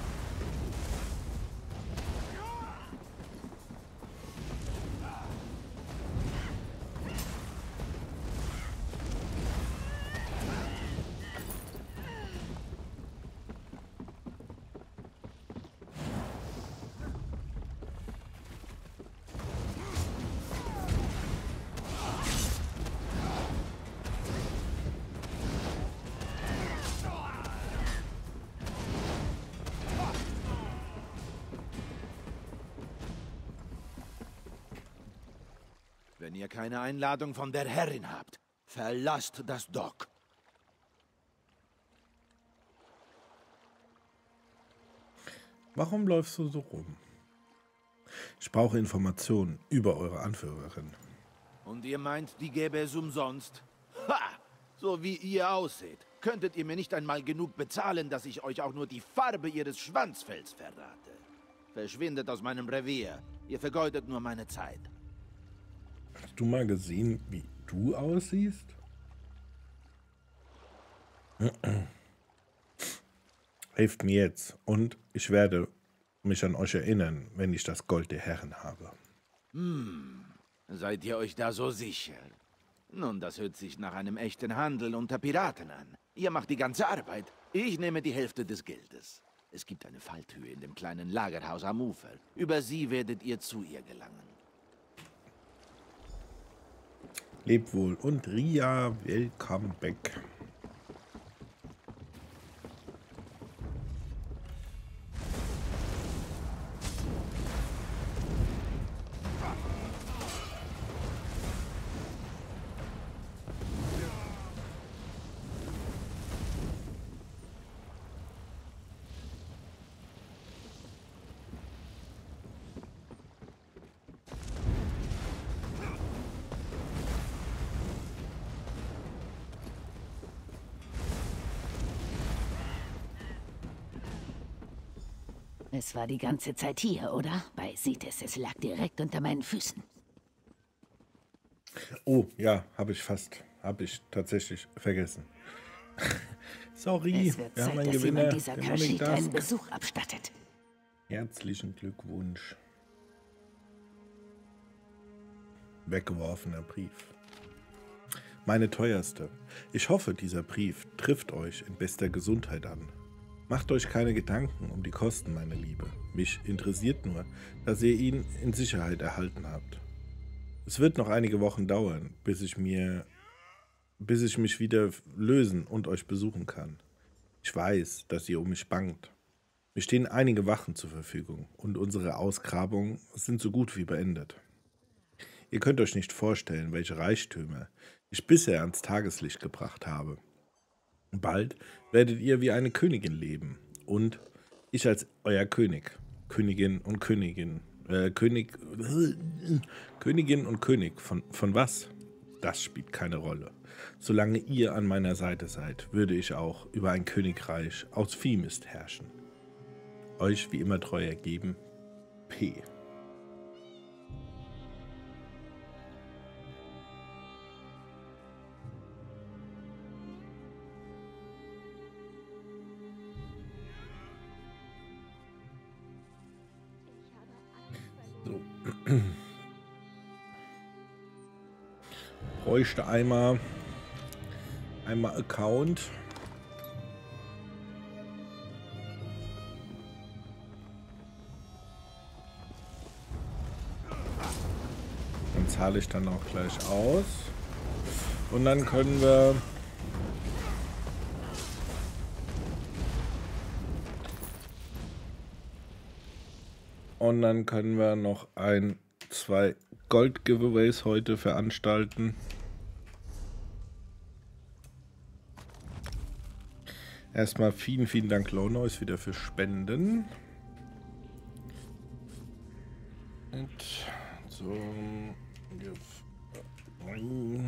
Wenn ihr keine Einladung von der Herrin habt, verlasst das Dock. Warum läufst du so rum? Ich brauche Informationen über eure Anführerin. Und ihr meint, die gäbe es umsonst? Ha! So wie ihr ausseht, könntet ihr mir nicht einmal genug bezahlen, dass ich euch auch nur die Farbe ihres Schwanzfells verrate. Verschwindet aus meinem Revier. Ihr vergeudet nur meine Zeit. Hast du mal gesehen, wie du aussiehst? Helft mir jetzt und ich werde mich an euch erinnern, wenn ich das Gold der Herren habe. Hm, seid ihr euch da so sicher? Nun, das hört sich nach einem echten Handel unter Piraten an. Ihr macht die ganze Arbeit. Ich nehme die Hälfte des Geldes. Es gibt eine Falltür in dem kleinen Lagerhaus am Ufer. Über sie werdet ihr zu ihr gelangen. Leb wohl und Ria, welcome back. Es war die ganze Zeit hier, oder? Bei Sites, es lag direkt unter meinen Füßen. Oh, ja, habe ich fast, habe ich tatsächlich vergessen. Sorry, es wird wir Zeit, haben einen dass Gewinner. jemand dieser Kashyyyk einen Besuch abstattet. Herzlichen Glückwunsch. Weggeworfener Brief. Meine teuerste. Ich hoffe, dieser Brief trifft euch in bester Gesundheit an. Macht euch keine Gedanken um die Kosten, meine Liebe. Mich interessiert nur, dass ihr ihn in Sicherheit erhalten habt. Es wird noch einige Wochen dauern, bis ich mir, bis ich mich wieder lösen und euch besuchen kann. Ich weiß, dass ihr um mich bangt. Mir stehen einige Wachen zur Verfügung und unsere Ausgrabungen sind so gut wie beendet. Ihr könnt euch nicht vorstellen, welche Reichtümer ich bisher ans Tageslicht gebracht habe. Bald werdet ihr wie eine Königin leben und ich als euer König, Königin und Königin, äh, König, äh, Königin und König, von, von was? Das spielt keine Rolle. Solange ihr an meiner Seite seid, würde ich auch über ein Königreich aus Viehmist herrschen. Euch wie immer treu ergeben, P. So. Bräuchte einmal einmal Account. Dann zahle ich dann auch gleich aus. Und dann können wir Und dann können wir noch ein, zwei Gold-Giveaways heute veranstalten. Erstmal vielen, vielen Dank, Lownoise, wieder für Spenden. Und zum Giveaway.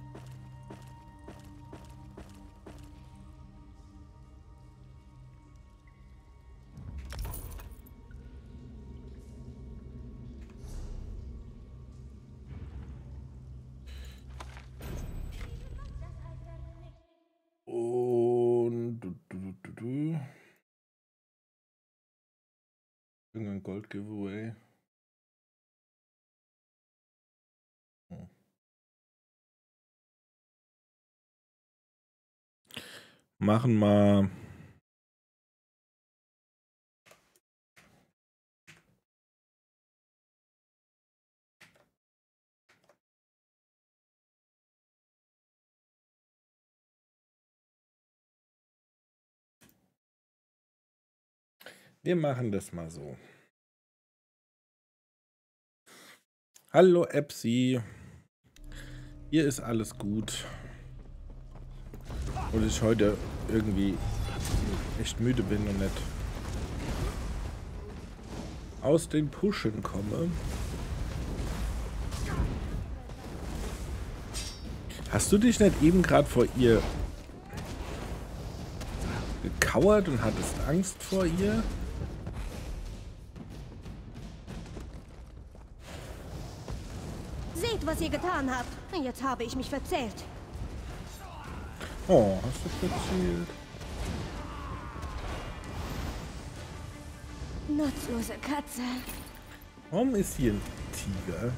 Und du, du, du, du. Irgendein Gold-Giveaway. Hm. Machen wir Wir machen das mal so. Hallo Epsi. Hier ist alles gut. Und ich heute irgendwie echt müde bin und nicht aus den Pushen komme. Hast du dich nicht eben gerade vor ihr gekauert und hattest Angst vor ihr? Seht, was ihr getan habt. Jetzt habe ich mich verzählt. Oh, hast du verzählt? Nutzlose Katze. Warum ist hier ein Tiger?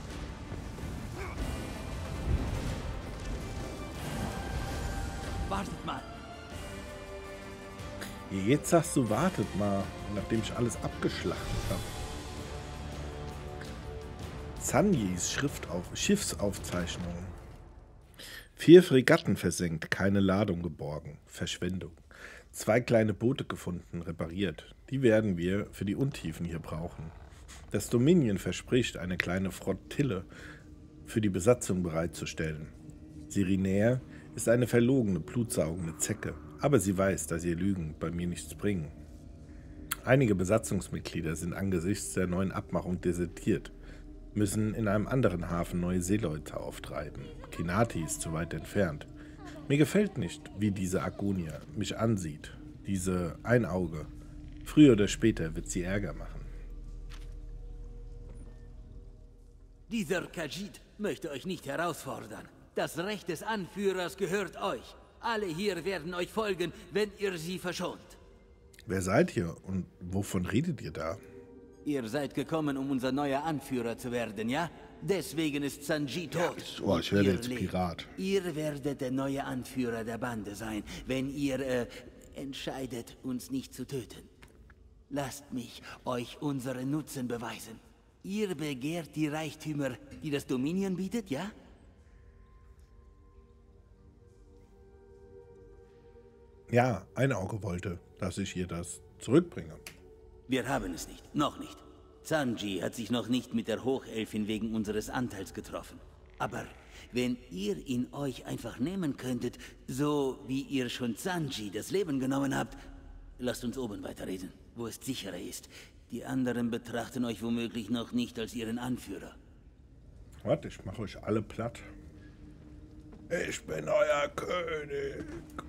Wartet mal. Jetzt sagst du, wartet mal, nachdem ich alles abgeschlachtet habe. Sanjis Schriftauf Schiffsaufzeichnungen. Vier Fregatten versenkt, keine Ladung geborgen. Verschwendung. Zwei kleine Boote gefunden, repariert. Die werden wir für die Untiefen hier brauchen. Das Dominion verspricht, eine kleine Flottille für die Besatzung bereitzustellen. Sirinea ist eine verlogene, blutsaugende Zecke, aber sie weiß, dass ihr Lügen bei mir nichts bringen. Einige Besatzungsmitglieder sind angesichts der neuen Abmachung desertiert, müssen in einem anderen Hafen neue Seeleute auftreiben. Kinati ist zu weit entfernt. Mir gefällt nicht, wie diese Agonia mich ansieht, diese Einauge. Früher oder später wird sie Ärger machen. Dieser Khajiit möchte euch nicht herausfordern. Das Recht des Anführers gehört euch. Alle hier werden euch folgen, wenn ihr sie verschont. Wer seid ihr und wovon redet ihr da? Ihr seid gekommen, um unser neuer Anführer zu werden, ja? Deswegen ist Sanji tot. Oh, ich werde jetzt Pirat. Ihr werdet der neue Anführer der Bande sein, wenn ihr äh, entscheidet, uns nicht zu töten. Lasst mich euch unseren Nutzen beweisen. Ihr begehrt die Reichtümer, die das Dominion bietet, ja? Ja, ein Auge wollte, dass ich ihr das zurückbringe. Wir haben es nicht. Noch nicht. Sanji hat sich noch nicht mit der Hochelfin wegen unseres Anteils getroffen. Aber wenn ihr ihn euch einfach nehmen könntet, so wie ihr schon Sanji das Leben genommen habt, lasst uns oben weiterreden, wo es sicherer ist. Die anderen betrachten euch womöglich noch nicht als ihren Anführer. Warte, ich mache euch alle platt. Ich bin euer König.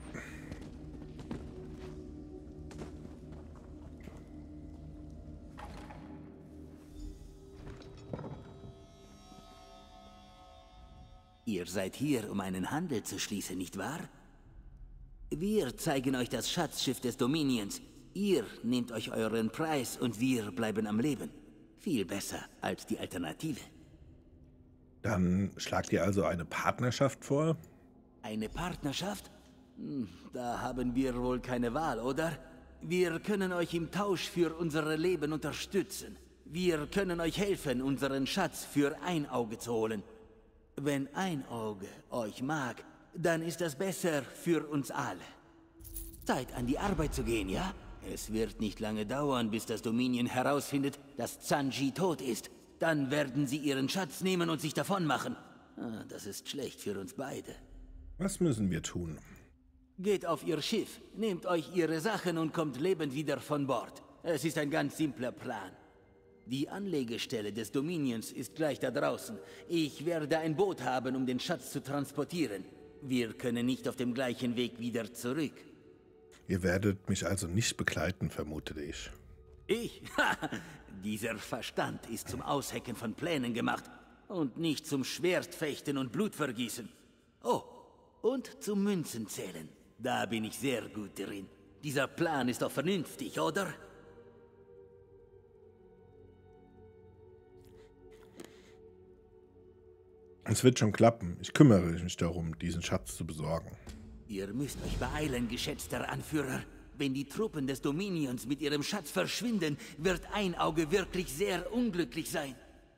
Ihr seid hier, um einen Handel zu schließen, nicht wahr? Wir zeigen euch das Schatzschiff des Dominions. Ihr nehmt euch euren Preis und wir bleiben am Leben. Viel besser als die Alternative. Dann schlagt ihr also eine Partnerschaft vor? Eine Partnerschaft? Hm, da haben wir wohl keine Wahl, oder? Wir können euch im Tausch für unsere Leben unterstützen. Wir können euch helfen, unseren Schatz für ein Auge zu holen. Wenn ein Auge euch mag, dann ist das besser für uns alle. Zeit, an die Arbeit zu gehen, ja? Es wird nicht lange dauern, bis das Dominion herausfindet, dass Sanji tot ist. Dann werden sie ihren Schatz nehmen und sich davon machen. Ah, das ist schlecht für uns beide. Was müssen wir tun? Geht auf ihr Schiff, nehmt euch ihre Sachen und kommt lebend wieder von Bord. Es ist ein ganz simpler Plan. Die Anlegestelle des Dominions ist gleich da draußen. Ich werde ein Boot haben, um den Schatz zu transportieren. Wir können nicht auf dem gleichen Weg wieder zurück. Ihr werdet mich also nicht begleiten, vermute ich. Ich? Dieser Verstand ist zum Aushecken von Plänen gemacht und nicht zum Schwertfechten und Blutvergießen. Oh, und zum Münzenzählen. Da bin ich sehr gut drin. Dieser Plan ist doch vernünftig, oder? Es wird schon klappen. Ich kümmere mich darum, diesen Schatz zu besorgen. Ihr müsst euch beeilen, geschätzter Anführer. Wenn die Truppen des Dominions mit ihrem Schatz verschwinden, wird ein Auge wirklich sehr unglücklich sein.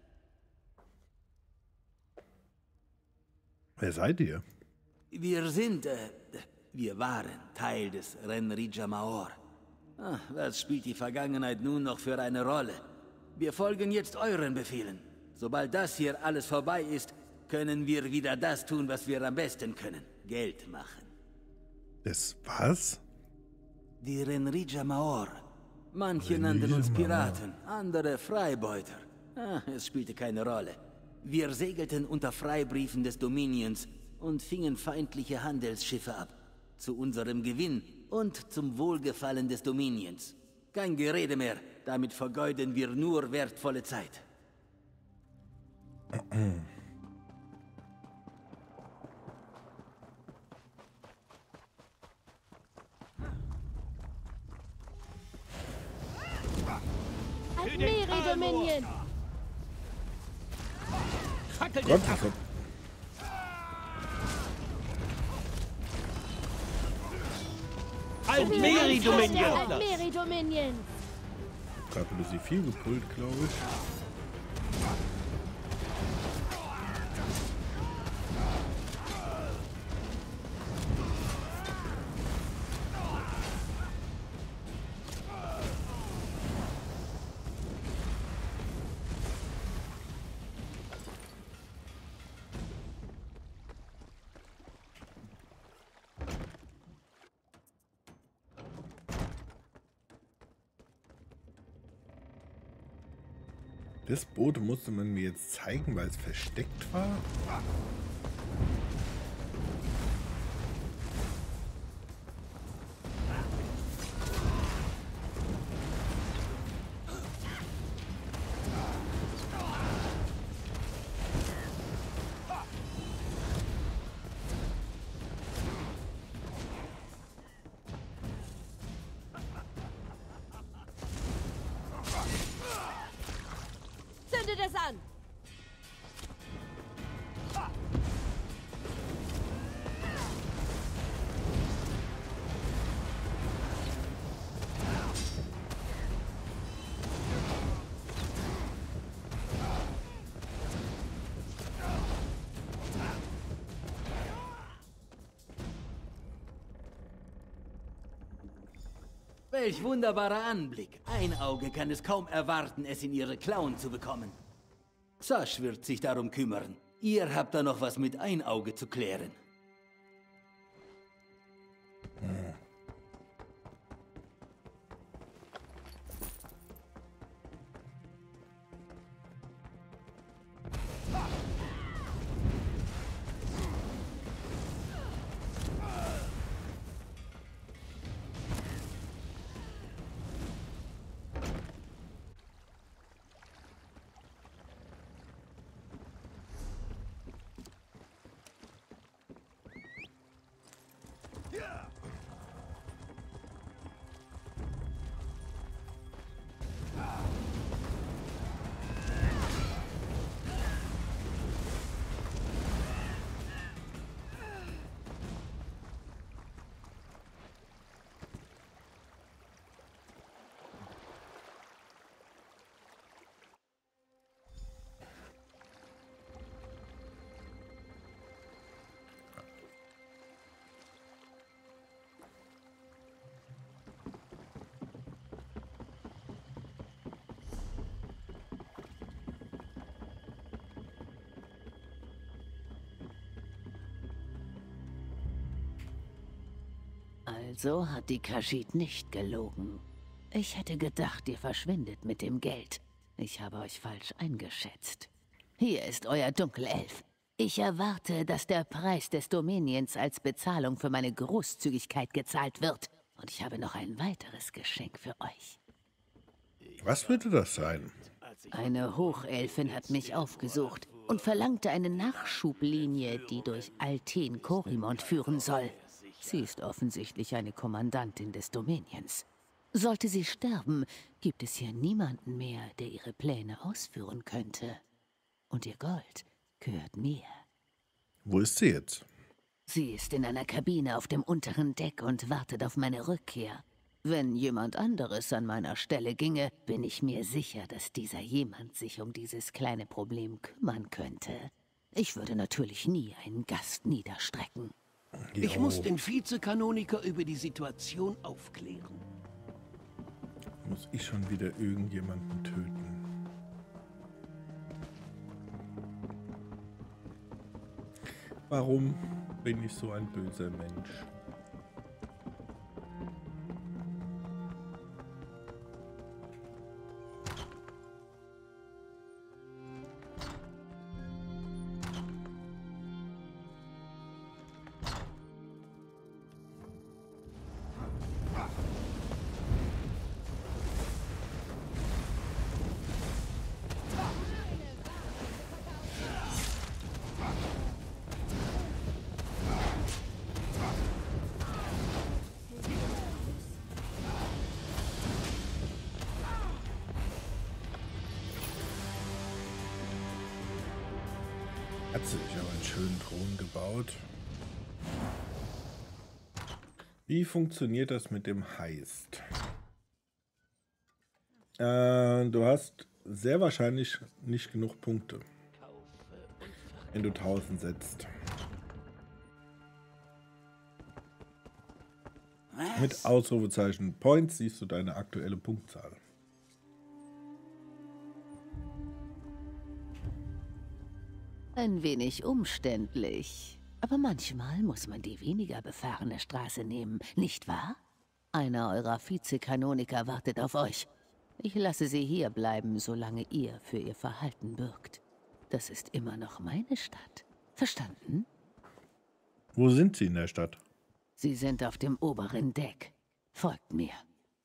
Wer seid ihr? Wir sind, äh, wir waren Teil des Renrija Maor. Ah, was spielt die Vergangenheit nun noch für eine Rolle? Wir folgen jetzt euren Befehlen. Sobald das hier alles vorbei ist, können wir wieder das tun, was wir am besten können. Geld machen. Das was? Die Renrija Maor. Manche nannten uns Piraten, andere Freibeuter. Ah, es spielte keine Rolle. Wir segelten unter Freibriefen des Dominions und fingen feindliche Handelsschiffe ab. Zu unserem Gewinn und zum Wohlgefallen des Dominions. Kein Gerede mehr, damit vergeuden wir nur wertvolle Zeit. Admiri Dominion! Gott, das hat... Admiri Dominion! Admiri Dominion! Gerade ein bisschen viel gepult, glaube ich. Das Boot musste man mir jetzt zeigen, weil es versteckt war. Zündet es an! Welch wunderbarer Anblick. Ein Auge kann es kaum erwarten, es in ihre Klauen zu bekommen. Zasch wird sich darum kümmern. Ihr habt da noch was mit ein Auge zu klären. Hm. Also hat die Khajiit nicht gelogen. Ich hätte gedacht, ihr verschwindet mit dem Geld. Ich habe euch falsch eingeschätzt. Hier ist euer Dunkelelf. Ich erwarte, dass der Preis des Dominions als Bezahlung für meine Großzügigkeit gezahlt wird. Und ich habe noch ein weiteres Geschenk für euch. Was würde das sein? Eine Hochelfin hat mich aufgesucht und verlangte eine Nachschublinie, die durch Alten Korimont führen soll. Sie ist offensichtlich eine Kommandantin des Dominions. Sollte sie sterben, gibt es hier niemanden mehr, der ihre Pläne ausführen könnte. Und ihr Gold gehört mir. Wo ist sie jetzt? Sie ist in einer Kabine auf dem unteren Deck und wartet auf meine Rückkehr. Wenn jemand anderes an meiner Stelle ginge, bin ich mir sicher, dass dieser jemand sich um dieses kleine Problem kümmern könnte. Ich würde natürlich nie einen Gast niederstrecken. Ich muss den Vizekanoniker über die Situation aufklären. Muss ich schon wieder irgendjemanden töten? Warum bin ich so ein böser Mensch? hat sich aber einen schönen Thron gebaut. Wie funktioniert das mit dem Heist? Äh, du hast sehr wahrscheinlich nicht genug Punkte, wenn du tausend setzt. Was? Mit Ausrufezeichen Points siehst du deine aktuelle Punktzahl. Ein wenig umständlich. Aber manchmal muss man die weniger befahrene Straße nehmen, nicht wahr? Einer eurer Vizekanoniker wartet auf euch. Ich lasse sie hier bleiben, solange ihr für ihr Verhalten bürgt. Das ist immer noch meine Stadt. Verstanden? Wo sind sie in der Stadt? Sie sind auf dem oberen Deck. Folgt mir.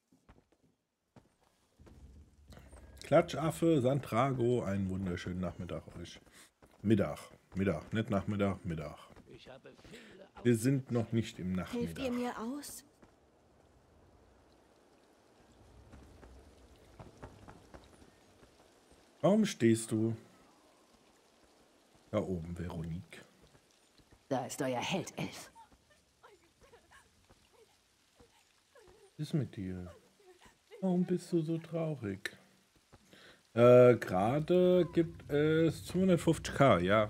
Klatschaffe, Sandrago, einen wunderschönen Nachmittag euch. Mittag, Mittag, nicht Nachmittag, Mittag. Wir sind noch nicht im Nachmittag. Helft ihr mir aus? Warum stehst du da oben, Veronique? Da ist euer Held, Elf. Was ist mit dir? Warum bist du so traurig? Äh, gerade gibt es zweihundertfünfzig k, ja.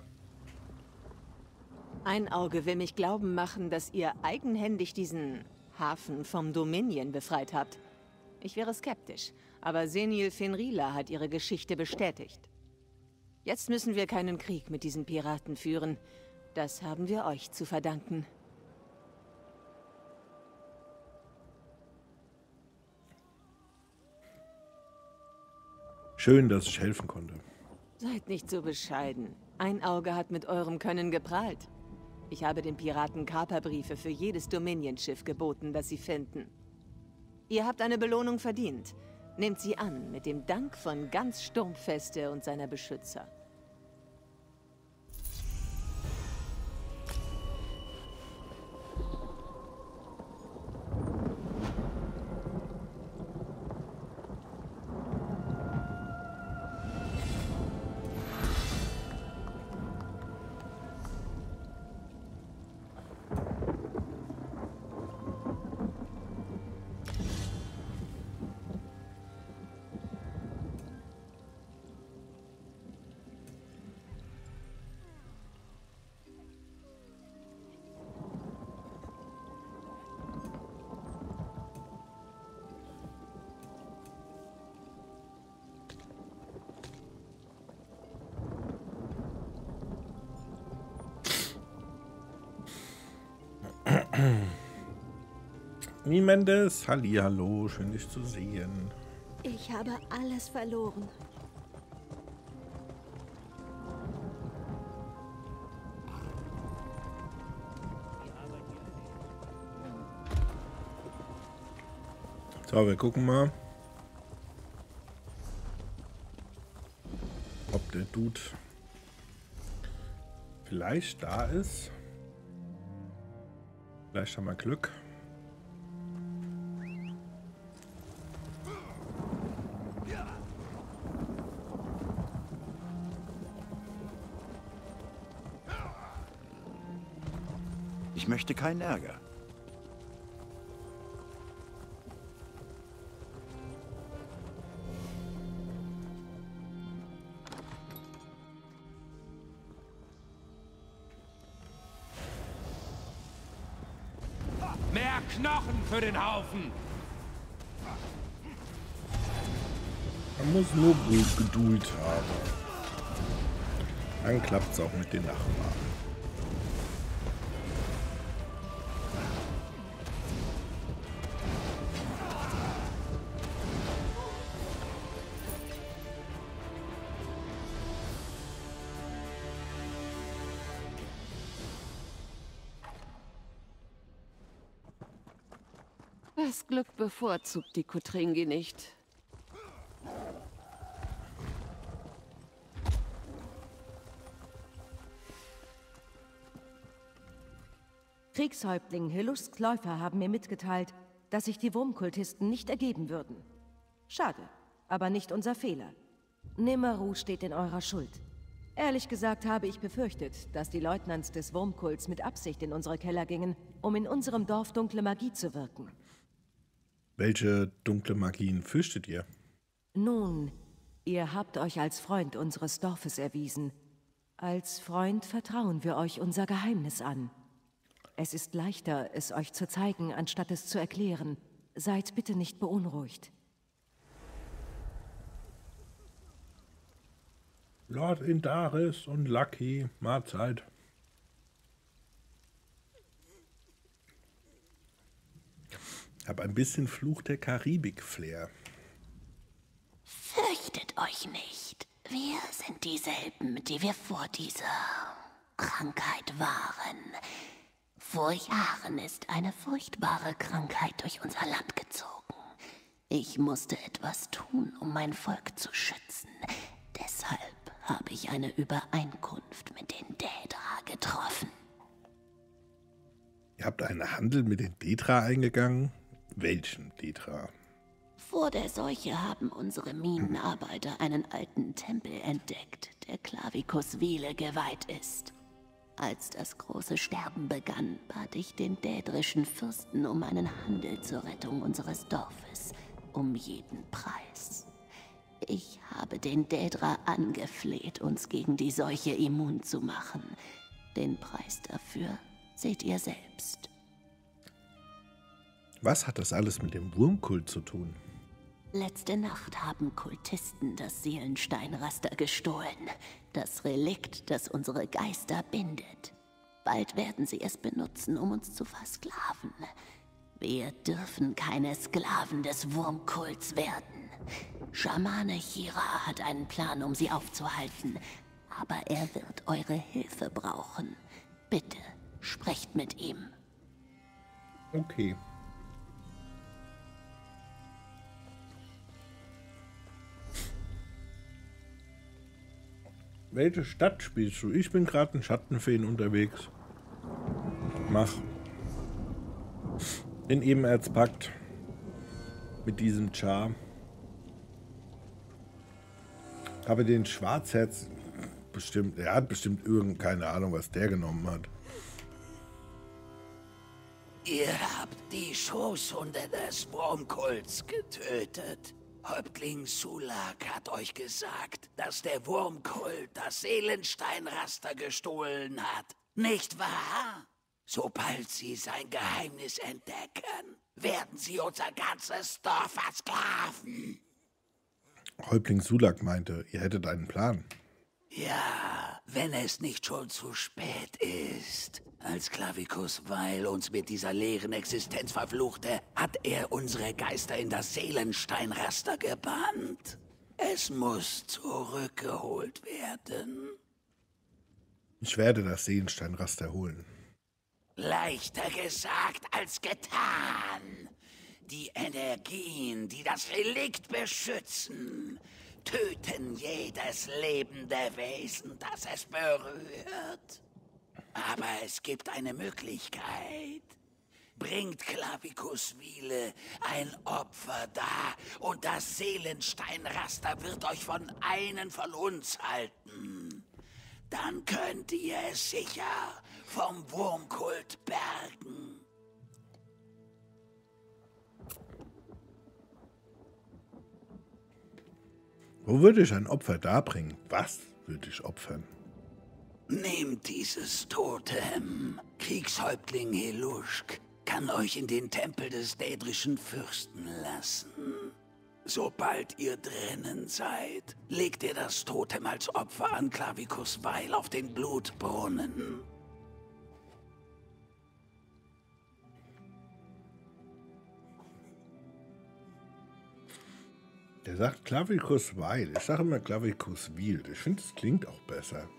Ein Auge will mich glauben machen, dass ihr eigenhändig diesen Hafen vom Dominion befreit habt. Ich wäre skeptisch, aber Senil Fenrila hat ihre Geschichte bestätigt. Jetzt müssen wir keinen Krieg mit diesen Piraten führen. Das haben wir euch zu verdanken. Schön, dass ich helfen konnte. Seid nicht so bescheiden. Ein Auge hat mit eurem Können geprahlt. Ich habe den Piraten Kaperbriefe für jedes Dominion-Schiff geboten, das sie finden. Ihr habt eine Belohnung verdient. Nehmt sie an, mit dem Dank von ganz Sturmfeste und seiner Beschützer. Niemendes, hallihallo, schön dich zu sehen. Ich habe alles verloren. So, wir gucken mal, ob der Dude vielleicht da ist. Vielleicht haben wir Glück. Ich möchte keinen Ärger. Mehr Knochen für den Haufen! Man muss nur gut Geduld haben. Dann klappt es auch mit den Nachbarn. Das Glück bevorzugt die Kotringi nicht. Kriegshäuptling Hilus Kläufer haben mir mitgeteilt, dass sich die Wurmkultisten nicht ergeben würden. Schade, aber nicht unser Fehler. Nimmeru steht in eurer Schuld. Ehrlich gesagt habe ich befürchtet, dass die Leutnants des Wurmkults mit Absicht in unsere Keller gingen, um in unserem Dorf dunkle Magie zu wirken. Welche dunkle Magien fürchtet ihr? Nun, ihr habt euch als Freund unseres Dorfes erwiesen. Als Freund vertrauen wir euch unser Geheimnis an. Es ist leichter, es euch zu zeigen, anstatt es zu erklären. Seid bitte nicht beunruhigt. Lord Indaris und Lucky, Mahlzeit. Ich habe ein bisschen Fluch der Karibik-Flair. Fürchtet euch nicht. Wir sind dieselben, die wir vor dieser Krankheit waren. Vor Jahren ist eine furchtbare Krankheit durch unser Land gezogen. Ich musste etwas tun, um mein Volk zu schützen. Deshalb habe ich eine Übereinkunft mit den Daedra getroffen. Ihr habt einen Handel mit den Daedra eingegangen? Welchen Daedra? Vor der Seuche haben unsere Minenarbeiter einen alten Tempel entdeckt, der Clavicus Vile geweiht ist. Als das große Sterben begann, bat ich den dädrischen Fürsten um einen Handel zur Rettung unseres Dorfes, um jeden Preis. Ich habe den Daedra angefleht, uns gegen die Seuche immun zu machen. Den Preis dafür seht ihr selbst. Was hat das alles mit dem Wurmkult zu tun? Letzte Nacht haben Kultisten das Seelensteinraster gestohlen. Das Relikt, das unsere Geister bindet. Bald werden sie es benutzen, um uns zu versklaven. Wir dürfen keine Sklaven des Wurmkults werden. Schamane Chira hat einen Plan, um sie aufzuhalten. Aber er wird eure Hilfe brauchen. Bitte, sprecht mit ihm. Okay. Welche Stadt spielst du? Ich bin gerade in Schattenfeen unterwegs. Mach. In Ebenerzpakt. Mit diesem Char. Habe den Schwarzherz bestimmt. Er hat bestimmt irgend keine Ahnung, was der genommen hat. Ihr habt die Schoßhunde des Wurmkults getötet. Häuptling Sulak hat euch gesagt, dass der Wurmkult das Seelensteinraster gestohlen hat. Nicht wahr? Sobald sie sein Geheimnis entdecken, werden sie unser ganzes Dorf versklaven. Häuptling Sulak meinte, ihr hättet einen Plan. Ja, wenn es nicht schon zu spät ist. Als Clavicus Vile uns mit dieser leeren Existenz verfluchte, hat er unsere Geister in das Seelensteinraster gebannt. Es muss zurückgeholt werden. Ich werde das Seelensteinraster holen. Leichter gesagt als getan. Die Energien, die das Relikt beschützen, töten jedes lebende Wesen, das es berührt. Aber es gibt eine Möglichkeit. Bringt Clavicus Vile ein Opfer dar und das Seelensteinraster wird euch von einem von uns halten. Dann könnt ihr es sicher vom Wurmkult bergen. Wo würde ich ein Opfer darbringen? Was würde ich opfern? Nehmt dieses Totem. Kriegshäuptling Helushk kann euch in den Tempel des dädrischen Fürsten lassen. Sobald ihr drinnen seid, legt ihr das Totem als Opfer an Clavicus Vile auf den Blutbrunnen. Der sagt Clavicus Vile. Ich sage immer Clavicus Vile. Ich finde, es klingt auch besser.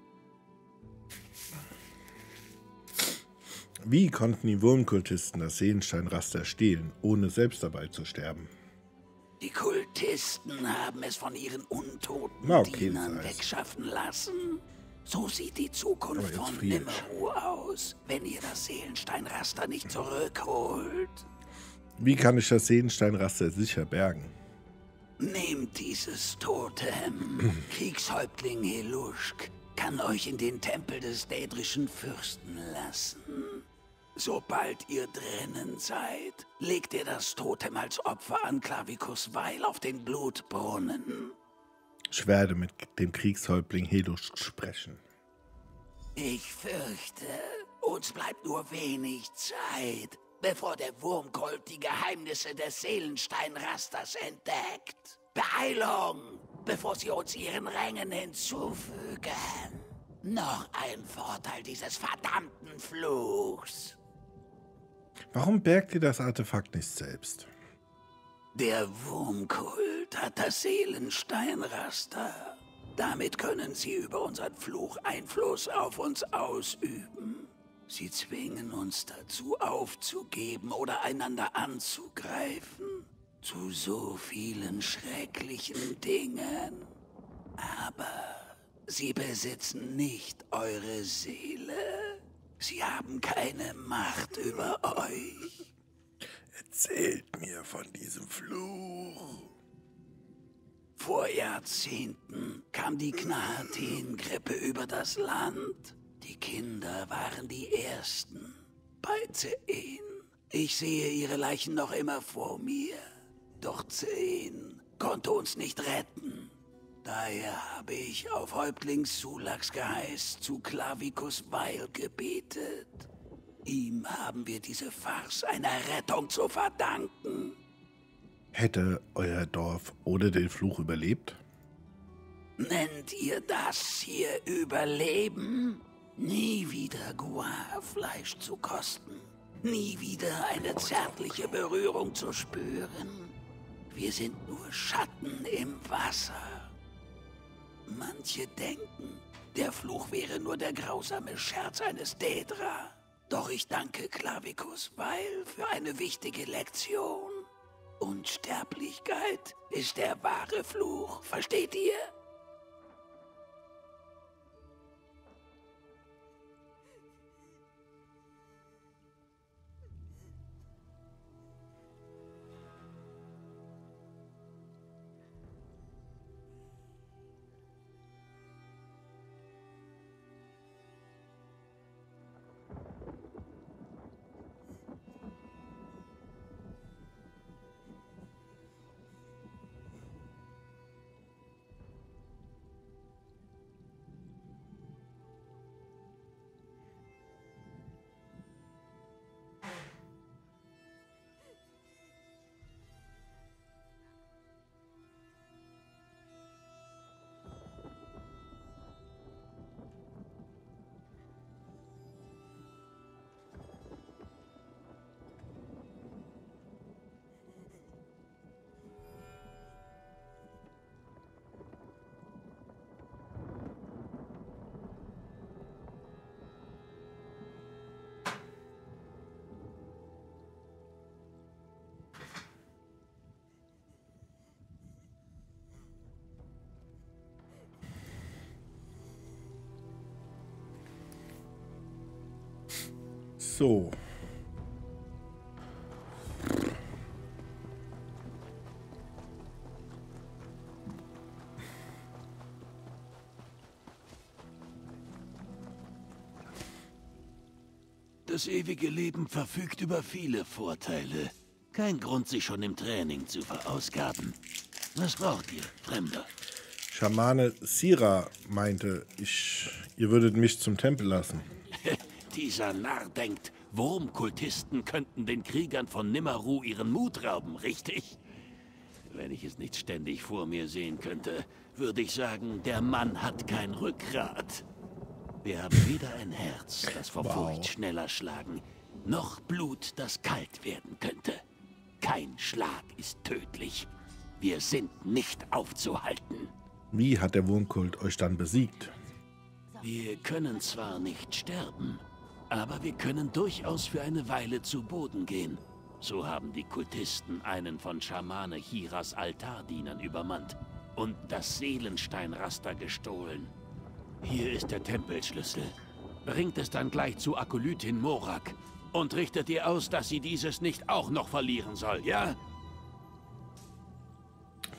Wie konnten die Wurmkultisten das Seelensteinraster stehlen, ohne selbst dabei zu sterben? Die Kultisten haben es von ihren untoten Na, okay, Dienern das heißt. wegschaffen lassen. So sieht die Zukunft Aber jetzt von friere ich. Nimmerruhe aus, wenn ihr das Seelensteinraster nicht zurückholt. Wie kann ich das Seelensteinraster sicher bergen? Nehmt dieses Totem. Kriegshäuptling Helushk kann euch in den Tempel des daedrischen Fürsten lassen. Sobald ihr drinnen seid, legt ihr das Totem als Opfer an Clavicus Weil auf den Blutbrunnen. Ich werde mit dem Kriegshäuptling Helushk sprechen. Ich fürchte, uns bleibt nur wenig Zeit, bevor der Wurmkult die Geheimnisse des Seelensteinrasters entdeckt. Beeilung, bevor sie uns ihren Rängen hinzufügen. Noch ein Vorteil dieses verdammten Fluchs. Warum bergt ihr das Artefakt nicht selbst? Der Wurmkult hat das Seelensteinraster. Damit können sie über unseren Fluch Einfluss auf uns ausüben. Sie zwingen uns dazu aufzugeben oder einander anzugreifen. Zu so vielen schrecklichen Dingen. Aber sie besitzen nicht eure Seele. Sie haben keine Macht über euch. Erzählt mir von diesem Fluch. Vor Jahrzehnten kam die Knahathen-Grippe über das Land. Die Kinder waren die Ersten. Bei Zeen. Ich sehe ihre Leichen noch immer vor mir. Doch Zeen konnte uns nicht retten. Daher habe ich auf Häuptling Sulaks Geheiß zu Clavicus Weil gebetet. Ihm haben wir diese Farce einer Rettung zu verdanken. Hätte euer Dorf ohne den Fluch überlebt? Nennt ihr das hier Überleben? Nie wieder Guar-Fleisch zu kosten. Nie wieder eine zärtliche Berührung zu spüren. Wir sind nur Schatten im Wasser. Manche denken, der Fluch wäre nur der grausame Scherz eines Daedra. Doch ich danke Clavicus Weil für eine wichtige Lektion. Unsterblichkeit ist der wahre Fluch, versteht ihr? So. Das ewige Leben verfügt über viele Vorteile. Kein Grund, sich schon im Training zu verausgaben. Was braucht ihr, Fremder? Schamane Sira meinte, ich, ihr würdet mich zum Tempel lassen. Dieser Narr denkt, Wurmkultisten könnten den Kriegern von Nimmeru ihren Mut rauben, richtig? Wenn ich es nicht ständig vor mir sehen könnte, würde ich sagen, der Mann hat kein Rückgrat. Wir haben weder ein Herz, das vor wow. Furcht schneller schlagen, noch Blut, das kalt werden könnte. Kein Schlag ist tödlich. Wir sind nicht aufzuhalten. Wie hat der Wurmkult euch dann besiegt? Wir können zwar nicht sterben, aber wir können durchaus für eine Weile zu Boden gehen. So haben die Kultisten einen von Schamane Hiras Altardienern übermannt und das Seelensteinraster gestohlen. Hier ist der Tempelschlüssel. Bringt es dann gleich zu Akolythin Morak und richtet ihr aus, dass sie dieses nicht auch noch verlieren soll, ja?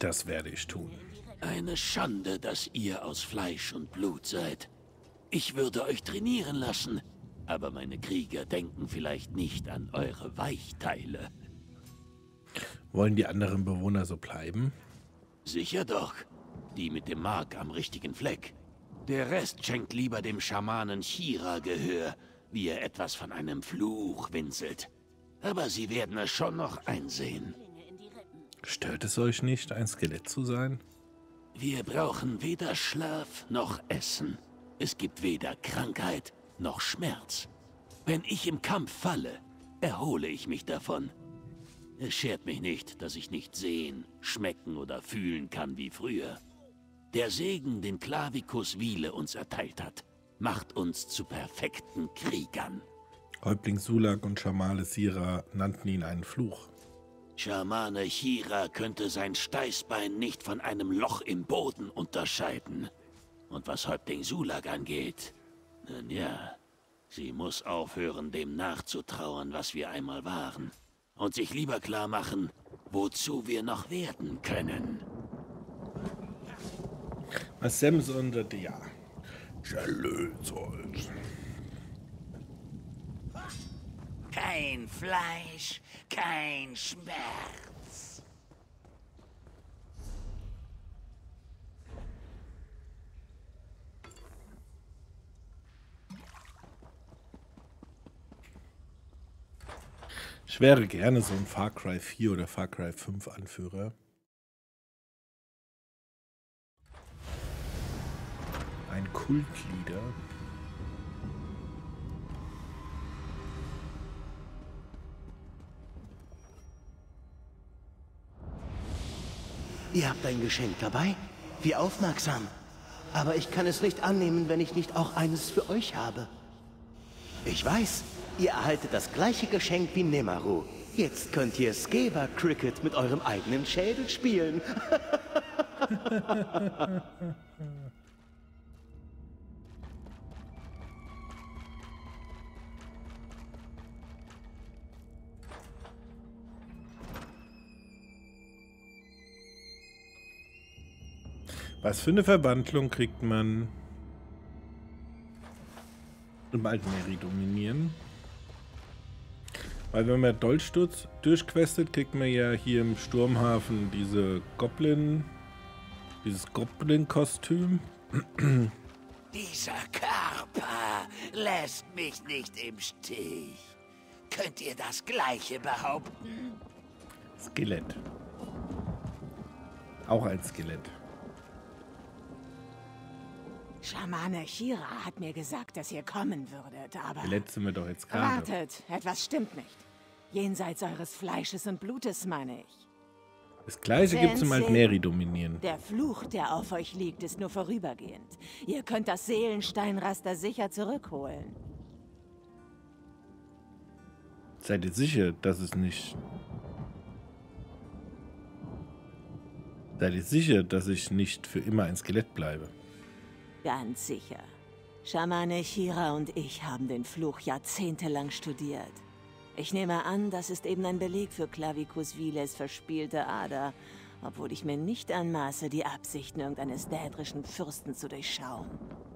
Das werde ich tun. Eine Schande, dass ihr aus Fleisch und Blut seid. Ich würde euch trainieren lassen, aber meine Krieger denken vielleicht nicht an eure Weichteile. Wollen die anderen Bewohner so bleiben? Sicher doch. Die mit dem Mark am richtigen Fleck. Der Rest schenkt lieber dem Schamanen Chira Gehör, wie er etwas von einem Fluch winselt. Aber sie werden es schon noch einsehen. Stört es euch nicht, ein Skelett zu sein? Wir brauchen weder Schlaf noch Essen. Es gibt weder Krankheit noch Schmerz. Wenn ich im Kampf falle, erhole ich mich davon. Es schert mich nicht, dass ich nicht sehen, schmecken oder fühlen kann wie früher. Der Segen, den Clavicus Vile uns erteilt hat, macht uns zu perfekten Kriegern. Häuptling Sulak und Schamane Sira nannten ihn einen Fluch. Schamane Chira könnte sein Steißbein nicht von einem Loch im Boden unterscheiden. Und was Häuptling Sulak angeht, nun ja, sie muss aufhören, dem nachzutrauern, was wir einmal waren. Und sich lieber klar machen, wozu wir noch werden können. Was Sems unter dir Jalösold. Kein Fleisch, kein Schmerz. Ich wäre gerne so ein Far Cry vier oder Far Cry fünf Anführer. Ein Kultleader. Ihr habt ein Geschenk dabei? Wie aufmerksam. Aber ich kann es nicht annehmen, wenn ich nicht auch eines für euch habe. Ich weiß, ihr erhaltet das gleiche Geschenk wie Nemaru. Jetzt könnt ihr Skeva Cricket mit eurem eigenen Schädel spielen. Was für eine Verwandlung kriegt man im alten Meri dominieren? Weil wenn man Dolchsturz durchquestet, kriegt man ja hier im Sturmhafen diese Goblin, dieses Goblin-Kostüm. Dieser Körper lässt mich nicht im Stich. Könnt ihr das Gleiche behaupten? Skelett. Auch ein Skelett. Schamane Chira hat mir gesagt, dass ihr kommen würdet, aber... Skelett sind wir doch jetzt gerade. Wartet, etwas stimmt nicht. Jenseits eures Fleisches und Blutes, meine ich. Das Gleiche gibt es im Altmeri dominieren. Der Fluch, der auf euch liegt, ist nur vorübergehend. Ihr könnt das Seelensteinraster sicher zurückholen. Seid ihr sicher, dass es nicht... Seid ihr sicher, dass ich nicht für immer ein Skelett bleibe? Ganz sicher. Schamane Chira und ich haben den Fluch jahrzehntelang studiert. Ich nehme an, das ist eben ein Beleg für Clavicus Viles verspielte Ader, obwohl ich mir nicht anmaße, die Absichten irgendeines dädrischen Fürsten zu durchschauen.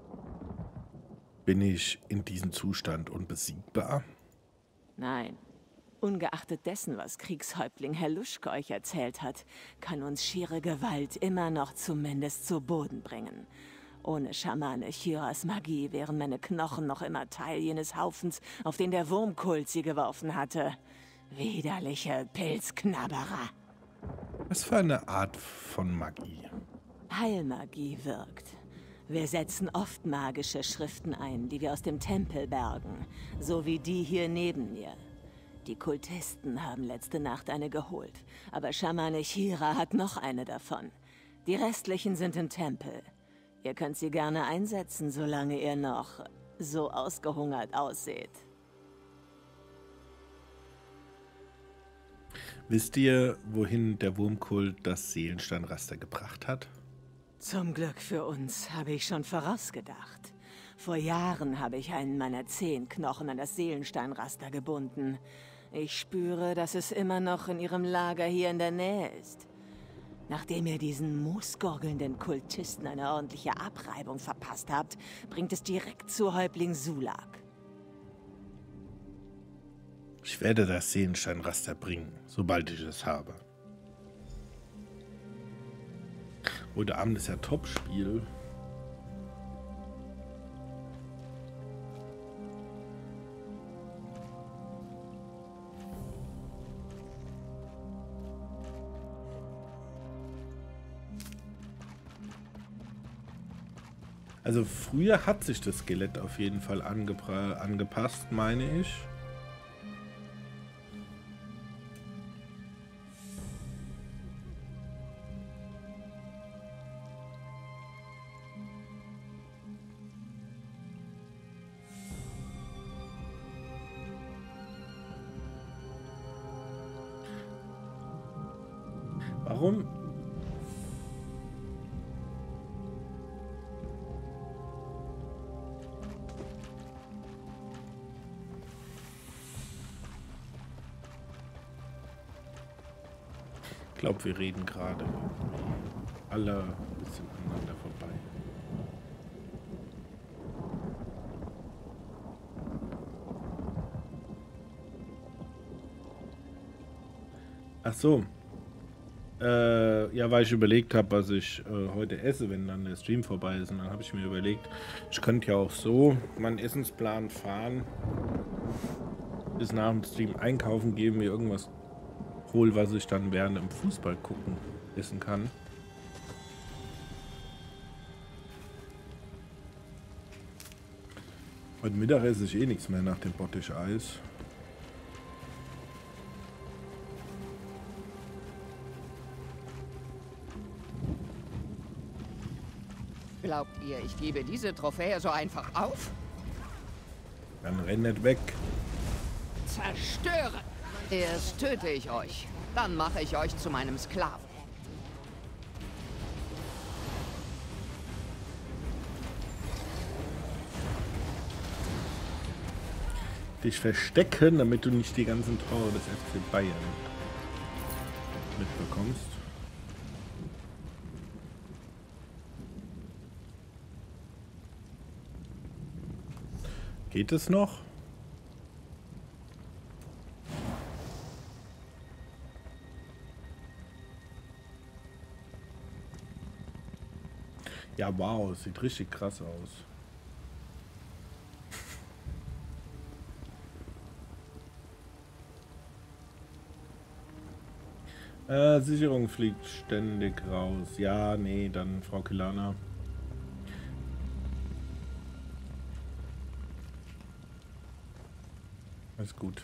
Bin ich in diesem Zustand unbesiegbar? Nein. Ungeachtet dessen, was Kriegshäuptling Herr Luschke euch erzählt hat, kann uns schiere Gewalt immer noch zumindest zu Boden bringen. Ohne Schamane Chiras Magie wären meine Knochen noch immer Teil jenes Haufens, auf den der Wurmkult sie geworfen hatte. Widerliche Pilzknabberer. Was für eine Art von Magie? Heilmagie wirkt. Wir setzen oft magische Schriften ein, die wir aus dem Tempel bergen, so wie die hier neben mir. Die Kultisten haben letzte Nacht eine geholt, aber Schamane Chira hat noch eine davon. Die restlichen sind im Tempel. Ihr könnt sie gerne einsetzen, solange ihr noch so ausgehungert ausseht. Wisst ihr, wohin der Wurmkult das Seelensteinraster gebracht hat? Zum Glück für uns habe ich schon vorausgedacht. Vor Jahren habe ich einen meiner Zehenknochen an das Seelensteinraster gebunden. Ich spüre, dass es immer noch in ihrem Lager hier in der Nähe ist. Nachdem ihr diesen moosgurgelnden Kultisten eine ordentliche Abreibung verpasst habt, bringt es direkt zu Häuptling Sulak. Ich werde das Seelensteinraster bringen, sobald ich es habe. Heute Abend ist ja Topspiel. Also früher hat sich das Skelett auf jeden Fall angepasst, meine ich. Warum? Ich glaube, wir reden gerade alle ein bisschen aneinander vorbei. Ach so. Äh, ja, weil ich überlegt habe, was ich äh, heute esse, wenn dann der Stream vorbei ist. Und dann habe ich mir überlegt, ich könnte ja auch so meinen Essensplan fahren, bis nach dem Stream einkaufen gehen, mir irgendwas hol, was ich dann während dem Fußball gucken essen kann. Heute Mittag esse ich eh nichts mehr nach dem Bottich-Eis. Glaubt ihr, ich gebe diese Trophäe so einfach auf? Dann renn nicht weg. Zerstöre! Erst töte ich euch, dann mache ich euch zu meinem Sklaven. Dich verstecken, damit du nicht die ganzen Tore des F C Bayern mitbekommst. Geht es noch? Ja, wow, es sieht richtig krass aus. äh, Sicherung fliegt ständig raus. Ja, nee, dann Frau Kilana. Alles gut.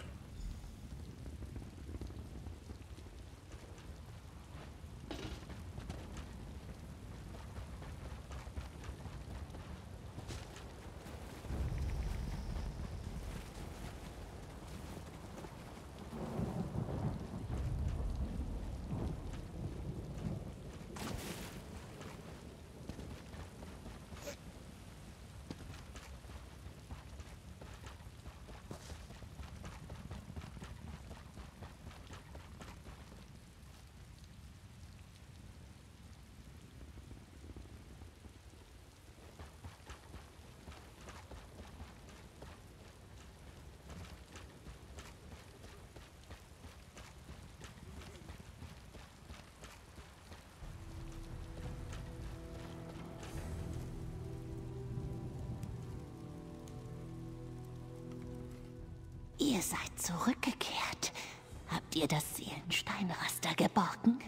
Ihr seid zurückgekehrt. Habt ihr das Seelensteinraster geborgen?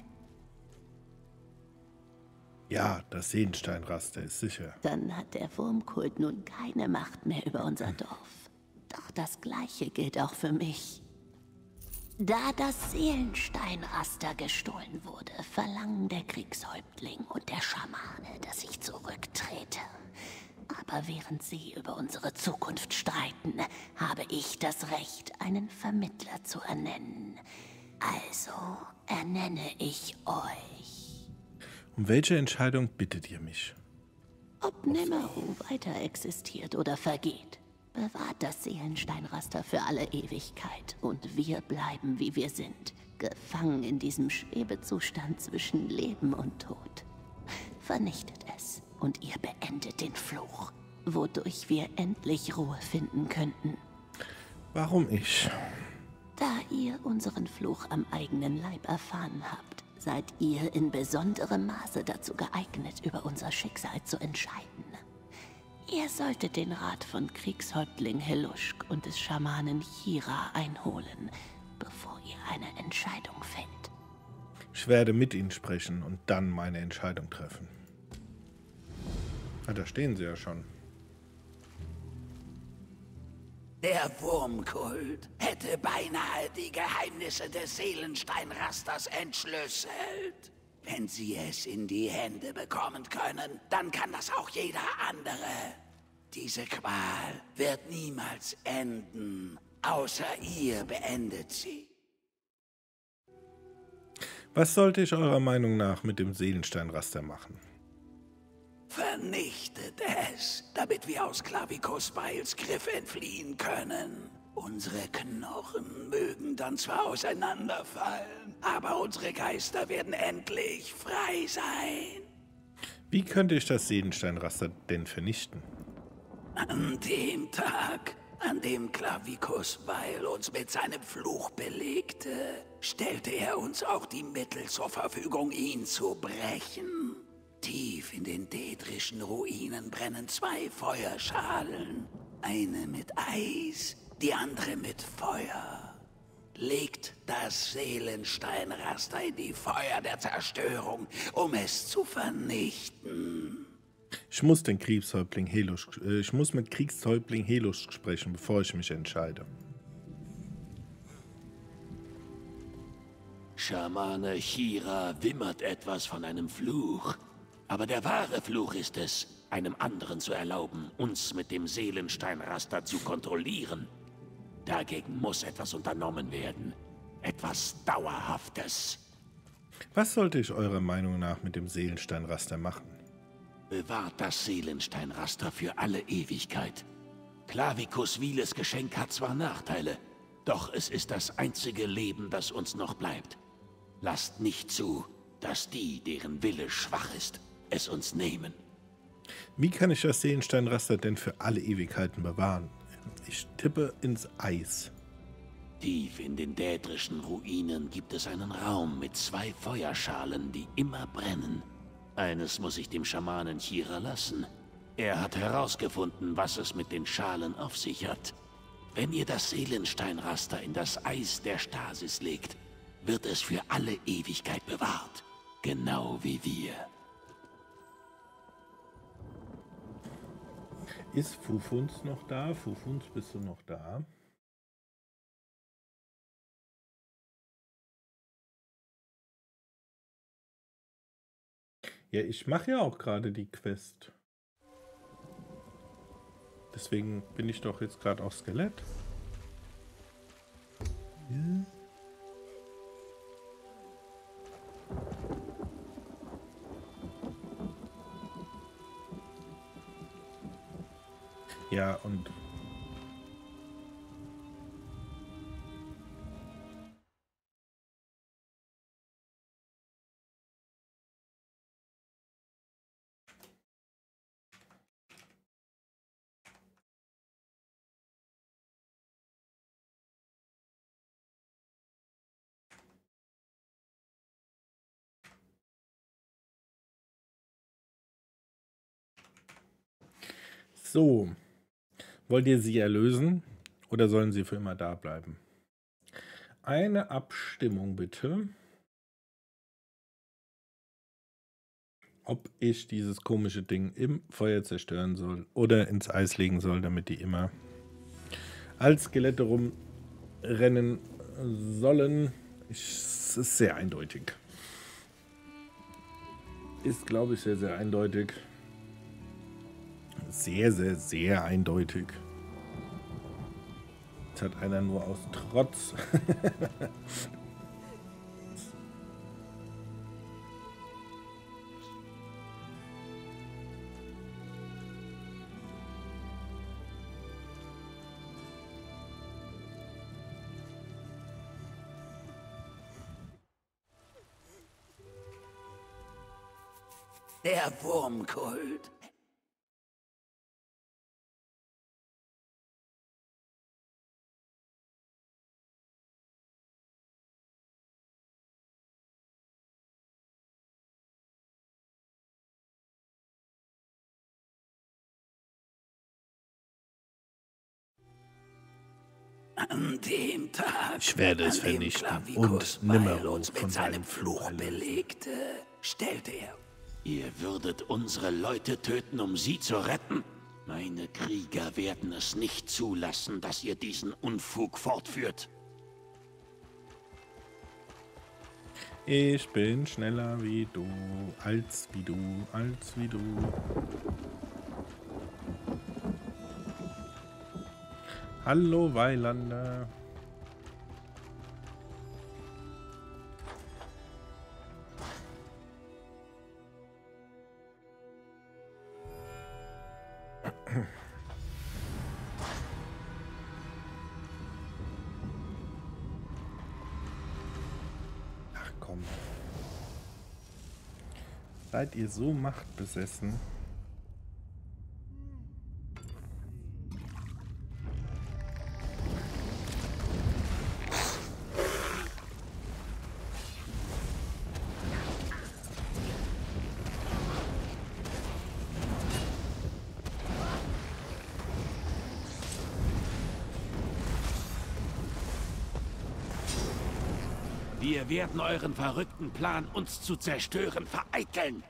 Ja, das Seelensteinraster ist sicher. Dann hat der Wurmkult nun keine Macht mehr über unser Dorf. Doch das Gleiche gilt auch für mich. Da das Seelensteinraster gestohlen wurde, verlangen der Kriegshäuptling und der Schamane, dass ich zurücktrete. Aber während sie über unsere Zukunft streiten, habe ich das Recht, einen Vermittler zu ernennen. Also ernenne ich euch. Um welche Entscheidung bittet ihr mich? Ob Nemaru weiter existiert oder vergeht, bewahrt das Seelensteinraster für alle Ewigkeit und wir bleiben, wie wir sind, gefangen in diesem Schwebezustand zwischen Leben und Tod. Vernichtet es und ihr beendet den Fluch, wodurch wir endlich Ruhe finden könnten. Warum ich? Da ihr unseren Fluch am eigenen Leib erfahren habt, seid ihr in besonderem Maße dazu geeignet, über unser Schicksal zu entscheiden. Ihr solltet den Rat von Kriegshäuptling Helushk und des Schamanen Chira einholen, bevor ihr eine Entscheidung fällt. Ich werde mit ihnen sprechen und dann meine Entscheidung treffen. Ah, da stehen sie ja schon. Der Wurmkult hätte beinahe die Geheimnisse des Seelensteinrasters entschlüsselt. Wenn Sie es in die Hände bekommen können, dann kann das auch jeder andere. Diese Qual wird niemals enden, außer ihr beendet sie. Was sollte ich eurer Meinung nach mit dem Seelensteinraster machen? Vernichtet es, damit wir aus Klavikos Beils Griff entfliehen können. Unsere Knochen mögen dann zwar auseinanderfallen, aber unsere Geister werden endlich frei sein. Wie könnte ich das Seelensteinraster denn vernichten? An dem Tag, an dem Klavikos Beil uns mit seinem Fluch belegte, stellte er uns auch die Mittel zur Verfügung, ihn zu brechen. Tief in den dädrischen Ruinen brennen zwei Feuerschalen. Eine mit Eis, die andere mit Feuer. Legt das Seelensteinraster in die Feuer der Zerstörung, um es zu vernichten. Ich muss den Kriegshäuptling Helushk, äh, ich muss mit Kriegshäuptling Helushk sprechen, bevor ich mich entscheide. Schamane Chira wimmert etwas von einem Fluch. Aber der wahre Fluch ist es, einem anderen zu erlauben, uns mit dem Seelensteinraster zu kontrollieren. Dagegen muss etwas unternommen werden. Etwas Dauerhaftes. Was sollte ich eurer Meinung nach mit dem Seelensteinraster machen? Bewahrt das Seelensteinraster für alle Ewigkeit. Klavikus Wiles Geschenk hat zwar Nachteile, doch es ist das einzige Leben, das uns noch bleibt. Lasst nicht zu, dass die, deren Wille schwach ist, es uns nehmen. Wie kann ich das Seelensteinraster denn für alle Ewigkeiten bewahren? Ich tippe ins Eis. Tief in den dädrischen Ruinen gibt es einen Raum mit zwei Feuerschalen, die immer brennen. Eines muss ich dem Schamanen Chira lassen. Er hat herausgefunden, was es mit den Schalen auf sich hat. Wenn ihr das Seelensteinraster in das Eis der Stasis legt, wird es für alle Ewigkeit bewahrt. Genau wie wir. Ist Fufuns noch da? Fufuns, bist du noch da? Ja, ich mache ja auch gerade die Quest. Deswegen bin ich doch jetzt gerade auch Skelett. Ja. Ja, und so. Wollt ihr sie erlösen oder sollen sie für immer da bleiben? Eine Abstimmung bitte, ob ich dieses komische Ding im Feuer zerstören soll oder ins Eis legen soll, damit die immer als Skelette rumrennen sollen. Ich, es ist sehr eindeutig. Ist, glaube ich, sehr, sehr eindeutig. Sehr, sehr, sehr eindeutig. Jetzt hat einer nur aus Trotz. Der Wurmkult. An dem Tag, Ich werde es an dem vernichten Clavicus und nimmer Weil uns von mit seinem seinem Fluch Fluch belegte, stellte er: Ihr würdet unsere Leute töten, um sie zu retten? Meine Krieger werden es nicht zulassen, dass ihr diesen Unfug fortführt. Ich bin schneller wie du, als wie du, als wie du. Hallo Weilander. Ach komm. Seid ihr so machtbesessen? Wir werden euren verrückten Plan, uns zu zerstören, vereiteln.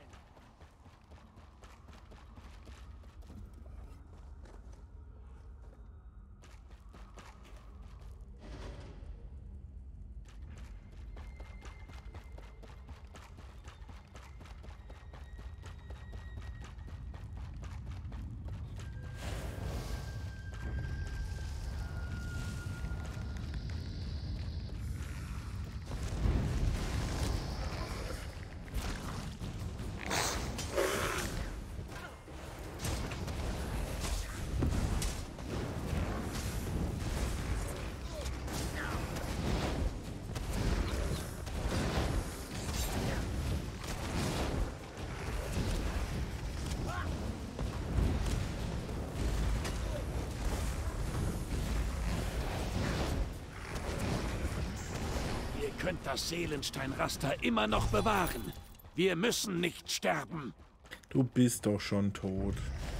Ihr könnt das Seelensteinraster immer noch bewahren. Wir müssen nicht sterben. Du bist doch schon tot.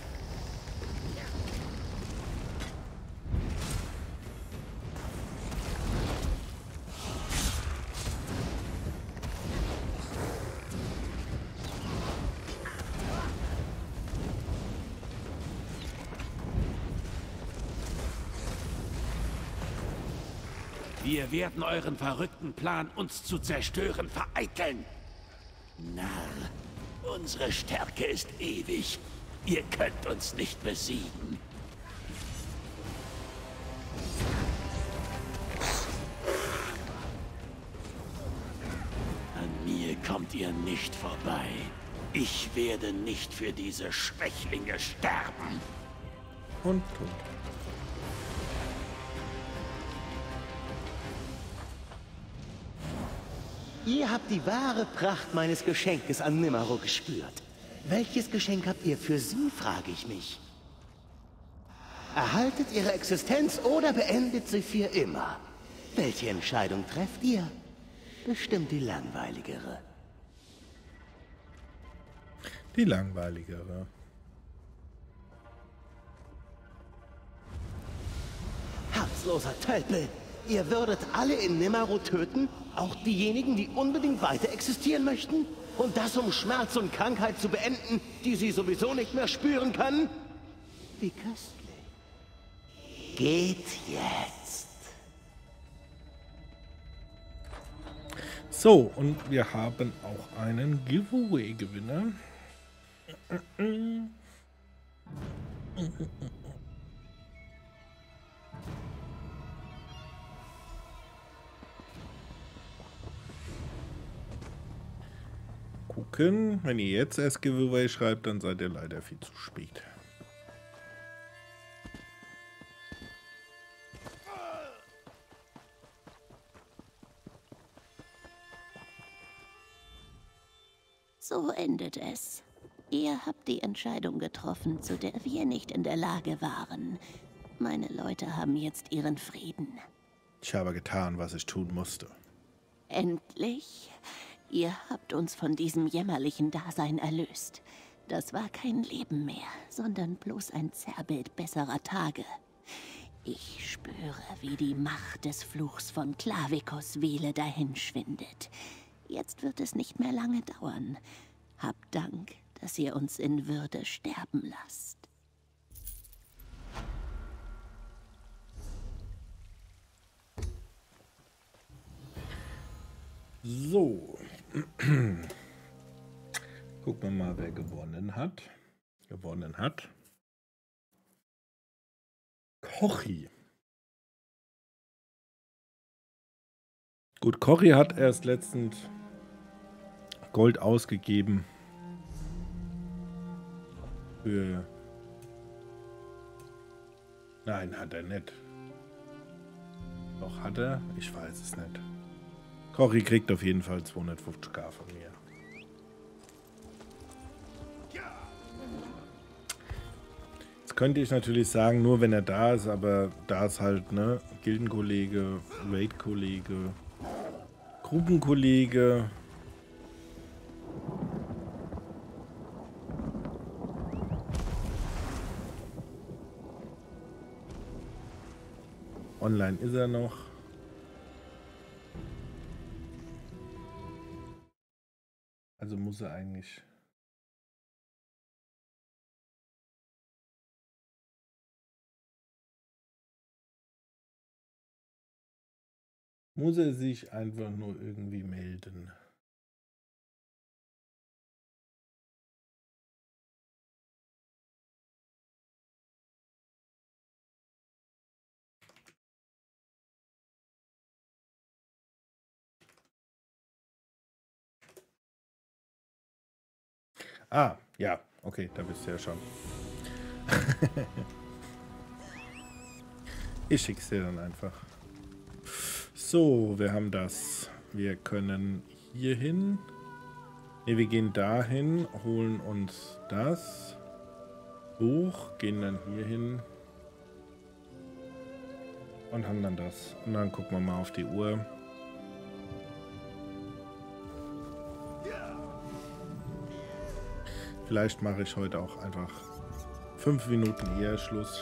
Wir werden euren verrückten Plan, uns zu zerstören, vereiteln. Narr, unsere Stärke ist ewig. Ihr könnt uns nicht besiegen. An mir kommt ihr nicht vorbei. Ich werde nicht für diese Schwächlinge sterben. Und tot. Ihr habt die wahre Pracht meines Geschenkes an Nimero gespürt. Welches Geschenk habt ihr für sie, frage ich mich. Erhaltet ihre Existenz oder beendet sie für immer? Welche Entscheidung trefft ihr? Bestimmt die langweiligere. Die langweiligere. Herzloser Tölpel! Ihr würdet alle in Nimero töten? Auch diejenigen, die unbedingt weiter existieren möchten? Und das, um Schmerz und Krankheit zu beenden, die sie sowieso nicht mehr spüren können? Wie köstlich. Geht jetzt. So, und wir haben auch einen Giveaway-Gewinner. Gucken, wenn ihr jetzt erst Giveaway schreibt, dann seid ihr leider viel zu spät. So endet es. Ihr habt die Entscheidung getroffen, zu der wir nicht in der Lage waren. Meine Leute haben jetzt ihren Frieden. Ich habe getan, was ich tun musste. Endlich? Ihr habt uns von diesem jämmerlichen Dasein erlöst. Das war kein Leben mehr, sondern bloß ein Zerrbild besserer Tage. Ich spüre, wie die Macht des Fluchs von Clavicos Wehle dahinschwindet. Jetzt wird es nicht mehr lange dauern. Habt Dank, dass ihr uns in Würde sterben lasst. So. Gucken wir mal, wer gewonnen hat. Gewonnen hat. Kochi. Gut, Kochi hat erst letztens Gold ausgegeben für... Nein, hat er nicht. Doch, hat er? Ich weiß es nicht. Kochi kriegt auf jeden Fall zweihundertfünfzigtausend von mir. Jetzt könnte ich natürlich sagen, nur wenn er da ist, aber da ist halt, ne, Gildenkollege, Raid-Kollege, Gruppenkollege. Online ist er noch. Also muss er eigentlich... Muss er sich einfach nur irgendwie melden. Ah, ja, okay, da bist du ja schon. Ich schick's dir dann einfach. So, wir haben das. Wir können hier hin. Ne, wir gehen dahin, holen uns das. Hoch, gehen dann hier hin. Und haben dann das. Und dann gucken wir mal auf die Uhr. Vielleicht mache ich heute auch einfach fünf Minuten eher Schluss.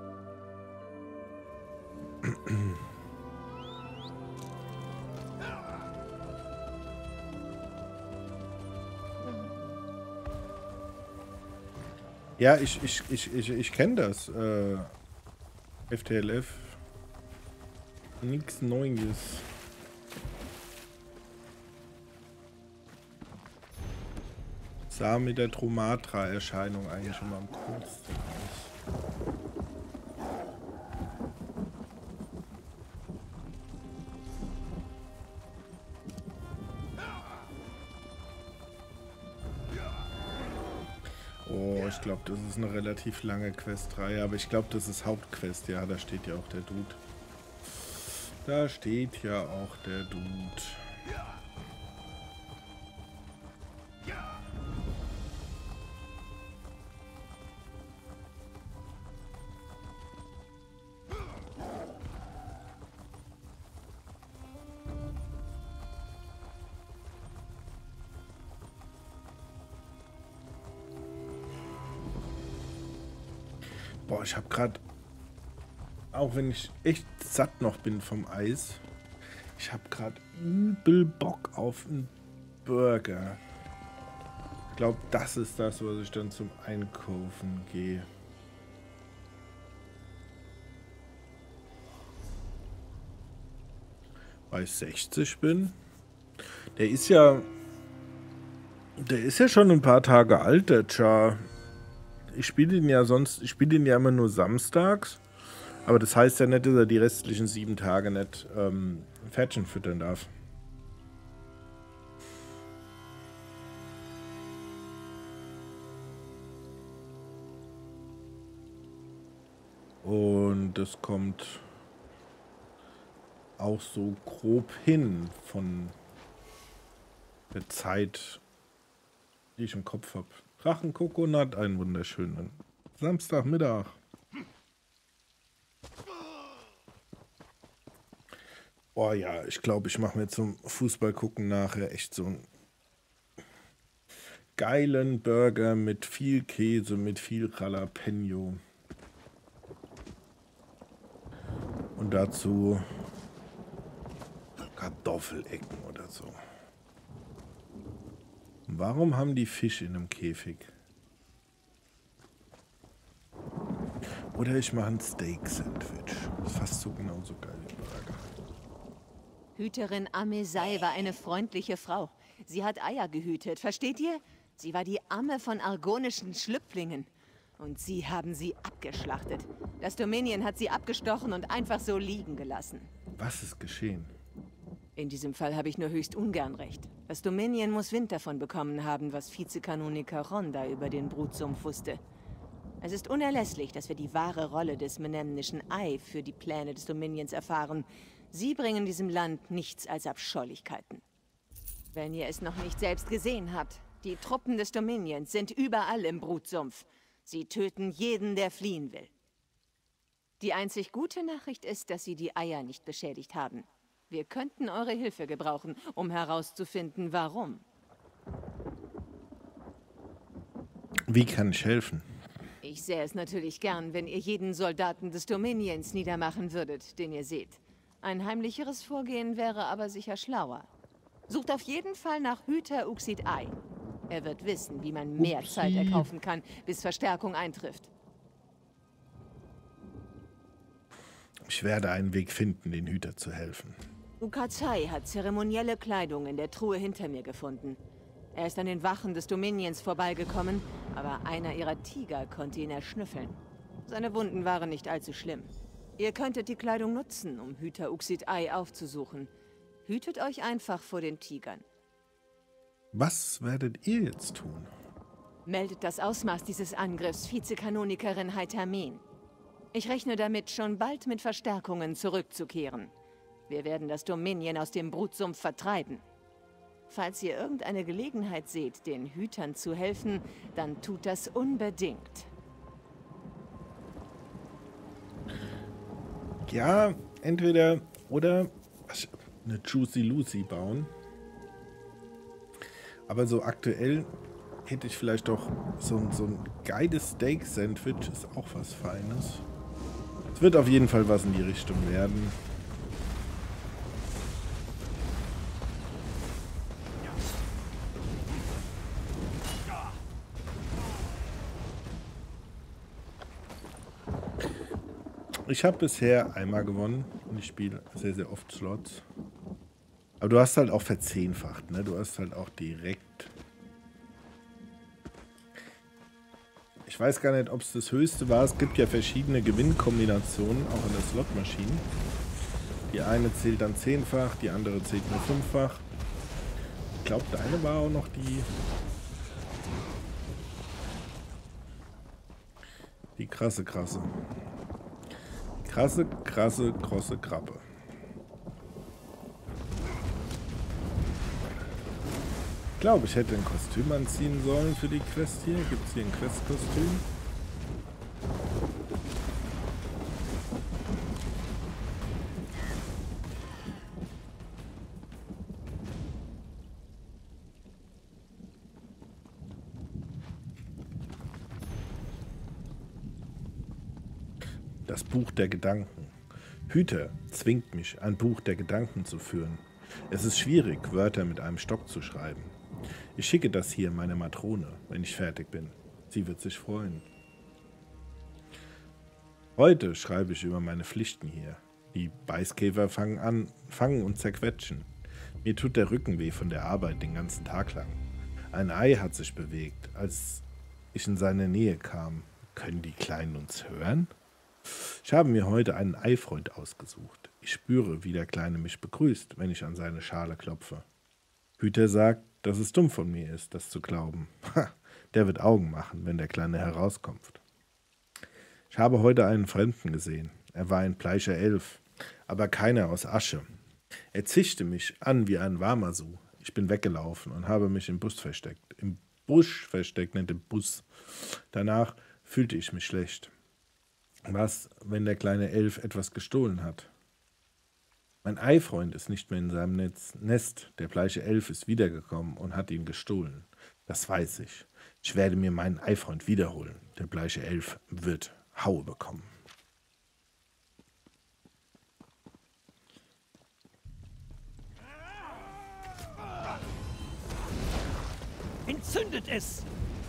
Ja, ich, ich, ich, ich, ich kenne das. Äh, F T L F. Nichts Neues. Sah mit der Tromatra-Erscheinung eigentlich schon mal am coolsten aus. Oh, ich glaube, das ist eine relativ lange Questreihe, aber ich glaube, das ist Hauptquest. Ja, da steht ja auch der Dude. Da steht ja auch der Dude. Boah, ich habe gerade, auch wenn ich echt satt noch bin vom Eis, ich habe gerade übel Bock auf einen Burger. Ich glaube, das ist das, was ich dann zum Einkaufen gehe. Weil ich sechzig bin. Der ist ja, der ist ja schon ein paar Tage alt, der Char. Ich spiele ihn ja sonst, ich spiele ihn ja immer nur samstags. Aber das heißt ja nicht, dass er die restlichen sieben Tage nicht ähm, Pferdchen füttern darf. Und das kommt auch so grob hin von der Zeit, die ich im Kopf habe. Drachenkokonat, einen wunderschönen Samstagmittag. Oh ja, ich glaube, ich mache mir zum Fußball gucken nachher echt so einen geilen Burger mit viel Käse, mit viel Jalapeno. Und dazu Kartoffelecken oder so. Warum haben die Fische in einem Käfig? Oder ich mache ein Steak-Sandwich. Das ist fast so genauso geil wie Burger. Hüterin Amesai war eine freundliche Frau. Sie hat Eier gehütet, versteht ihr? Sie war die Amme von argonischen Schlüpflingen. Und sie haben sie abgeschlachtet. Das Dominion hat sie abgestochen und einfach so liegen gelassen. Was ist geschehen? In diesem Fall habe ich nur höchst ungern recht. Das Dominion muss Wind davon bekommen haben, was Vizekanoniker Ronda über den Brutsumpf wusste. Es ist unerlässlich, dass wir die wahre Rolle des menemnischen Ei für die Pläne des Dominions erfahren. Sie bringen diesem Land nichts als Abscheulichkeiten. Wenn ihr es noch nicht selbst gesehen habt, die Truppen des Dominions sind überall im Brutsumpf. Sie töten jeden, der fliehen will. Die einzig gute Nachricht ist, dass sie die Eier nicht beschädigt haben. Wir könnten eure Hilfe gebrauchen, um herauszufinden, warum. Wie kann ich helfen? Ich sähe es natürlich gern, wenn ihr jeden Soldaten des Dominions niedermachen würdet, den ihr seht. Ein heimlicheres Vorgehen wäre aber sicher schlauer. Sucht auf jeden Fall nach Hüter Uxid Ei. Er wird wissen, wie man mehr Upsi. Zeit erkaufen kann, bis Verstärkung eintrifft. Ich werde einen Weg finden, den Hüter zu helfen. Ukazai hat zeremonielle Kleidung in der Truhe hinter mir gefunden. Er ist an den Wachen des Dominions vorbeigekommen, aber einer ihrer Tiger konnte ihn erschnüffeln. Seine Wunden waren nicht allzu schlimm. Ihr könntet die Kleidung nutzen, um Hüter Uxid Ei aufzusuchen. Hütet euch einfach vor den Tigern. Was werdet ihr jetzt tun? Meldet das Ausmaß dieses Angriffs Vizekanonikerin Haitamin. Ich rechne damit, schon bald mit Verstärkungen zurückzukehren. Wir werden das Dominion aus dem Brutsumpf vertreiben. Falls ihr irgendeine Gelegenheit seht, den Hütern zu helfen, dann tut das unbedingt. Ja, entweder oder eine Juicy Lucy bauen. Aber so aktuell hätte ich vielleicht doch so, so ein geiles Steak-Sandwich, ist auch was Feines. Es wird auf jeden Fall was in die Richtung werden. Ich habe bisher einmal gewonnen und ich spiele sehr, sehr oft Slots. Aber du hast halt auch verzehnfacht, ne? Du hast halt auch direkt... Ich weiß gar nicht, ob es das höchste war. Es gibt ja verschiedene Gewinnkombinationen, auch in der Slotmaschine. Die eine zählt dann zehnfach, die andere zählt nur fünffach. Ich glaube, deine war auch noch die... Die krasse, krasse. Krasse, krasse, krosse Krabbe. Ich glaube, ich hätte ein Kostüm anziehen sollen für die Quest hier. Gibt es hier ein Quest-Kostüm? Das Buch der Gedanken. Hüter zwingt mich, ein Buch der Gedanken zu führen. Es ist schwierig, Wörter mit einem Stock zu schreiben. Ich schicke das hier meine Matrone, wenn ich fertig bin. Sie wird sich freuen. Heute schreibe ich über meine Pflichten hier. Die Beißkäfer fangen an, fangen und zerquetschen. Mir tut der Rücken weh von der Arbeit den ganzen Tag lang. Ein Ei hat sich bewegt, als ich in seine Nähe kam. Können die Kleinen uns hören? Ich habe mir heute einen Eifreund ausgesucht. Ich spüre, wie der Kleine mich begrüßt, wenn ich an seine Schale klopfe. Hüter sagt, dass es dumm von mir ist, das zu glauben. Ha, der wird Augen machen, wenn der Kleine herauskommt. Ich habe heute einen Fremden gesehen. Er war ein bleicher Elf, aber keiner aus Asche. Er zischte mich an wie ein Wamasu. Ich bin weggelaufen und habe mich im Bus versteckt. Im Busch versteckt, nicht im Bus. Danach fühlte ich mich schlecht. Was, wenn der kleine Elf etwas gestohlen hat? Mein Eifreund ist nicht mehr in seinem Netz, Nest. Der bleiche Elf ist wiedergekommen und hat ihn gestohlen. Das weiß ich. Ich werde mir meinen Eifreund wiederholen. Der bleiche Elf wird Haue bekommen. Entzündet es!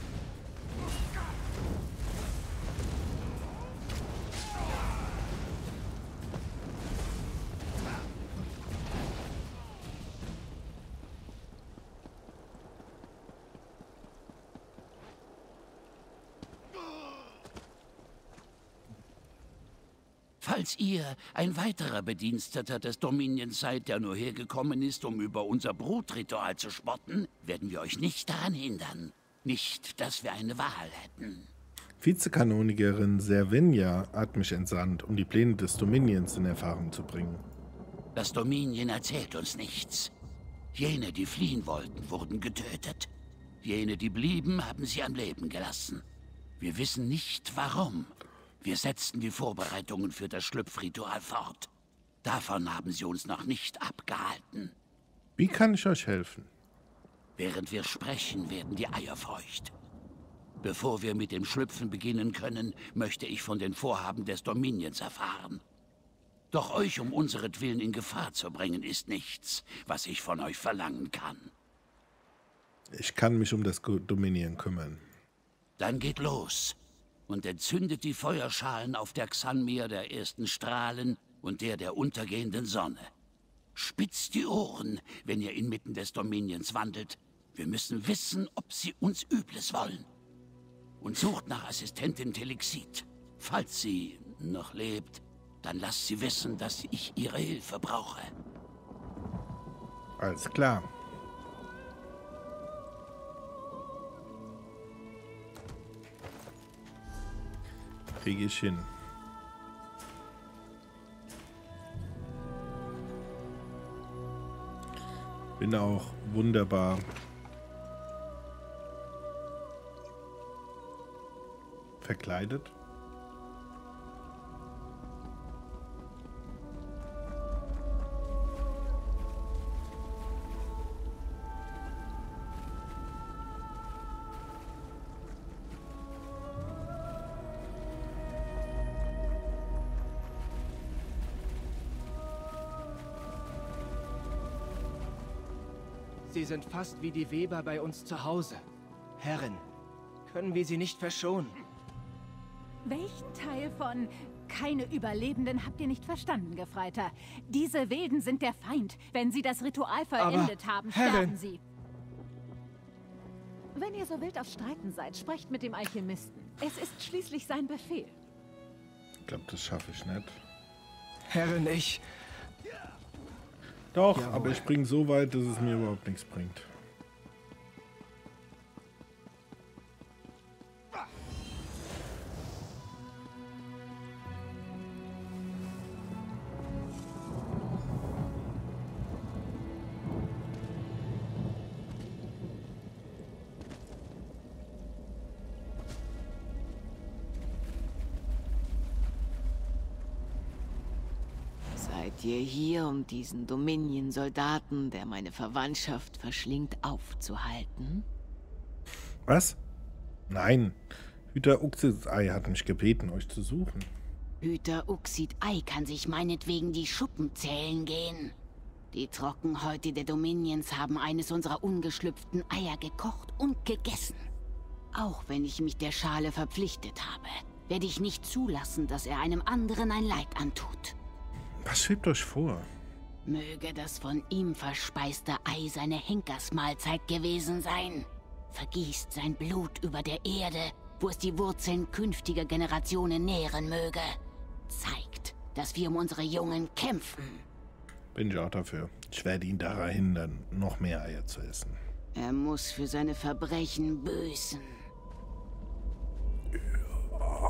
Falls ihr ein weiterer Bediensteter des Dominions seid, der nur hergekommen ist, um über unser Brutritual zu spotten, werden wir euch nicht daran hindern. Nicht, dass wir eine Wahl hätten. Vizekanonikerin Servenia hat mich entsandt, um die Pläne des Dominions in Erfahrung zu bringen. Das Dominion erzählt uns nichts. Jene, die fliehen wollten, wurden getötet. Jene, die blieben, haben sie am Leben gelassen. Wir wissen nicht, warum. Wir setzten die Vorbereitungen für das Schlüpfritual fort. Davon haben sie uns noch nicht abgehalten. Wie kann ich euch helfen? Während wir sprechen, werden die Eier feucht. Bevor wir mit dem Schlüpfen beginnen können, möchte ich von den Vorhaben des Dominions erfahren. Doch euch um unseretwillen in Gefahr zu bringen, ist nichts, was ich von euch verlangen kann. Ich kann mich um das Dominion kümmern. Dann geht los und entzündet die Feuerschalen auf der Xanmir der ersten Strahlen und der der untergehenden Sonne. Spitzt die Ohren, wenn ihr inmitten des Dominions wandelt. Wir müssen wissen, ob sie uns Übles wollen. Und sucht nach Assistentin Telexit. Falls sie noch lebt, dann lasst sie wissen, dass ich ihre Hilfe brauche. Alles klar. Kriege ich hin. Bin auch wunderbar verkleidet. Sie sind fast wie die Weber bei uns zu Hause. Herrin, können wir sie nicht verschonen? Welchen Teil von keine Überlebenden habt ihr nicht verstanden, Gefreiter? Diese Wilden sind der Feind. Wenn sie das Ritual vollendet Aber, haben, Herrin. sterben sie. Wenn ihr so wild auf Streiten seid, sprecht mit dem Alchemisten. Es ist schließlich sein Befehl. Ich glaube, das schaffe ich nicht. Herrin, ich... Doch, Jawohl. aber ich springe so weit, dass es mir überhaupt nichts bringt. Seid ihr hier, um diesen Dominion-Soldaten, der meine Verwandtschaft verschlingt, aufzuhalten? Was? Nein. Hüter Uxid-Ei hat mich gebeten, euch zu suchen. Hüter Uxid-Ei kann sich meinetwegen die Schuppen zählen gehen. Die Trockenhäute der Dominions haben eines unserer ungeschlüpften Eier gekocht und gegessen. Auch wenn ich mich der Schale verpflichtet habe, werde ich nicht zulassen, dass er einem anderen ein Leid antut. Was schwebt euch vor? Möge das von ihm verspeiste Ei seine Henkersmahlzeit gewesen sein. Vergießt sein Blut über der Erde, wo es die Wurzeln künftiger Generationen nähren möge. Zeigt, dass wir um unsere Jungen kämpfen. Bin ich auch dafür. Ich werde ihn daran hindern, noch mehr Eier zu essen. Er muss für seine Verbrechen büßen. Ja.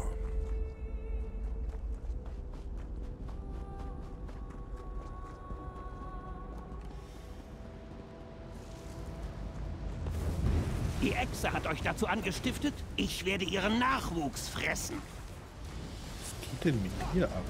Die Echse hat euch dazu angestiftet? Ich werde ihren Nachwuchs fressen. Was geht denn mit dir ab?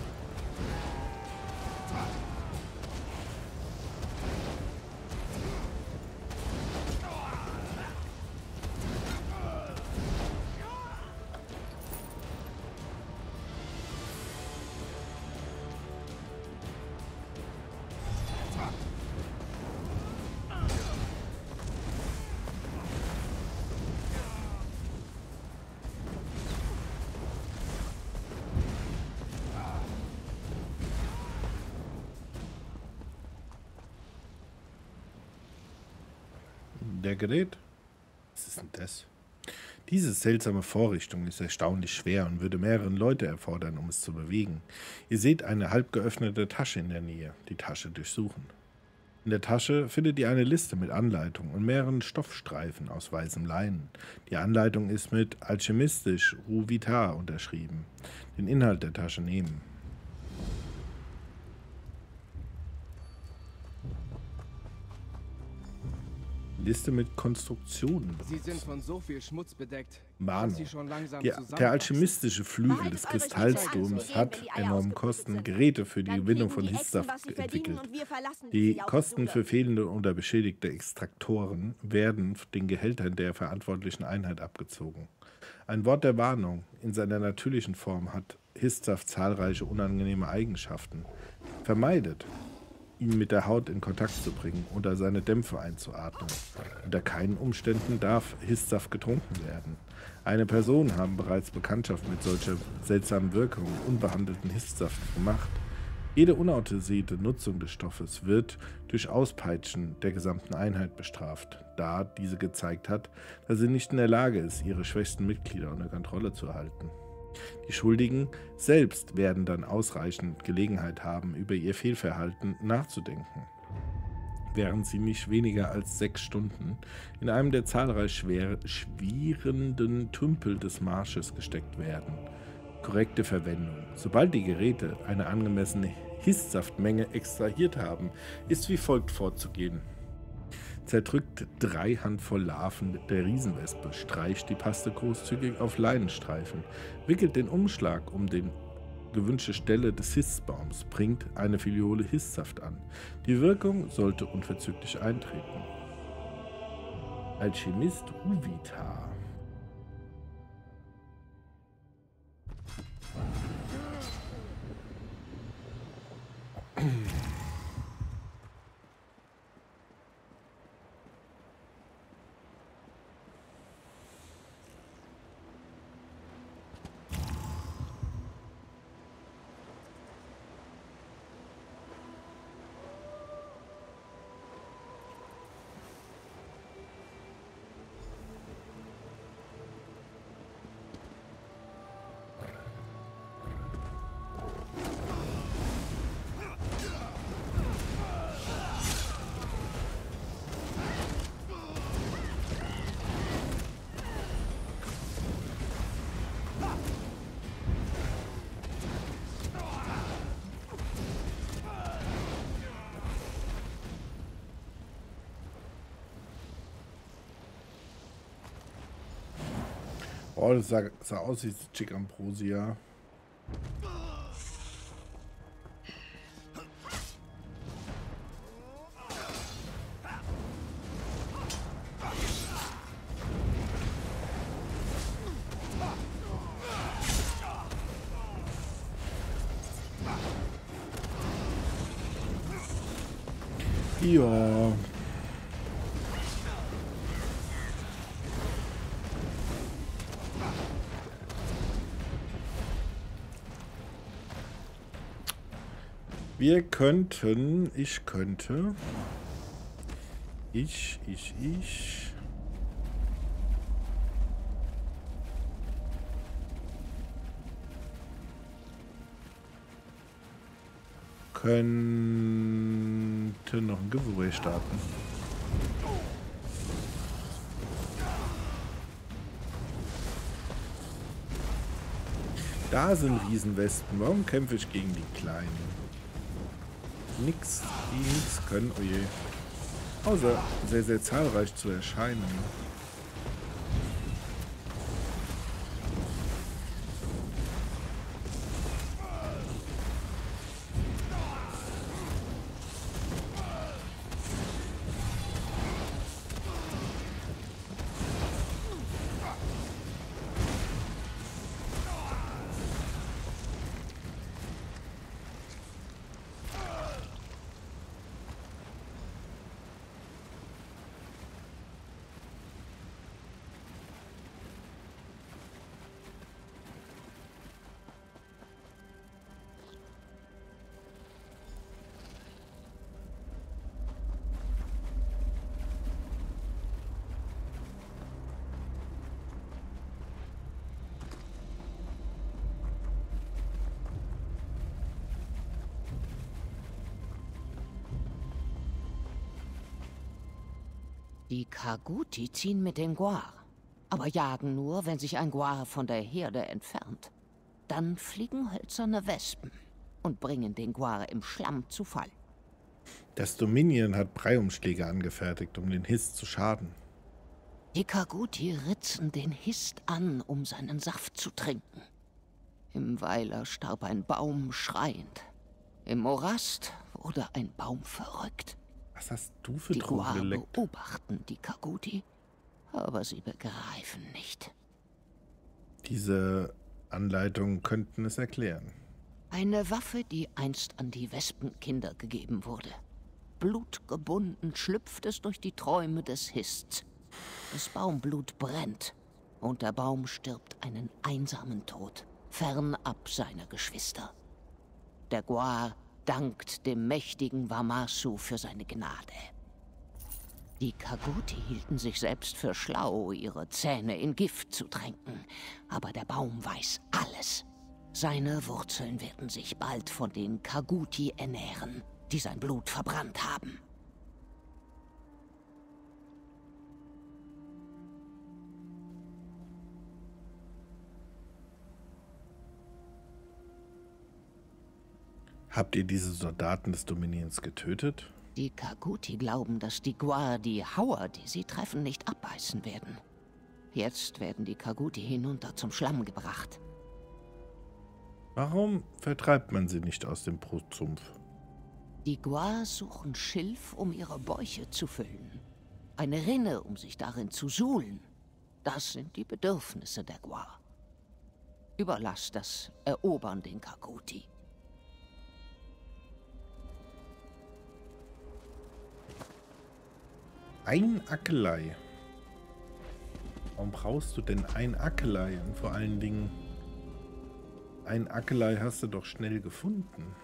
Der Gerät? Was ist denn das? Diese seltsame Vorrichtung ist erstaunlich schwer und würde mehrere Leute erfordern, um es zu bewegen. Ihr seht eine halb geöffnete Tasche in der Nähe. Die Tasche durchsuchen. In der Tasche findet ihr eine Liste mit Anleitungen und mehreren Stoffstreifen aus weißem Leinen. Die Anleitung ist mit alchemistisch Rue Vitar unterschrieben. Den Inhalt der Tasche nehmen. Liste mit Konstruktionen. Sie sind von so viel Schmutz bedeckt. Mahnung. Sie schon langsam Der, der alchemistische Flügel des Kristallsturms hat enorme Kosten, Geräte für die Gewinnung von Hisssaft entwickelt. Die Kosten für fehlende oder beschädigte Extraktoren werden den Gehältern der verantwortlichen Einheit abgezogen. Ein Wort der Warnung. In seiner natürlichen Form hat Hisssaft zahlreiche unangenehme Eigenschaften. Vermeidet, ihn mit der Haut in Kontakt zu bringen oder seine Dämpfe einzuatmen. Unter keinen Umständen darf Hisssaft getrunken werden. Eine Person haben bereits Bekanntschaft mit solcher seltsamen Wirkung unbehandelten Hisssaft gemacht. Jede unautorisierte Nutzung des Stoffes wird durch Auspeitschen der gesamten Einheit bestraft, da diese gezeigt hat, dass sie nicht in der Lage ist, ihre schwächsten Mitglieder unter Kontrolle zu erhalten. Die Schuldigen selbst werden dann ausreichend Gelegenheit haben, über ihr Fehlverhalten nachzudenken, während sie nicht weniger als sechs Stunden in einem der zahlreich schwer schwirrenden Tümpel des Marsches gesteckt werden. Korrekte Verwendung. Sobald die Geräte eine angemessene Hisssaftmenge extrahiert haben, ist wie folgt vorzugehen. Zerdrückt drei Handvoll Larven der Riesenwespe, streicht die Paste großzügig auf Leinenstreifen, wickelt den Umschlag um die gewünschte Stelle des Hissbaums, bringt eine Filiole Hisssaft an. Die Wirkung sollte unverzüglich eintreten. Alchemist Rue Vitar. Oh, das sah, sah aus wie Chick Ambrosia. Ja. Wir könnten, ich könnte, ich, ich, ich, könnte noch ein Giveaway starten. Da sind Riesenwespen. Warum kämpfe ich gegen die Kleinen? Nix, die nichts können, oh je. Außer sehr, sehr zahlreich zu erscheinen. Die Kaguti ziehen mit den Guar, aber jagen nur, wenn sich ein Guar von der Herde entfernt. Dann fliegen hölzerne Wespen und bringen den Guar im Schlamm zu Fall. Das Dominion hat Breiumschläge angefertigt, um den Hist zu schaden. Die Kaguti ritzen den Hist an, um seinen Saft zu trinken. Im Weiler starb ein Baum schreiend. Im Morast wurde ein Baum verrückt. Was hast du für Die Drogen Guar geleckt? beobachten die Kaguti, aber sie begreifen nicht. Diese Anleitungen könnten es erklären. Eine Waffe, die einst an die Wespenkinder gegeben wurde. Blutgebunden schlüpft es durch die Träume des Hists. Das Baumblut brennt und der Baum stirbt einen einsamen Tod, fernab seiner Geschwister. Der Guar dankt dem mächtigen Wamasu für seine Gnade. Die Kaguti hielten sich selbst für schlau, ihre Zähne in Gift zu tränken. Aber der Baum weiß alles. Seine Wurzeln werden sich bald von den Kaguti ernähren, die sein Blut verbrannt haben. Habt ihr diese Soldaten des Dominions getötet? Die Kaguti glauben, dass die Guar die Hauer, die sie treffen, nicht abbeißen werden. Jetzt werden die Kaguti hinunter zum Schlamm gebracht. Warum vertreibt man sie nicht aus dem Brutsumpf? Die Guar suchen Schilf, um ihre Bäuche zu füllen. Eine Rinne, um sich darin zu suhlen. Das sind die Bedürfnisse der Guar. Überlass das Erobern den Kaguti. Ein Akelei. Warum brauchst du denn ein Akelei? Und vor allen Dingen, ein Akelei hast du doch schnell gefunden.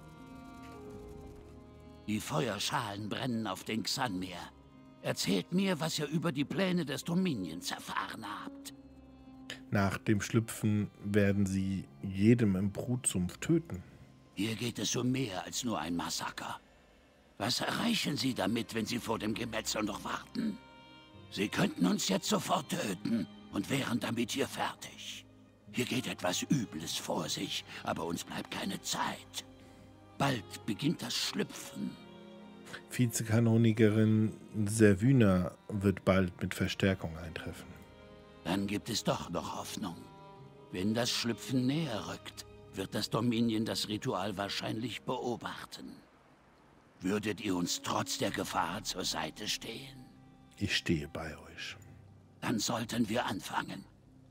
Die Feuerschalen brennen auf den Xanmeer. Erzählt mir, was ihr über die Pläne des Dominions erfahren habt. Nach dem Schlüpfen werden sie jedem im Brutsumpf töten. Hier geht es um mehr als nur ein Massaker. Was erreichen Sie damit, wenn Sie vor dem Gemetzel noch warten? Sie könnten uns jetzt sofort töten und wären damit hier fertig. Hier geht etwas Übles vor sich, aber uns bleibt keine Zeit. Bald beginnt das Schlüpfen. Vizekanonikerin Servina wird bald mit Verstärkung eintreffen. Dann gibt es doch noch Hoffnung. Wenn das Schlüpfen näher rückt, wird das Dominion das Ritual wahrscheinlich beobachten. Würdet ihr uns trotz der Gefahr zur Seite stehen? Ich stehe bei euch. Dann sollten wir anfangen.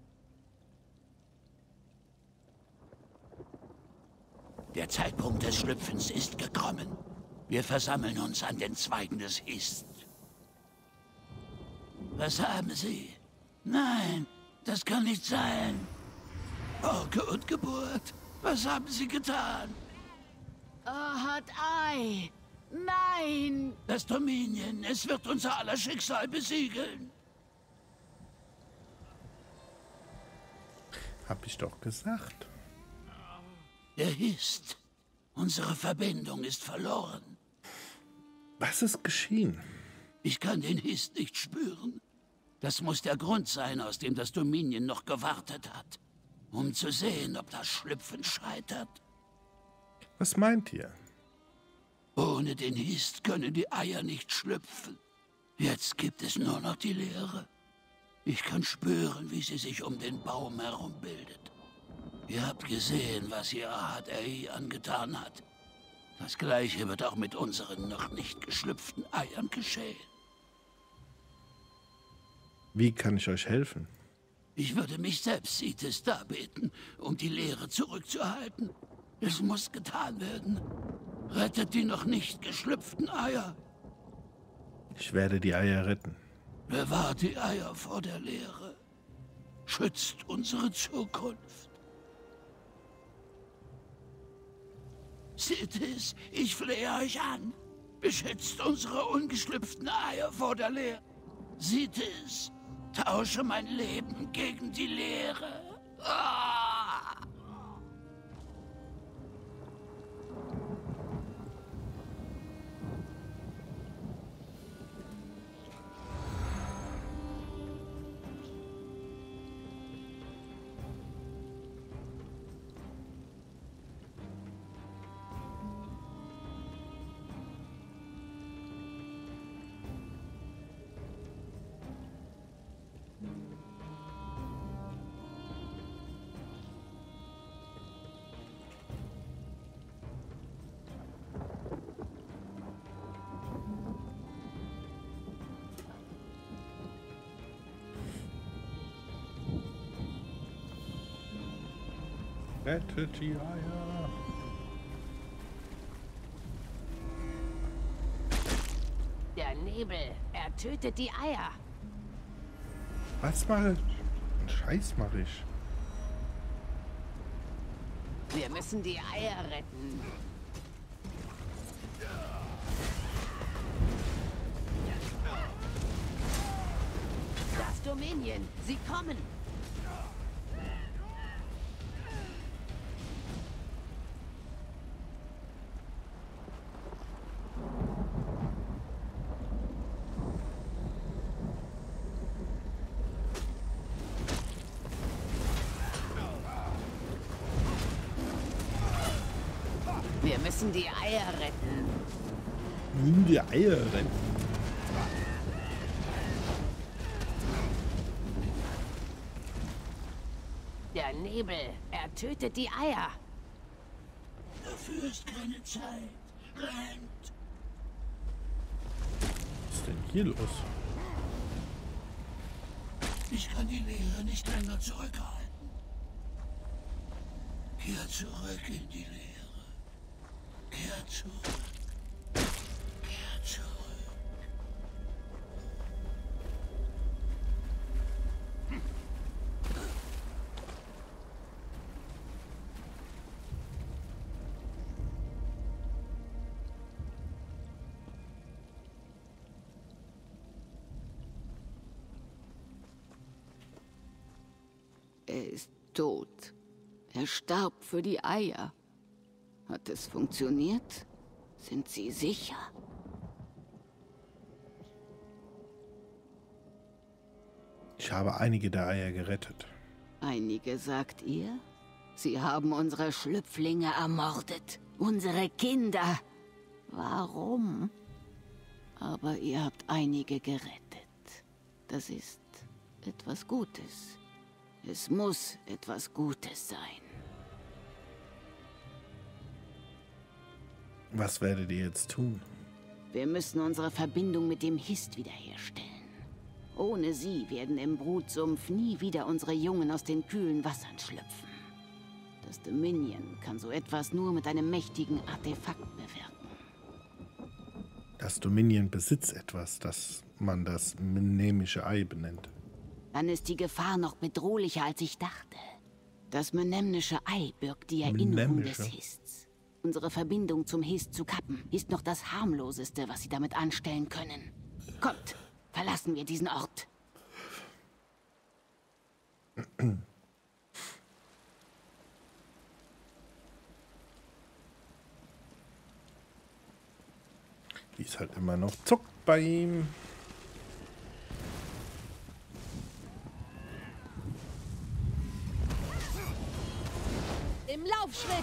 Der Zeitpunkt des Schlüpfens ist gekommen. Wir versammeln uns an den Zweigen des Hist. Was haben Sie? Nein, das kann nicht sein. Orke und Geburt, was haben Sie getan? Ahat Ai! Nein! Das Dominion, es wird unser aller Schicksal besiegeln. Hab ich doch gesagt. Der Hist. Unsere Verbindung ist verloren. Was ist geschehen? Ich kann den Hist nicht spüren. Das muss der Grund sein, aus dem das Dominion noch gewartet hat. Um zu sehen, ob das Schlüpfen scheitert. Was meint ihr? Ohne den Hist können die Eier nicht schlüpfen. Jetzt gibt es nur noch die Leere. Ich kann spüren, wie sie sich um den Baum herum bildet. Ihr habt gesehen, was ihr Ahat Ai angetan hat. Das Gleiche wird auch mit unseren noch nicht geschlüpften Eiern geschehen. Wie kann ich euch helfen? Ich würde mich selbst Sitis darbeten, um die Leere zurückzuhalten. Es muss getan werden. Rettet die noch nicht geschlüpften Eier. Ich werde die Eier retten. Bewahrt die Eier vor der Leere. Schützt unsere Zukunft. Sitis, ich flehe euch an. Beschützt unsere ungeschlüpften Eier vor der Leere. Sitis, tausche mein Leben gegen die Leere. Ah! Rettet die Eier. Der Nebel, er tötet die Eier. Was mache ich? Einen Scheiß mache ich. Wir müssen die Eier retten. Das Dominion, sie kommen. Wir müssen die Eier retten. Nimm die Eier retten. Der Nebel, er tötet die Eier. Dafür ist keine Zeit. Rennt! Was ist denn hier los? Ich kann die Leere nicht länger zurückhalten. Kehr zurück in die Leere. Kehr zurück. Kehr zurück. Er ist tot. Er starb für die Eier. Hat es funktioniert? Sind Sie sicher? Ich habe einige der Eier gerettet. Einige, sagt ihr? Sie haben unsere Schlüpflinge ermordet. Unsere Kinder. Warum? Aber ihr habt einige gerettet. Das ist etwas Gutes. Es muss etwas Gutes sein. Was werdet ihr jetzt tun? Wir müssen unsere Verbindung mit dem Hist wiederherstellen. Ohne sie werden im Brutsumpf nie wieder unsere Jungen aus den kühlen Wassern schlüpfen. Das Dominion kann so etwas nur mit einem mächtigen Artefakt bewirken. Das Dominion besitzt etwas, das man das Mnemische Ei benennt. Dann ist die Gefahr noch bedrohlicher, als ich dachte. Das Mnemnische Ei birgt die Erinnerung Mnemische. des Hists. Unsere Verbindung zum Hist zu kappen, ist noch das harmloseste, was sie damit anstellen können. Kommt, verlassen wir diesen Ort. Die ist halt immer noch zuckt bei ihm. Im Laufschritt!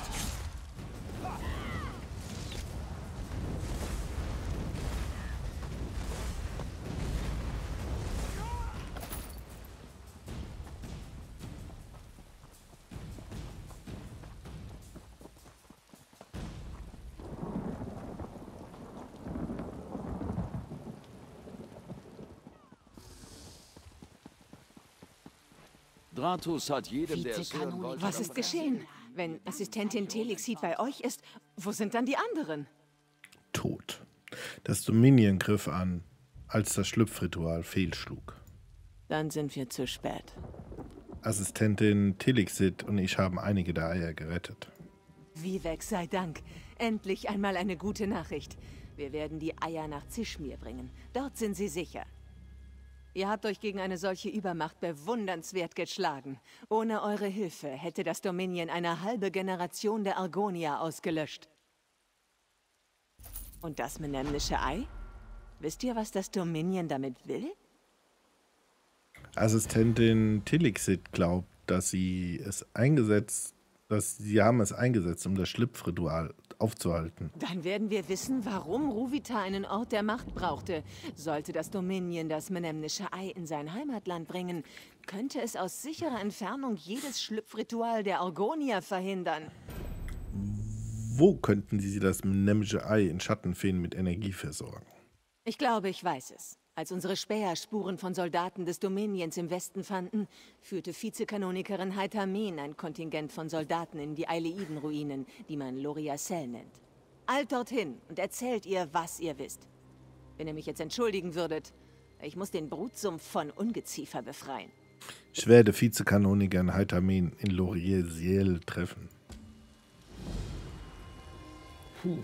Dratus hat jedem, der es hören wollte... Was ist geschehen? Wenn Assistentin Telexid bei euch ist, wo sind dann die anderen? Tot. Das Dominion griff an, als das Schlüpfritual fehlschlug. Dann sind wir zu spät. Assistentin Telexid und ich haben einige der Eier gerettet. Vivek sei Dank. Endlich einmal eine gute Nachricht. Wir werden die Eier nach Zischmir bringen. Dort sind sie sicher. Ihr habt euch gegen eine solche Übermacht bewundernswert geschlagen. Ohne eure Hilfe hätte das Dominion eine halbe Generation der Argonier ausgelöscht. Und das Mnemnische Ei? Wisst ihr, was das Dominion damit will? Assistentin Telexid glaubt, dass sie es eingesetzt, dass sie haben es eingesetzt, um das Schlüpfritual aufzuhalten. Dann werden wir wissen, warum Ruvita einen Ort der Macht brauchte. Sollte das Dominion das Mnemnische Ei in sein Heimatland bringen, könnte es aus sicherer Entfernung jedes Schlüpfritual der Argonier verhindern. Wo könnten sie das Mnemische Ei in Schattenfeen mit Energie versorgen? Ich glaube, ich weiß es. Als unsere Späher Spuren von Soldaten des Dominions im Westen fanden, führte Vizekanonikerin Haitamen ein Kontingent von Soldaten in die Aileiden-Ruinen, die man Loriacel nennt. Eilt dorthin und erzählt ihr, was ihr wisst. Wenn ihr mich jetzt entschuldigen würdet, ich muss den Brutsumpf von Ungeziefer befreien. Ich werde Vizekanonikerin Haitamen in Loriacel treffen. Puh.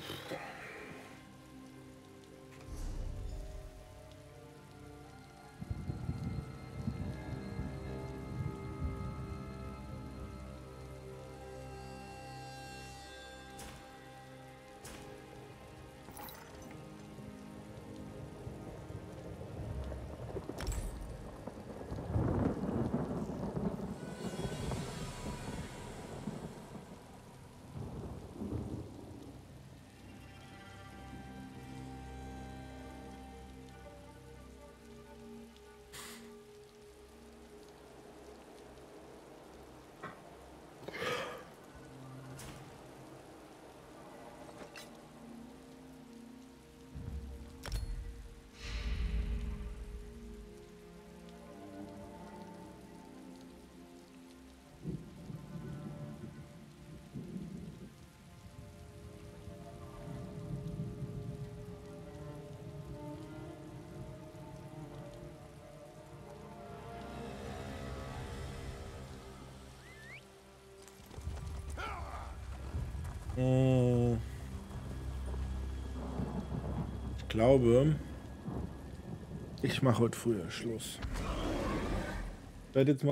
Ich glaube, ich mache heute früher Schluss. Ich werde jetzt mal